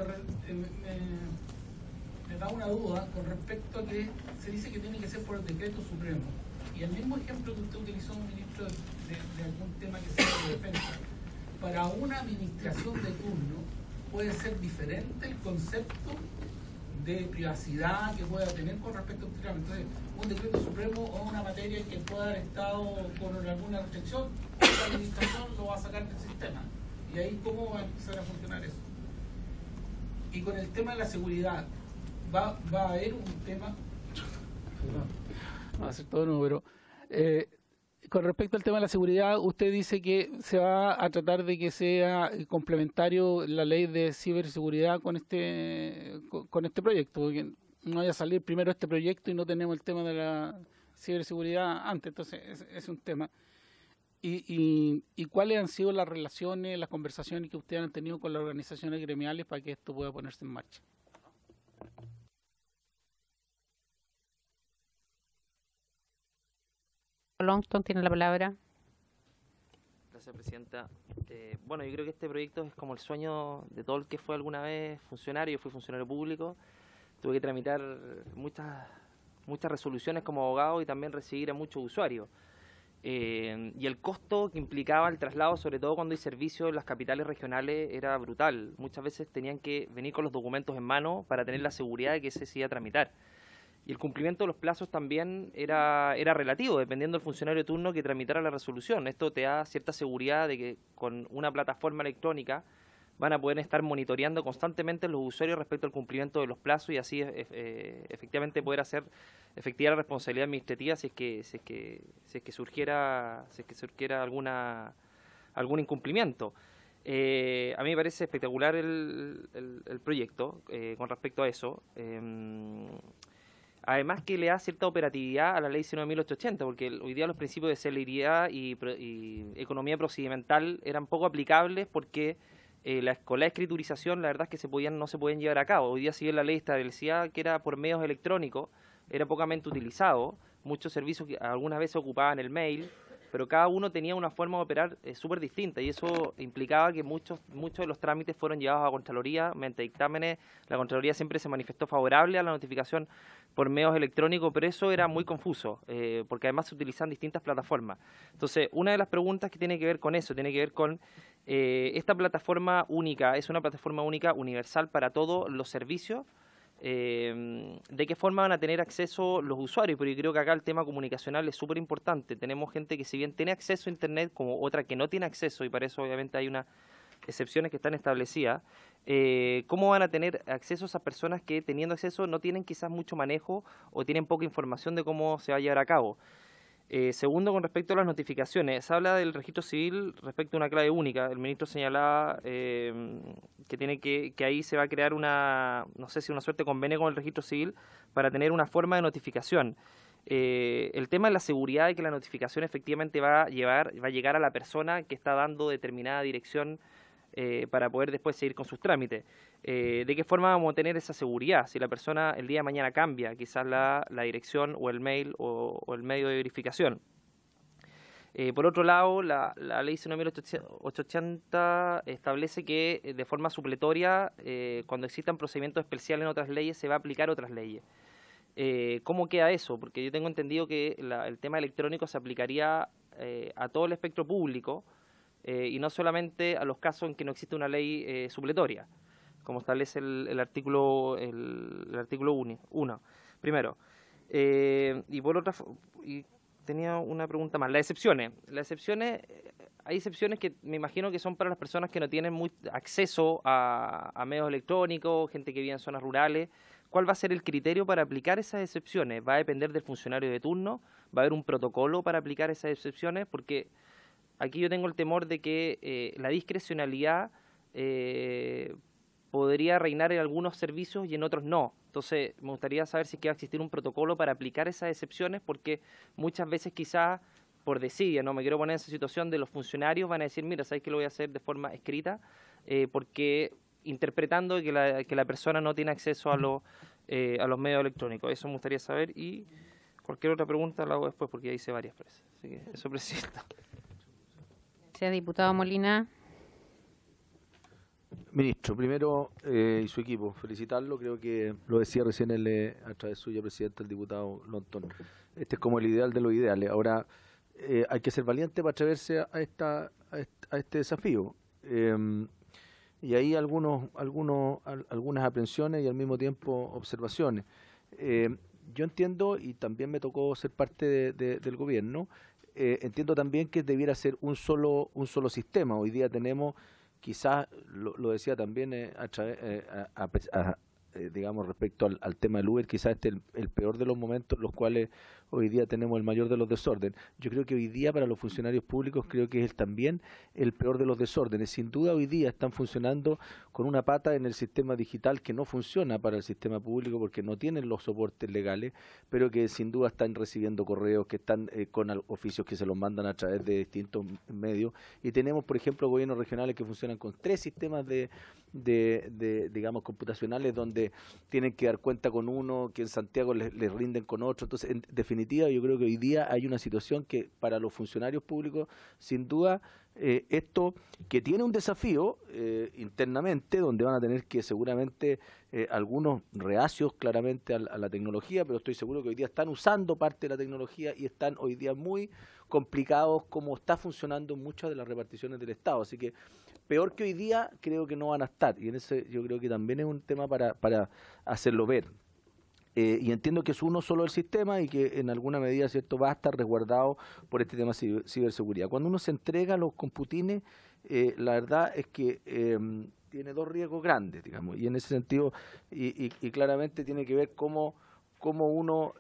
da una duda con respecto a que se dice que tiene que ser por el decreto supremo. Y el mismo ejemplo que usted utilizó, ministro, de algún tema que sea de defensa, para una administración de turno puede ser diferente el concepto de privacidad que pueda tener con respecto a este trámite. Entonces, un decreto supremo o una materia que pueda haber estado con alguna restricción, la administración lo va a sacar del sistema. Y ahí, ¿cómo va a empezar a funcionar eso? Y con el tema de la seguridad, va a haber un tema... No va a ser todo nuevo, pero... con respecto al tema de la seguridad, usted dice que se va a tratar de que sea complementario la ley de ciberseguridad con este proyecto, porque no vaya a salir primero este proyecto y no tenemos el tema de la ciberseguridad antes, entonces es un tema. ¿Y cuáles han sido las relaciones, las conversaciones que ustedes han tenido con las organizaciones gremiales para que esto pueda ponerse en marcha? Longton tiene la palabra. Gracias, Presidenta. Bueno, yo creo que este proyecto es como el sueño de todo el que fue alguna vez funcionario. Yo fui funcionario público, tuve que tramitar muchas resoluciones como abogado y también recibir a muchos usuarios. Y el costo que implicaba el traslado, sobre todo cuando hay servicios en las capitales regionales, era brutal. Muchas veces tenían que venir con los documentos en mano para tener la seguridad de que se iba a tramitar. Y el cumplimiento de los plazos también era relativo, dependiendo del funcionario de turno que tramitara la resolución. Esto te da cierta seguridad de que con una plataforma electrónica van a poder estar monitoreando constantemente los usuarios respecto al cumplimiento de los plazos y así efectivamente poder hacer efectiva la responsabilidad administrativa si es que surgiera algún incumplimiento. A mí me parece espectacular el proyecto con respecto a eso. Además que le da cierta operatividad a la ley 19.880, porque hoy día los principios de celeridad y economía procedimental eran poco aplicables porque con la escriturización la verdad es que no se podían llevar a cabo. Hoy día, si bien la ley establecía que era por medios electrónicos, era pocamente utilizado. Muchos servicios que algunas veces ocupaban el mail, pero cada uno tenía una forma de operar súper distinta y eso implicaba que muchos de los trámites fueron llevados a Contraloría mediante dictámenes. La Contraloría siempre se manifestó favorable a la notificación por medios electrónicos, pero eso era muy confuso, porque además se utilizan distintas plataformas. Entonces, una de las preguntas que tiene que ver con eso, tiene que ver con esta plataforma única, ¿es una plataforma única universal para todos los servicios? ¿De qué forma van a tener acceso los usuarios? Porque yo creo que acá el tema comunicacional es súper importante. Tenemos gente que si bien tiene acceso a Internet, como otra que no tiene acceso, y para eso obviamente hay unas excepciones que están establecidas. ¿Cómo van a tener acceso esas personas que teniendo acceso no tienen quizás mucho manejo o tienen poca información de cómo se va a llevar a cabo? Segundo, con respecto a las notificaciones, se habla del registro civil respecto a una clave única. El ministro señalaba que ahí se va a crear no sé si una suerte de convenio con el registro civil para tener una forma de notificación. El tema de la seguridad de que la notificación efectivamente va a llegar a la persona que está dando determinada dirección para poder después seguir con sus trámites. ¿De qué forma vamos a tener esa seguridad? Si la persona el día de mañana cambia quizás la dirección o el mail o el medio de verificación. Por otro lado, la ley 19.880 establece que de forma supletoria, cuando existan procedimientos especiales en otras leyes, se va a aplicar otras leyes. ¿Cómo queda eso? Porque yo tengo entendido que el tema electrónico se aplicaría a todo el espectro público y no solamente a los casos en que no existe una ley supletoria, como establece el artículo 1. Primero. Y por otra, tenía una pregunta más. Las excepciones. Hay excepciones que me imagino que son para las personas que no tienen acceso a medios electrónicos, gente que vive en zonas rurales. ¿Cuál va a ser el criterio para aplicar esas excepciones? ¿Va a depender del funcionario de turno? ¿Va a haber un protocolo para aplicar esas excepciones? Porque aquí yo tengo el temor de que la discrecionalidad podría reinar en algunos servicios y en otros no. Entonces, me gustaría saber si va a existir un protocolo para aplicar esas excepciones, porque muchas veces quizás por desidia, no me quiero poner en esa situación de los funcionarios, van a decir, mira, ¿sabes que lo voy a hacer de forma escrita? Porque interpretando que la persona no tiene acceso a los medios electrónicos. Eso me gustaría saber y cualquier otra pregunta la hago después porque ya hice varias veces. Así que eso, Presidenta. Gracias, diputado Molina. Ministro, primero y su equipo, felicitarlo. Creo que lo decía recién a través suya, Presidente, el diputado Longton. Este es como el ideal de los ideales. Ahora, hay que ser valiente para atreverse a este desafío. y ahí algunas aprensiones y al mismo tiempo observaciones. Yo entiendo, y también me tocó ser parte del gobierno, entiendo también que debiera ser un solo sistema. Hoy día tenemos, quizás, lo decía también digamos, respecto al tema del Uber, quizás este es el peor de los momentos en los cuales hoy día tenemos el mayor de los desórdenes. Yo creo que hoy día para los funcionarios públicos creo que es también el peor de los desórdenes. Sin duda hoy día están funcionando con una pata en el sistema digital que no funciona para el sistema público porque no tienen los soportes legales, pero que sin duda están recibiendo correos, que están con oficios que se los mandan a través de distintos medios. Y tenemos, por ejemplo, gobiernos regionales que funcionan con 3 sistemas digamos, computacionales, donde tienen que dar cuenta con uno, que en Santiago les rinden con otro. Entonces, en definitiva, yo creo que hoy día hay una situación que para los funcionarios públicos, sin duda, esto que tiene un desafío internamente, donde van a tener que seguramente algunos reacios claramente a la tecnología, pero estoy seguro que hoy día están usando parte de la tecnología y están hoy día muy complicados como está funcionando en muchas de las reparticiones del Estado. Así que peor que hoy día creo que no van a estar, y en ese yo creo que también es un tema para hacerlo ver. Y entiendo que es uno solo el sistema y que en alguna medida, ¿cierto?, va a estar resguardado por este tema de ciberseguridad. Cuando uno se entrega a los computines, la verdad es que tiene 2 riesgos grandes, digamos, y en ese sentido, y claramente tiene que ver cómo uno,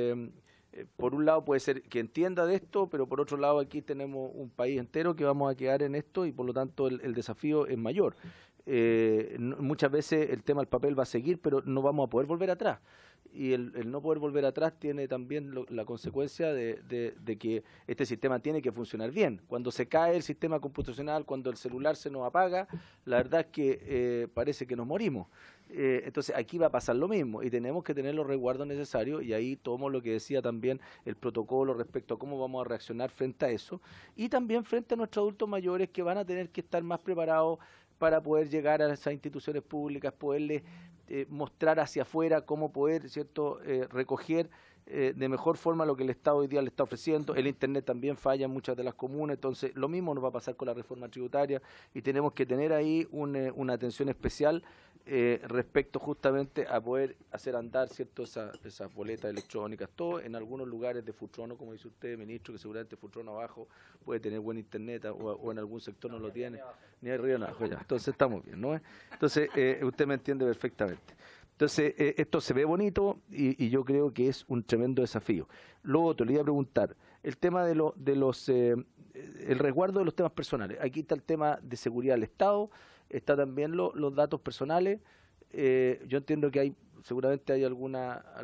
por un lado puede ser que entienda de esto, pero por otro lado aquí tenemos un país entero que vamos a quedar en esto y por lo tanto el desafío es mayor. Muchas veces el tema del papel va a seguir, pero no vamos a poder volver atrás. Y el no poder volver atrás tiene también la consecuencia de que este sistema tiene que funcionar bien. Cuando se cae el sistema computacional, cuando el celular se nos apaga, la verdad es que parece que nos morimos. Entonces aquí va a pasar lo mismo y tenemos que tener los resguardos necesarios, y ahí tomo lo que decía también el protocolo respecto a cómo vamos a reaccionar frente a eso, y también frente a nuestros adultos mayores que van a tener que estar más preparados para poder llegar a esas instituciones públicas, poderles mostrar hacia afuera cómo poder, ¿cierto?, recoger de mejor forma lo que el Estado hoy día le está ofreciendo. El Internet también falla en muchas de las comunas, entonces lo mismo nos va a pasar con la reforma tributaria y tenemos que tener ahí una atención especial respecto justamente a poder hacer andar, ¿cierto?, esas boletas electrónicas, todo en algunos lugares de Futrono, como dice usted, ministro, que seguramente Futrono abajo puede tener buen Internet o en algún sector no lo tiene, ni hay río abajo, ya. Entonces estamos bien, ¿no? Entonces usted me entiende perfectamente. Entonces, esto se ve bonito y yo creo que es un tremendo desafío. Luego otro, le iba a preguntar, el tema el resguardo de los temas personales. Aquí está el tema de seguridad del Estado, está también los datos personales. Yo entiendo que seguramente hay algún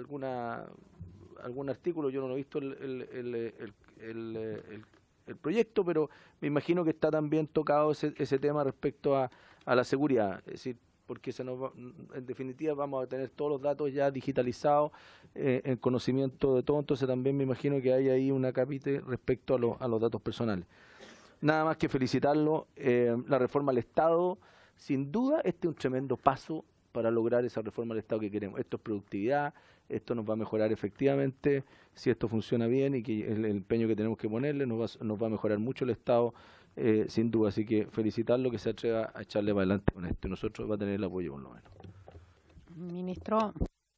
artículo, yo no lo he visto el proyecto, pero me imagino que está también tocado ese tema respecto a la seguridad. Es decir, porque en definitiva vamos a tener todos los datos ya digitalizados, en conocimiento de todo, entonces también me imagino que hay ahí una capítulo respecto a los datos personales. Nada más que felicitarlo, la reforma al Estado, sin duda este es un tremendo paso para lograr esa reforma al Estado que queremos. Esto es productividad, esto nos va a mejorar efectivamente, si esto funciona bien y que el empeño que tenemos que ponerle nos va a mejorar mucho el Estado, sin duda. Así que felicitarlo que se atreva a echarle para adelante con esto. Nosotros va a tener el apoyo por lo menos. Ministro,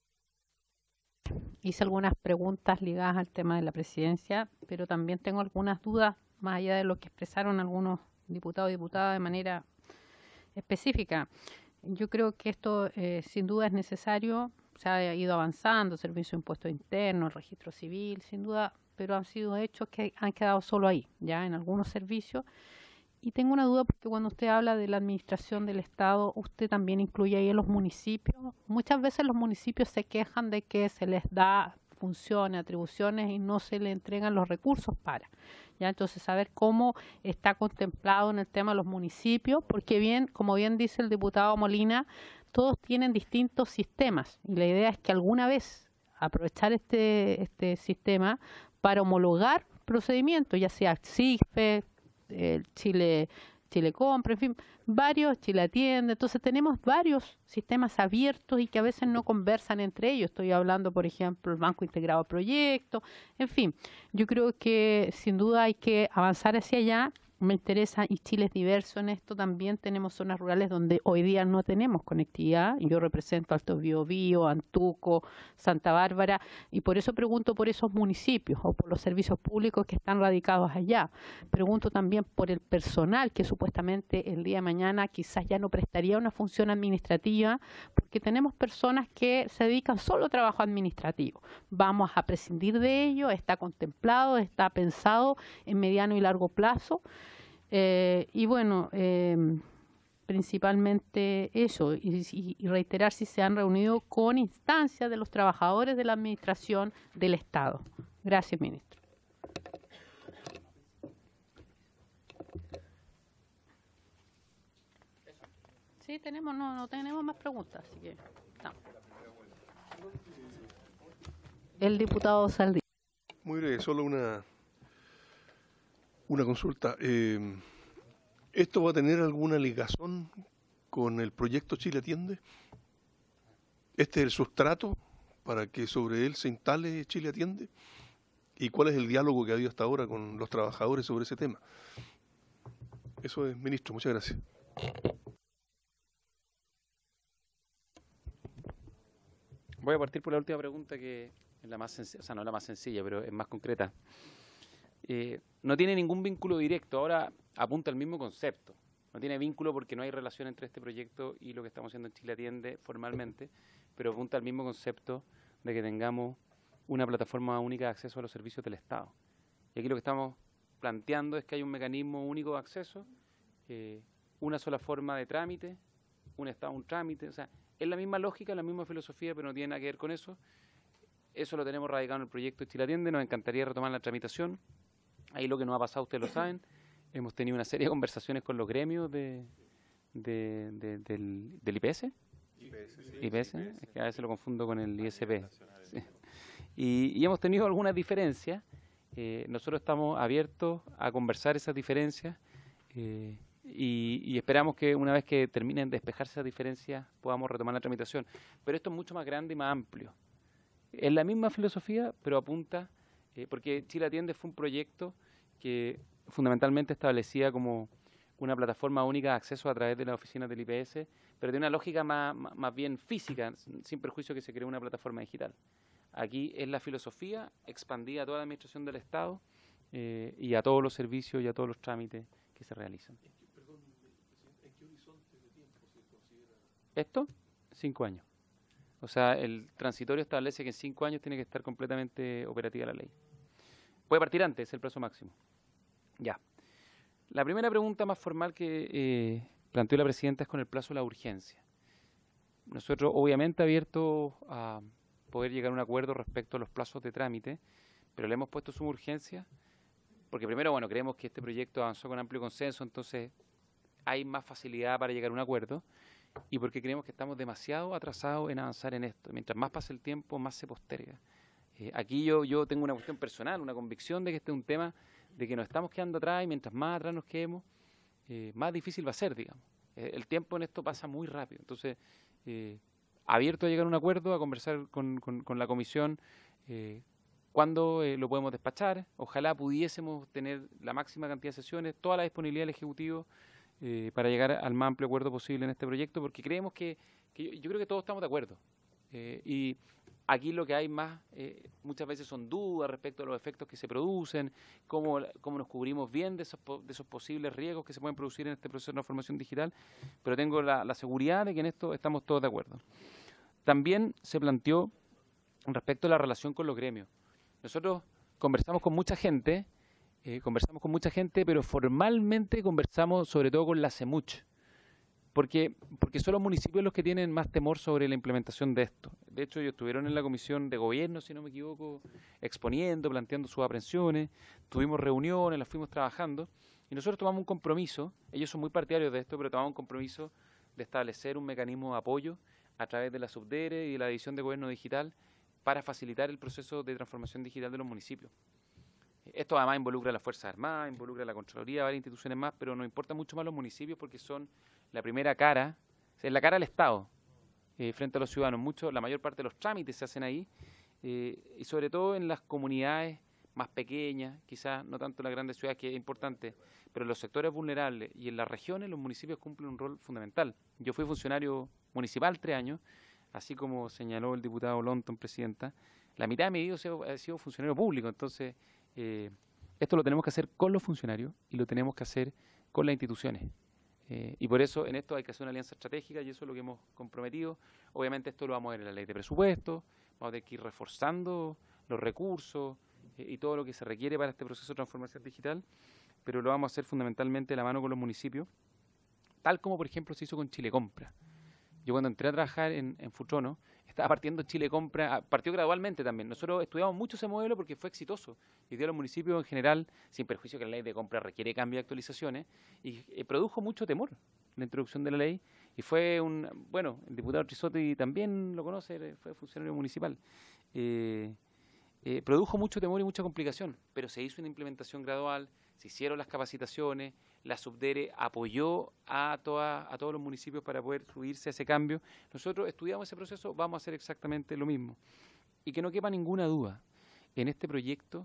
hice algunas preguntas ligadas al tema de la presidencia, pero también tengo algunas dudas más allá de lo que expresaron algunos diputados y diputadas de manera específica. Yo creo que esto sin duda es necesario, se ha ido avanzando, servicio de impuestos internos, el registro civil, sin duda, pero han sido hechos que han quedado solo ahí, ya en algunos servicios. Y tengo una duda porque cuando usted habla de la administración del Estado, usted también incluye ahí a los municipios. Muchas veces los municipios se quejan de que se les da funciones, atribuciones y no se le entregan los recursos para. ¿Ya? Entonces, saber cómo está contemplado en el tema de los municipios, porque como bien dice el diputado Molina, todos tienen distintos sistemas y la idea es que alguna vez aprovechar este sistema para homologar procedimientos, ya sea CIGFE, Chile Compra, en fin, varios, Chile Atiende. Entonces tenemos varios sistemas abiertos y que a veces no conversan entre ellos. Estoy hablando, por ejemplo, el Banco Integrado de Proyectos, en fin. Yo creo que sin duda hay que avanzar hacia allá me interesa, y Chile es diverso en esto también, tenemos zonas rurales donde hoy día no tenemos conectividad. Yo represento Alto Biobío, Antuco, Santa Bárbara, y por eso pregunto por esos municipios o por los servicios públicos que están radicados allá. Pregunto también por el personal que supuestamente el día de mañana quizás ya no prestaría una función administrativa, porque tenemos personas que se dedican solo a trabajo administrativo. Vamos a prescindir de ello, está contemplado, está pensado en mediano y largo plazo. Y bueno, principalmente eso, y reiterar si se han reunido con instancias de los trabajadores de la administración del Estado. Gracias, ministro. Sí, tenemos, no tenemos más preguntas, así que no. El diputado Saldí. Muy breve, solo una consulta. ¿Esto va a tener alguna ligación con el proyecto Chile Atiende? ¿Este es el sustrato para que sobre él se instale Chile Atiende? ¿Y cuál es el diálogo que ha habido hasta ahora con los trabajadores sobre ese tema? Eso es, ministro. Muchas gracias. Voy a partir por la última pregunta, que es la más sencilla, o sea, no la más sencilla, pero es más concreta. No tiene ningún vínculo directo, ahora apunta al mismo concepto. No tiene vínculo porque no hay relación entre este proyecto y lo que estamos haciendo en Chile Atiende formalmente, pero apunta al mismo concepto de que tengamos una plataforma única de acceso a los servicios del Estado. Y aquí lo que estamos planteando es que hay un mecanismo único de acceso, una sola forma de trámite, un Estado, un trámite, o sea, es la misma lógica, la misma filosofía, pero no tiene nada que ver con eso. Eso lo tenemos radicado en el proyecto de Chile Atiende, nos encantaría retomar la tramitación. Ahí lo que nos ha pasado, ustedes lo saben, hemos tenido una serie de conversaciones con los gremios del IPS. IPS, es que a veces lo confundo con el ISP. Sí. Y hemos tenido algunas diferencias. Nosotros estamos abiertos a conversar esas diferencias y esperamos que una vez que terminen de despejarse esas diferencias podamos retomar la tramitación. Pero esto es mucho más grande y más amplio. Es la misma filosofía, pero apunta, porque Chile Atiende fue un proyecto que fundamentalmente establecía como una plataforma única de acceso a través de las oficinas del IPS, pero de una lógica más bien física, sin perjuicio que se creó una plataforma digital. Aquí es la filosofía expandida a toda la administración del Estado y a todos los servicios y a todos los trámites que se realizan. Perdón, ¿en qué horizonte de tiempo se considera? ¿Esto? 5 años. O sea, el transitorio establece que en 5 años tiene que estar completamente operativa la ley. Puede partir antes, es el plazo máximo. Ya. La primera pregunta más formal que planteó la presidenta es con el plazo de la urgencia. Nosotros, obviamente, abiertos a poder llegar a un acuerdo respecto a los plazos de trámite, pero le hemos puesto suma urgencia, porque primero, bueno, creemos que este proyecto avanzó con amplio consenso, entonces hay más facilidad para llegar a un acuerdo, y porque creemos que estamos demasiado atrasados en avanzar en esto. Mientras más pasa el tiempo, más se posterga. Aquí yo tengo una cuestión personal, una convicción de que este es un tema de que nos estamos quedando atrás, y mientras más atrás nos quedemos, más difícil va a ser, digamos. El tiempo en esto pasa muy rápido. Entonces, abierto a llegar a un acuerdo, a conversar con la comisión, cuándo lo podemos despachar. Ojalá pudiésemos tener la máxima cantidad de sesiones, toda la disponibilidad del Ejecutivo para llegar al más amplio acuerdo posible en este proyecto, porque creemos que yo creo que todos estamos de acuerdo. Y aquí lo que hay más, muchas veces son dudas respecto a los efectos que se producen, cómo nos cubrimos bien de esos posibles riesgos que se pueden producir en este proceso de transformación digital, pero tengo la seguridad de que en esto estamos todos de acuerdo. También se planteó respecto a la relación con los gremios. Nosotros conversamos con mucha gente, pero formalmente conversamos sobre todo con la CEMUCH, porque son los municipios los que tienen más temor sobre la implementación de esto. De hecho, ellos estuvieron en la comisión de gobierno, si no me equivoco, exponiendo, planteando sus aprensiones, tuvimos reuniones, las fuimos trabajando, y nosotros tomamos un compromiso, ellos son muy partidarios de esto, pero tomamos un compromiso de establecer un mecanismo de apoyo a través de la Subdere y de la División de Gobierno Digital para facilitar el proceso de transformación digital de los municipios. Esto además involucra a las Fuerzas Armadas, involucra a la Contraloría, varias instituciones más, pero nos importa mucho más los municipios porque son la primera cara, es la cara del Estado frente a los ciudadanos. La mayor parte de los trámites se hacen ahí y sobre todo en las comunidades más pequeñas, quizás no tanto en las grandes ciudades, que es importante, pero en los sectores vulnerables y en las regiones los municipios cumplen un rol fundamental. Yo fui funcionario municipal 3 años, así como señaló el diputado Lonton, presidenta, la mitad de mi vida he sido funcionario público, entonces esto lo tenemos que hacer con los funcionarios y lo tenemos que hacer con las instituciones. Y por eso en esto hay que hacer una alianza estratégica y eso es lo que hemos comprometido. Obviamente esto lo vamos a ver en la ley de presupuesto, vamos a tener que ir reforzando los recursos y todo lo que se requiere para este proceso de transformación digital, pero lo vamos a hacer fundamentalmente de la mano con los municipios, tal como por ejemplo se hizo con Chile Compra. Yo cuando entré a trabajar en Futrono, estaba partiendo Chile Compra, partió gradualmente también. Nosotros estudiamos mucho ese modelo porque fue exitoso. Y dio a los municipios en general, sin perjuicio que la ley de compra requiere cambio y actualizaciones, y produjo mucho temor la introducción de la ley. Y fue el diputado Trisotti también lo conoce, fue funcionario municipal. Produjo mucho temor y mucha complicación, pero se hizo una implementación gradual, se hicieron las capacitaciones, la Subdere apoyó a todos los municipios para poder subirse a ese cambio. Nosotros estudiamos ese proceso, vamos a hacer exactamente lo mismo. Y que no quepa ninguna duda, en este proyecto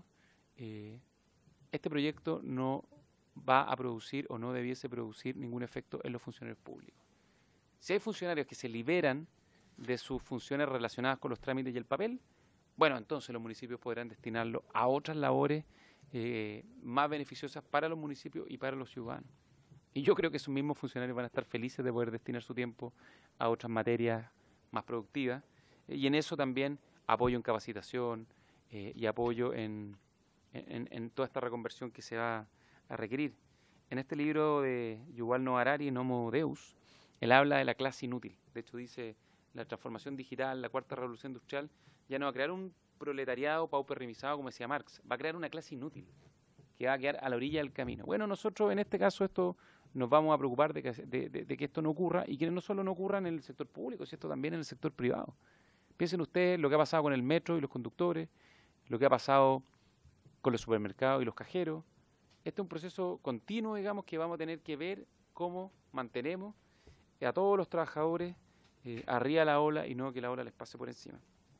no va a producir o no debiese producir ningún efecto en los funcionarios públicos. Si hay funcionarios que se liberan de sus funciones relacionadas con los trámites y el papel, bueno, entonces los municipios podrán destinarlo a otras labores más beneficiosas para los municipios y para los ciudadanos. Y yo creo que esos mismos funcionarios van a estar felices de poder destinar su tiempo a otras materias más productivas. Y en eso también apoyo en capacitación y apoyo en toda esta reconversión que se va a requerir. En este libro de Yuval Noah Harari, Homo Deus, él habla de la clase inútil. De hecho dice, la transformación digital, la cuarta revolución industrial, ya no va a crear un proletariado pauperimizado, como decía Marx, va a crear una clase inútil que va a quedar a la orilla del camino. Bueno, nosotros en este caso nos vamos a preocupar de que esto no ocurra, y que no solo no ocurra en el sector público, sino también en el sector privado. Piensen ustedes lo que ha pasado con el metro y los conductores, lo que ha pasado con los supermercados y los cajeros. Este es un proceso continuo, digamos, que vamos a tener que ver cómo mantenemos a todos los trabajadores arriba de la ola y no que la ola les pase por encima.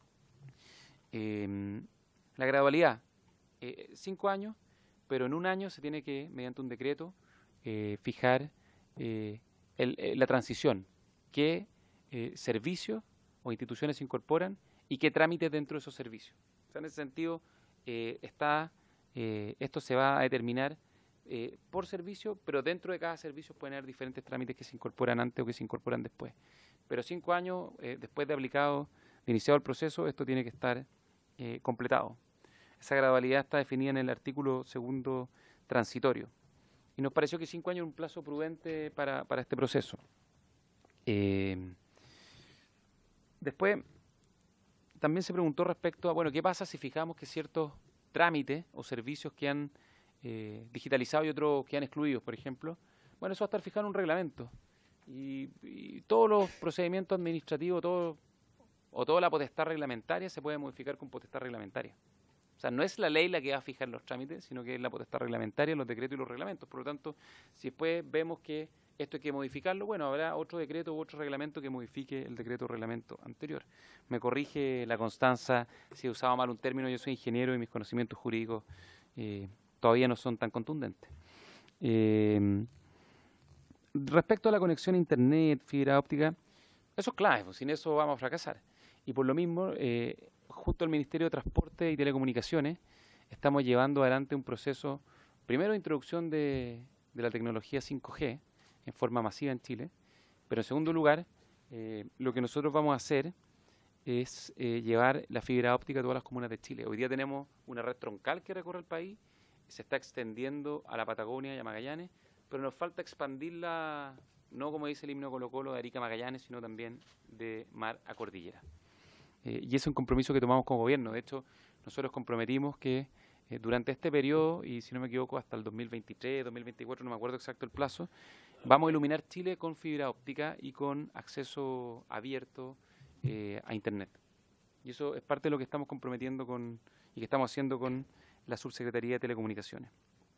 La gradualidad, 5 años, pero en un año se tiene que, mediante un decreto, fijar la transición, qué servicios o instituciones se incorporan y qué trámites dentro de esos servicios. O sea, en ese sentido, esto se va a determinar por servicio, pero dentro de cada servicio pueden haber diferentes trámites que se incorporan antes o que se incorporan después. Pero 5 años después de iniciado el proceso, esto tiene que estar completado. Esa gradualidad está definida en el artículo 2º transitorio. Y nos pareció que 5 años era un plazo prudente para este proceso. Después, también se preguntó respecto a, bueno, ¿qué pasa si fijamos que ciertos trámites o servicios que han digitalizado y otros que han excluido, por ejemplo? Bueno, eso va a estar fijado en un reglamento. Y todos los procedimientos administrativos, toda la potestad reglamentaria se puede modificar con potestad reglamentaria. O sea, no es la ley la que va a fijar los trámites, sino que es la potestad reglamentaria, los decretos y los reglamentos. Por lo tanto, si después vemos que esto hay que modificarlo, bueno, habrá otro decreto u otro reglamento que modifique el decreto o reglamento anterior. Me corrige la Constanza si he usado mal un término, yo soy ingeniero y mis conocimientos jurídicos todavía no son tan contundentes. Respecto a la conexión a Internet, fibra óptica, eso es clave, pues, sin eso vamos a fracasar. Y por lo mismo, justo al Ministerio de Transporte y Telecomunicaciones, estamos llevando adelante un proceso, primero de introducción de la tecnología 5G en forma masiva en Chile, pero en segundo lugar, lo que nosotros vamos a hacer es llevar la fibra óptica a todas las comunas de Chile. Hoy día tenemos una red troncal que recorre el país, se está extendiendo a la Patagonia y a Magallanes, pero nos falta expandirla, no como dice el himno Colo-Colo, de Arica a Magallanes, sino también de mar a cordillera. Y ese es un compromiso que tomamos como gobierno. De hecho, nosotros comprometimos que durante este periodo, y si no me equivoco hasta el 2023, 2024, no me acuerdo exacto el plazo, vamos a iluminar Chile con fibra óptica y con acceso abierto a Internet. Y eso es parte de lo que estamos comprometiendo y que estamos haciendo con la Subsecretaría de Telecomunicaciones.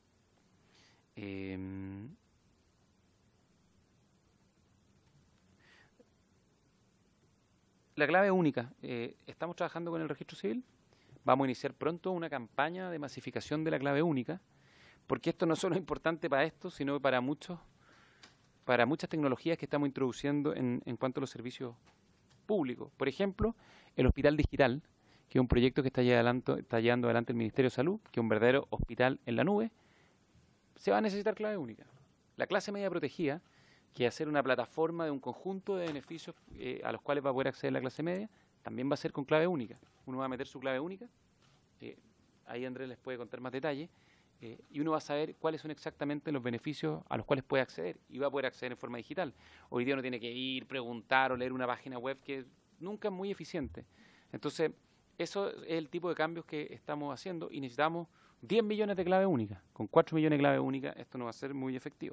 La clave única. Estamos trabajando con el registro civil. Vamos a iniciar pronto una campaña de masificación de la clave única porque esto no solo es importante para esto, sino para muchas tecnologías que estamos introduciendo en cuanto a los servicios públicos. Por ejemplo, el Hospital Digital, que es un proyecto que está llevando adelante el Ministerio de Salud, que es un verdadero hospital en la nube, se va a necesitar clave única. La clase media protegida, que es hacer una plataforma de un conjunto de beneficios a los cuales va a poder acceder la clase media, también va a ser con clave única. Uno va a meter su clave única, ahí Andrés les puede contar más detalles, y uno va a saber cuáles son exactamente los beneficios a los cuales puede acceder, y va a poder acceder en forma digital. Hoy día uno tiene que ir, preguntar o leer una página web que nunca es muy eficiente. Entonces, eso es el tipo de cambios que estamos haciendo y necesitamos 10 millones de clave única. Con 4 millones de clave única esto no va a ser muy efectivo.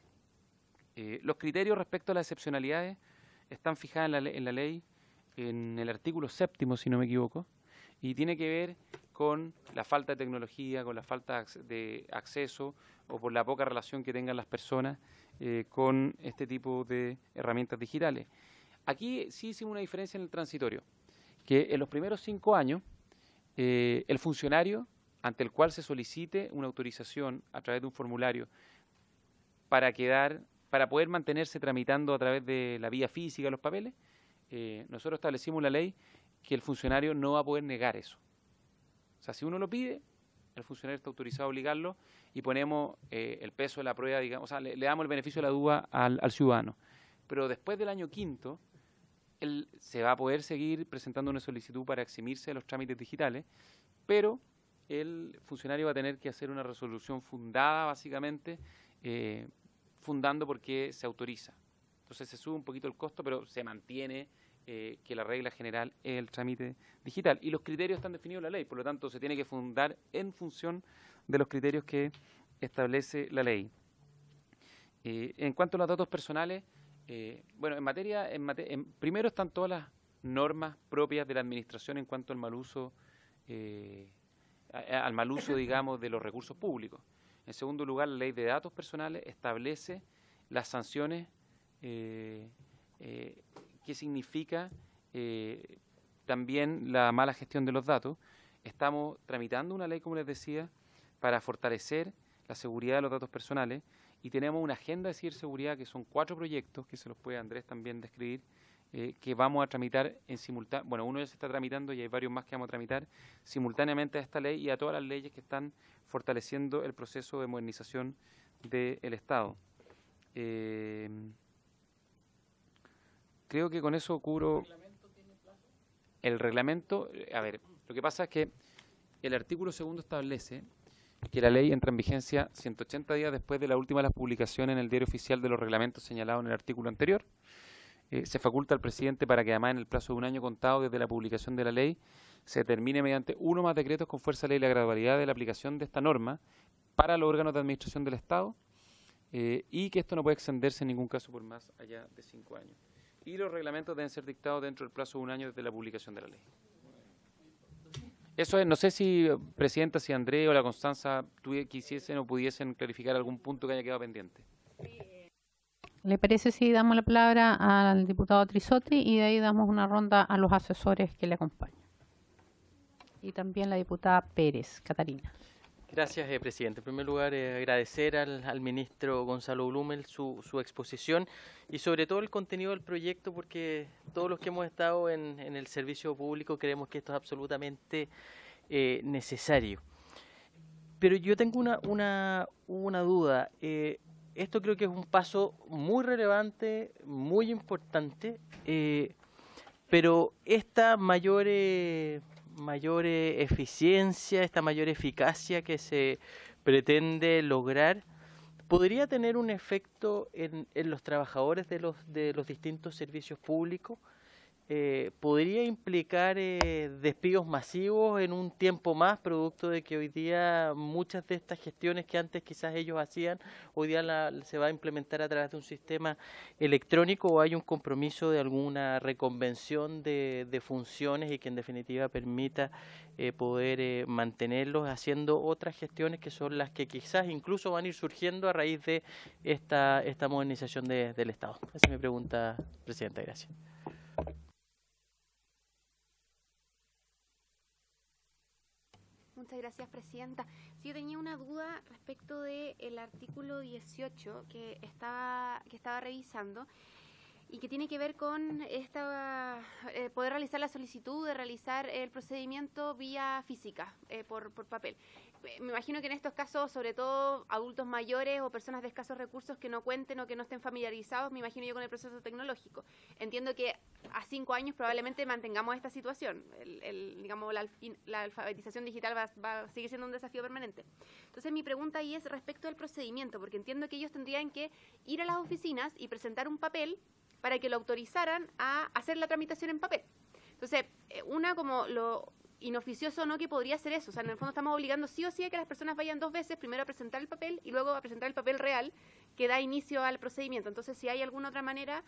Los criterios respecto a las excepcionalidades están fijadas en la ley, en el artículo 7, si no me equivoco, y tiene que ver con la falta de tecnología, con la falta de acceso o por la poca relación que tengan las personas con este tipo de herramientas digitales. Aquí sí hicimos una diferencia en el transitorio, que en los primeros 5 años el funcionario ante el cual se solicite una autorización a través de un formulario para poder mantenerse tramitando a través de la vía física los papeles, nosotros establecimos la ley que el funcionario no va a poder negar eso. O sea, si uno lo pide, el funcionario está autorizado a obligarlo y ponemos el peso de la prueba, digamos, o sea, le damos el beneficio de la duda al ciudadano. Pero después del año 5, él se va a poder seguir presentando una solicitud para eximirse de los trámites digitales, pero el funcionario va a tener que hacer una resolución fundada, básicamente, fundando por qué se autoriza. Entonces se sube un poquito el costo, pero se mantiene que la regla general es el trámite digital. Y los criterios están definidos en la ley, por lo tanto se tiene que fundar en función de los criterios que establece la ley. En cuanto a los datos personales, bueno, primero están todas las normas propias de la administración en cuanto al mal uso, digamos, de los recursos públicos. En segundo lugar, la ley de datos personales establece las sanciones que significa también la mala gestión de los datos. Estamos tramitando una ley, como les decía, para fortalecer la seguridad de los datos personales y tenemos una agenda de ciberseguridad que son 4 proyectos, que se los puede Andrés también describir, que vamos a tramitar en simultáneo. Bueno, uno ya se está tramitando y hay varios más que vamos a tramitar simultáneamente a esta ley y a todas las leyes que están fortaleciendo el proceso de modernización del Estado. Creo que con eso cubro el reglamento. A ver, lo que pasa es que el artículo 2 establece que la ley entra en vigencia 180 días después de la última de las publicaciones en el diario oficial de los reglamentos señalados en el artículo anterior. Se faculta al presidente para que además en el plazo de un año contado desde la publicación de la ley se determine mediante uno o más decretos con fuerza de ley la gradualidad de la aplicación de esta norma para los órganos de administración del Estado y que esto no puede extenderse en ningún caso por más allá de 5 años. Y los reglamentos deben ser dictados dentro del plazo de un año desde la publicación de la ley. Eso es, no sé si, Presidenta, si Andrés o la Constanza quisiesen o pudiesen clarificar algún punto que haya quedado pendiente. ¿Le parece si damos la palabra al diputado Trisotti y de ahí damos una ronda a los asesores que le acompañan? Y también la diputada Pérez, Catarina. Gracias, Presidente. En primer lugar, agradecer al ministro Gonzalo Blumel su exposición y sobre todo el contenido del proyecto, porque todos los que hemos estado en el servicio público creemos que esto es absolutamente necesario. Pero yo tengo una duda. Esto creo que es un paso muy relevante, muy importante, pero esta mayor eficiencia, esta mayor eficacia que se pretende lograr, ¿podría tener un efecto en los trabajadores de los distintos servicios públicos? ¿Podría implicar despidos masivos en un tiempo más, producto de que hoy día muchas de estas gestiones que antes quizás ellos hacían, hoy día se va a implementar a través de un sistema electrónico, o hay un compromiso de alguna reconvención de funciones y que en definitiva permita poder mantenerlos haciendo otras gestiones que son las que quizás incluso van a ir surgiendo a raíz de esta modernización del Estado? Esa es mi pregunta, Presidenta. Gracias. Muchas gracias, Presidenta. Sí, yo tenía una duda respecto del artículo 18 que estaba revisando y que tiene que ver con poder realizar la solicitud de realizar el procedimiento vía física, por papel. Me imagino que en estos casos, sobre todo adultos mayores o personas de escasos recursos que no cuenten o que no estén familiarizados, me imagino yo, con el proceso tecnológico. Entiendo que a 5 años probablemente mantengamos esta situación. Digamos, la alfabetización digital va a seguir siendo un desafío permanente. Entonces, mi pregunta ahí es respecto al procedimiento, porque entiendo que ellos tendrían que ir a las oficinas y presentar un papel para que lo autorizaran a hacer la tramitación en papel. Entonces, como lo inoficioso no que podría ser eso. O sea, en el fondo estamos obligando sí o sí a que las personas vayan 2 veces, primero a presentar el papel y luego a presentar el papel real que da inicio al procedimiento. Entonces, si hay alguna otra manera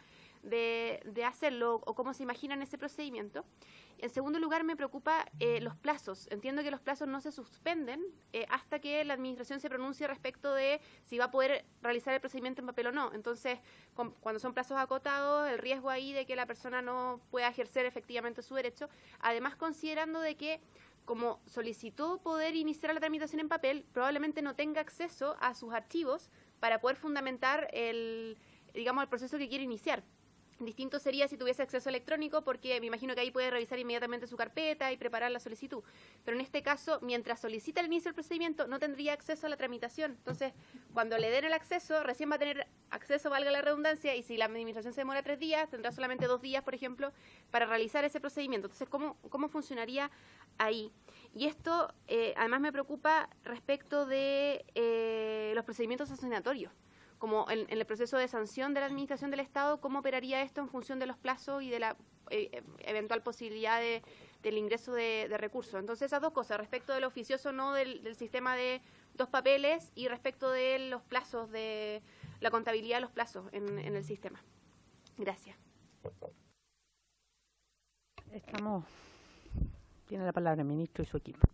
de hacerlo o cómo se imaginan ese procedimiento. En segundo lugar, me preocupa los plazos. Entiendo que los plazos no se suspenden hasta que la Administración se pronuncie respecto de si va a poder realizar el procedimiento en papel o no. Entonces, cuando son plazos acotados, el riesgo ahí de que la persona no pueda ejercer efectivamente su derecho, además considerando de que como solicitó poder iniciar la tramitación en papel, probablemente no tenga acceso a sus archivos para poder fundamentar el proceso que quiere iniciar. Distinto sería si tuviese acceso electrónico, porque me imagino que ahí puede revisar inmediatamente su carpeta y preparar la solicitud. Pero en este caso, mientras solicita el inicio del procedimiento, no tendría acceso a la tramitación. Entonces, cuando le den el acceso, recién va a tener acceso, valga la redundancia, y si la administración se demora 3 días, tendrá solamente 2 días, por ejemplo, para realizar ese procedimiento. Entonces, ¿cómo funcionaría ahí? Y esto, además, me preocupa respecto de los procedimientos sancionatorios. Como en el proceso de sanción de la Administración del Estado, ¿cómo operaría esto en función de los plazos y de la eventual posibilidad del ingreso de recursos? Entonces, esas dos cosas, respecto del oficioso no del sistema de 2 papeles y respecto de los plazos, de la contabilidad de los plazos en el sistema. Gracias. Tiene la palabra el ministro y su equipo.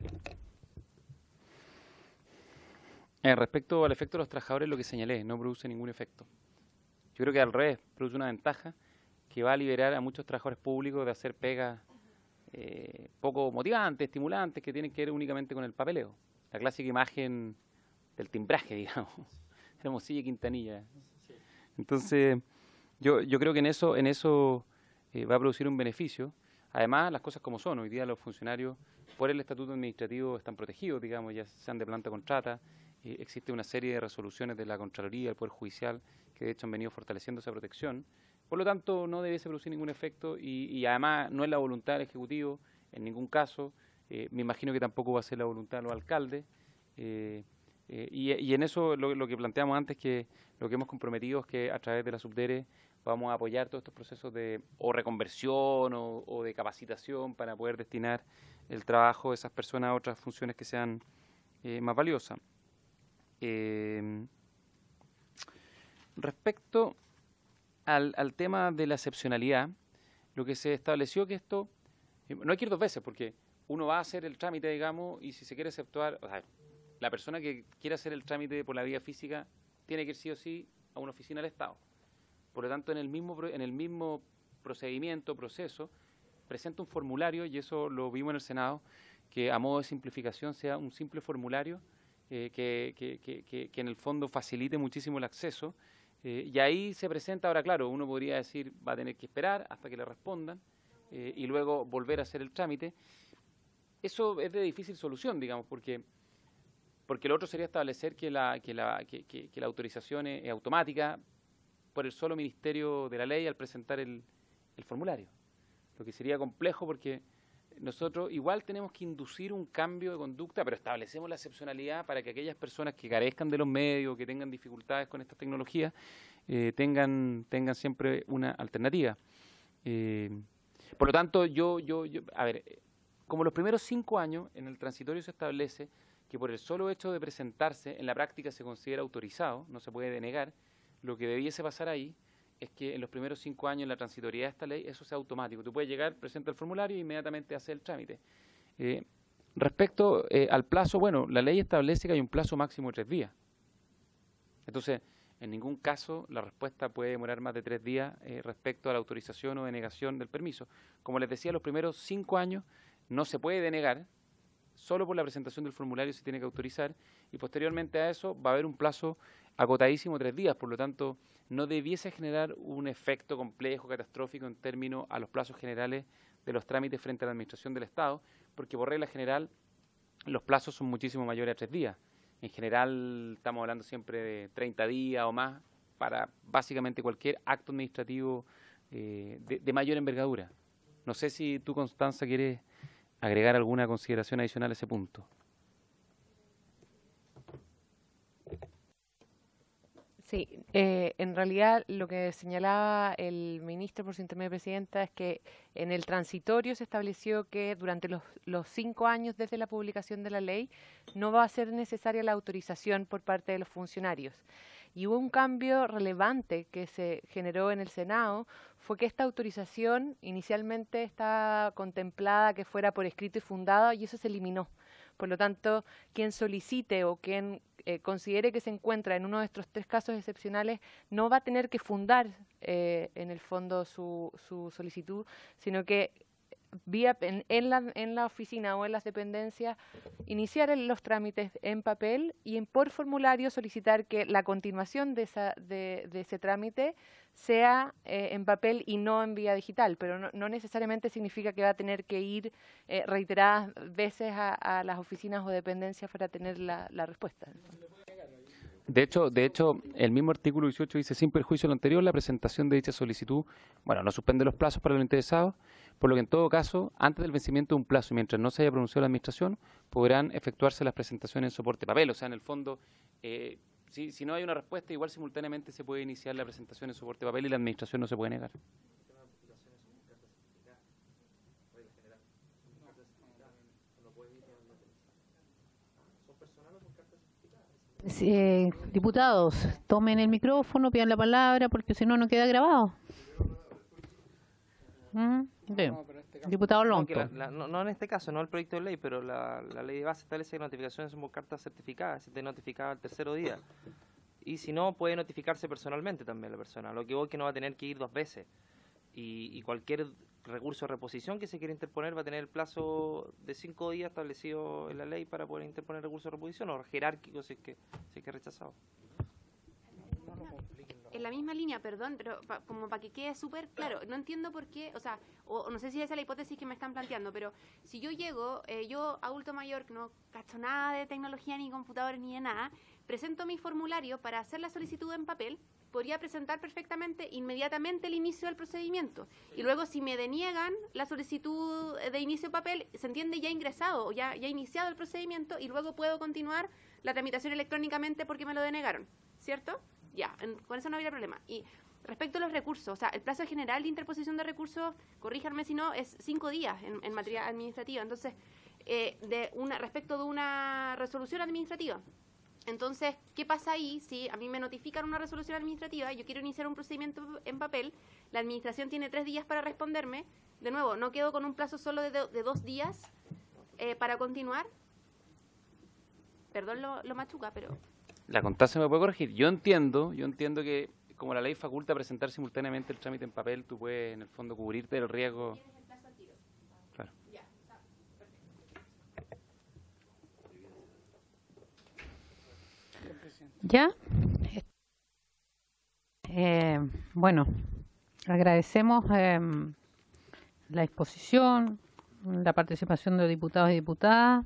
Respecto al efecto de los trabajadores, lo que señalé, no produce ningún efecto. Yo creo que al revés, produce una ventaja que va a liberar a muchos trabajadores públicos de hacer pegas poco motivantes, estimulantes, que tienen que ver únicamente con el papeleo. La clásica imagen del timbraje, digamos, Hermosilla y Quintanilla. Entonces, yo creo que en eso va a producir un beneficio. Además, las cosas como son, hoy día los funcionarios por el estatuto administrativo están protegidos, digamos, ya sean de planta contrata. Existe una serie de resoluciones de la Contraloría, del Poder Judicial, que de hecho han venido fortaleciendo esa protección. Por lo tanto, no debiese producir ningún efecto y además no es la voluntad del Ejecutivo en ningún caso. Me imagino que tampoco va a ser la voluntad de los alcaldes. Y en eso lo que planteamos antes, que lo que hemos comprometido es que a través de la Subdere vamos a apoyar todos estos procesos de reconversión o de capacitación para poder destinar el trabajo de esas personas a otras funciones que sean más valiosas. Respecto al tema de la excepcionalidad, lo que se estableció que esto, no hay que ir 2 veces, porque uno va a hacer el trámite, digamos, y si se quiere exceptuar, o sea, la persona que quiera hacer el trámite por la vía física tiene que ir sí o sí a una oficina del Estado. Por lo tanto, en el mismo proceso, presenta un formulario, y eso lo vimos en el Senado, que a modo de simplificación sea un simple formulario que en el fondo facilite muchísimo el acceso, y ahí se presenta. Ahora, claro, uno podría decir va a tener que esperar hasta que le respondan y luego volver a hacer el trámite. Eso es de difícil solución, digamos, porque lo otro sería establecer que la autorización es automática por el solo Ministerio de la Ley al presentar el formulario, lo que sería complejo porque nosotros igual tenemos que inducir un cambio de conducta, pero establecemos la excepcionalidad para que aquellas personas que carezcan de los medios, que tengan dificultades con estas tecnologías, tengan siempre una alternativa. Por lo tanto, a ver, como los primeros 5 años en el transitorio se establece que por el solo hecho de presentarse en la práctica se considera autorizado, no se puede denegar, lo que debiese pasar ahí es que en los primeros 5 años en la transitoriedad de esta ley eso sea automático. Tú puedes llegar, presenta el formulario e inmediatamente hacer el trámite. Respecto al plazo, bueno, la ley establece que hay un plazo máximo de 3 días. Entonces, en ningún caso la respuesta puede demorar más de 3 días respecto a la autorización o denegación del permiso. Como les decía, los primeros 5 años no se puede denegar, solo por la presentación del formulario se tiene que autorizar, y posteriormente a eso va a haber un plazo acotadísimo, 3 días, por lo tanto no debiese generar un efecto complejo, catastrófico en términos a los plazos generales de los trámites frente a la Administración del Estado, porque por regla general los plazos son muchísimo mayores a 3 días. En general estamos hablando siempre de 30 días o más para básicamente cualquier acto administrativo de mayor envergadura. No sé si tú, Constanza, quieres agregar alguna consideración adicional a ese punto. Sí, en realidad lo que señalaba el ministro por su intermedio, presidenta, es que en el transitorio se estableció que durante los 5 años desde la publicación de la ley no va a ser necesaria la autorización por parte de los funcionarios. Y hubo un cambio relevante que se generó en el Senado, fue que esta autorización inicialmente estaba contemplada que fuera por escrito y fundado, y eso se eliminó. Por lo tanto, quien solicite o quien considere que se encuentra en uno de estos 3 casos excepcionales no va a tener que fundar en el fondo su solicitud, sino que en la oficina o en las dependencias iniciar los trámites en papel y por formulario solicitar que la continuación de ese trámite sea en papel y no en vía digital, pero no necesariamente significa que va a tener que ir reiteradas veces a las oficinas o dependencias para tener la respuesta. De hecho, el mismo artículo 18 dice, sin perjuicio de lo anterior, la presentación de dicha solicitud, bueno, no suspende los plazos para los interesados, por lo que en todo caso, antes del vencimiento de un plazo y mientras no se haya pronunciado la Administración, podrán efectuarse las presentaciones en soporte papel. O sea, en el fondo, si no hay una respuesta, igual simultáneamente se puede iniciar la presentación en soporte papel y la Administración no se puede negar. Diputados, tomen el micrófono, pidan la palabra, porque si no, no queda grabado. Bien. Diputado Lonto. No en este caso, no el proyecto de ley, pero la ley de base establece que notificaciones son por cartas certificadas, se te notificaba el 3.º día. Y si no, puede notificarse personalmente también la persona, lo que voy que no va a tener que ir 2 veces. Y cualquier recurso de reposición que se quiera interponer va a tener el plazo de 5 días establecido en la ley para poder interponer recurso de reposición o jerárquico si es que rechazado. En la misma línea, perdón, pero como para que quede súper claro, no entiendo por qué, o sea, o no sé si esa es la hipótesis que me están planteando, pero si yo llego, yo adulto mayor, que no cacho nada de tecnología, ni computadores, ni de nada, presento mi formulario para hacer la solicitud en papel, podría presentar perfectamente inmediatamente el inicio del procedimiento. Y luego, si me deniegan la solicitud de inicio de papel, se entiende ya ingresado o ya iniciado el procedimiento, y luego puedo continuar la tramitación electrónicamente porque me lo denegaron, ¿cierto? Ya, con eso no habría problema. Y respecto a los recursos, o sea, el plazo general de interposición de recursos, corríjanme si no, es 5 días en materia administrativa. Entonces, respecto de una resolución administrativa. Entonces, ¿qué pasa ahí si a mí me notifican una resolución administrativa, yo quiero iniciar un procedimiento en papel, la administración tiene 3 días para responderme, de nuevo, no quedo con un plazo solo de 2 días para continuar? Perdón lo machuca, pero... La Constanza me puede corregir. Yo entiendo que como la ley faculta presentar simultáneamente el trámite en papel, tú puedes en el fondo cubrirte del riesgo. Claro. ¿Ya? Bueno, agradecemos la exposición, la participación de diputados y diputadas.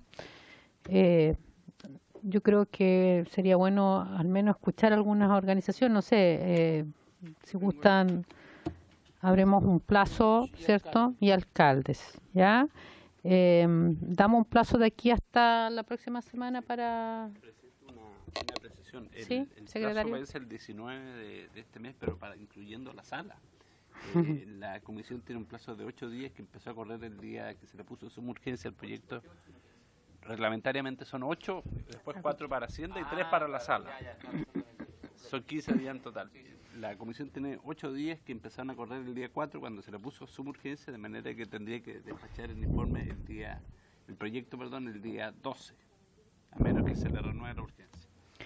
Yo creo que sería bueno al menos escuchar algunas organizaciones, no sé, si gustan, habremos un plazo, ¿cierto? Y alcaldes, ¿ya? Damos un plazo de aquí hasta la próxima semana para... Una precisión. Sí, el secretario. plazo vence el 19 de este mes, pero incluyendo la sala. La comisión tiene un plazo de 8 días que empezó a correr el día que se le puso suma urgencia al proyecto. Reglamentariamente son 8, después 4 para Hacienda y 3 para la sala. Son 15 días en total. La comisión tiene 8 días que empezaron a correr el día 4 cuando se le puso suma urgencia, de manera que tendría que despachar el informe el proyecto el día 12, a menos que se le renueve la urgencia.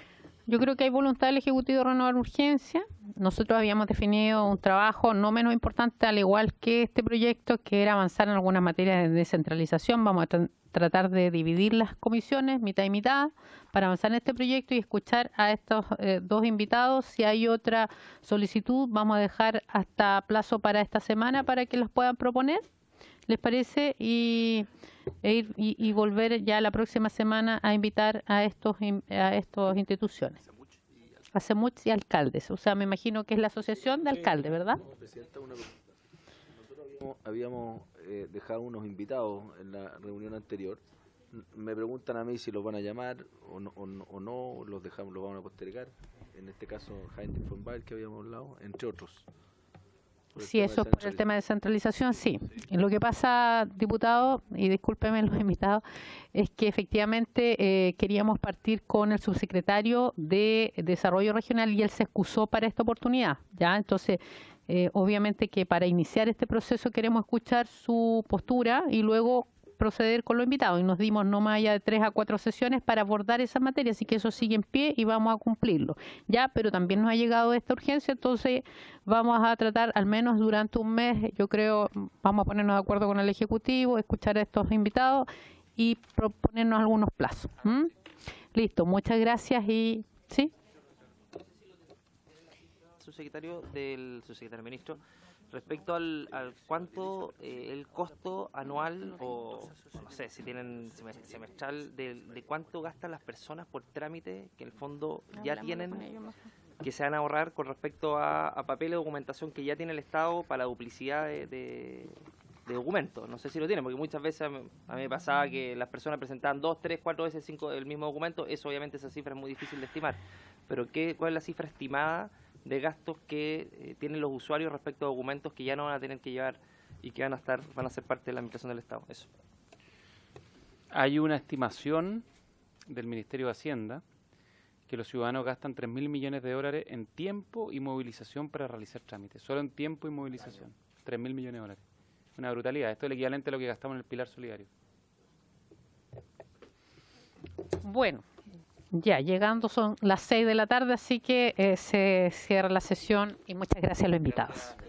yo creo que hay voluntad del Ejecutivo de renovar urgencia. Nosotros habíamos definido un trabajo no menos importante, al igual que este proyecto, que era avanzar en algunas materias de descentralización. Vamos a tratar de dividir las comisiones, mitad y mitad, para avanzar en este proyecto y escuchar a estos dos invitados. Si hay otra solicitud, vamos a dejar hasta plazo para esta semana para que los puedan proponer. ¿Les parece? Y volver ya la próxima semana a invitar a estos instituciones. ACEMUCH y alcaldes. O sea, me imagino que es la asociación de alcaldes, ¿verdad? Presidenta, una pregunta. Nosotros habíamos dejado unos invitados en la reunión anterior. Me preguntan a mí si los van a llamar o no, los vamos a postergar. En este caso, Jaime Fonbal, que habíamos hablado, entre otros. Sí, eso es por el tema de descentralización, sí. Lo que pasa, diputado, y discúlpeme los invitados, es que efectivamente queríamos partir con el subsecretario de Desarrollo Regional y él se excusó para esta oportunidad, ¿ya? Entonces, obviamente que para iniciar este proceso queremos escuchar su postura y luego proceder con los invitados, y nos dimos no más allá de 3 a 4 sesiones para abordar esa materia, así que eso sigue en pie y vamos a cumplirlo, ya, pero también nos ha llegado esta urgencia, entonces vamos a tratar al menos durante un mes, yo creo, vamos a ponernos de acuerdo con el Ejecutivo, escuchar a estos invitados y proponernos algunos plazos. Listo, muchas gracias y ¿sí? Subsecretario ministro, respecto al cuánto el costo anual o no sé si tienen semestral de cuánto gastan las personas por trámite que en el fondo ya tienen, que se van a ahorrar con respecto a papel y documentación que ya tiene el Estado para la duplicidad de documentos. No sé si lo tienen, porque muchas veces a mí me pasaba que las personas presentaban 2, 3, 4 veces 5 el mismo documento. Eso obviamente esa cifra es muy difícil de estimar, pero ¿cuál es la cifra estimada de gastos que tienen los usuarios respecto a documentos que ya no van a tener que llevar y que van a ser parte de la administración del Estado? Eso. Hay una estimación del Ministerio de Hacienda que los ciudadanos gastan 3.000 millones de dólares en tiempo y movilización para realizar trámites. Solo en tiempo y movilización. 3.000 millones de dólares. Una brutalidad. Esto es el equivalente a lo que gastamos en el Pilar Solidario. Bueno. Ya, llegando son las 6 de la tarde, así que se cierra la sesión y muchas gracias a los invitados.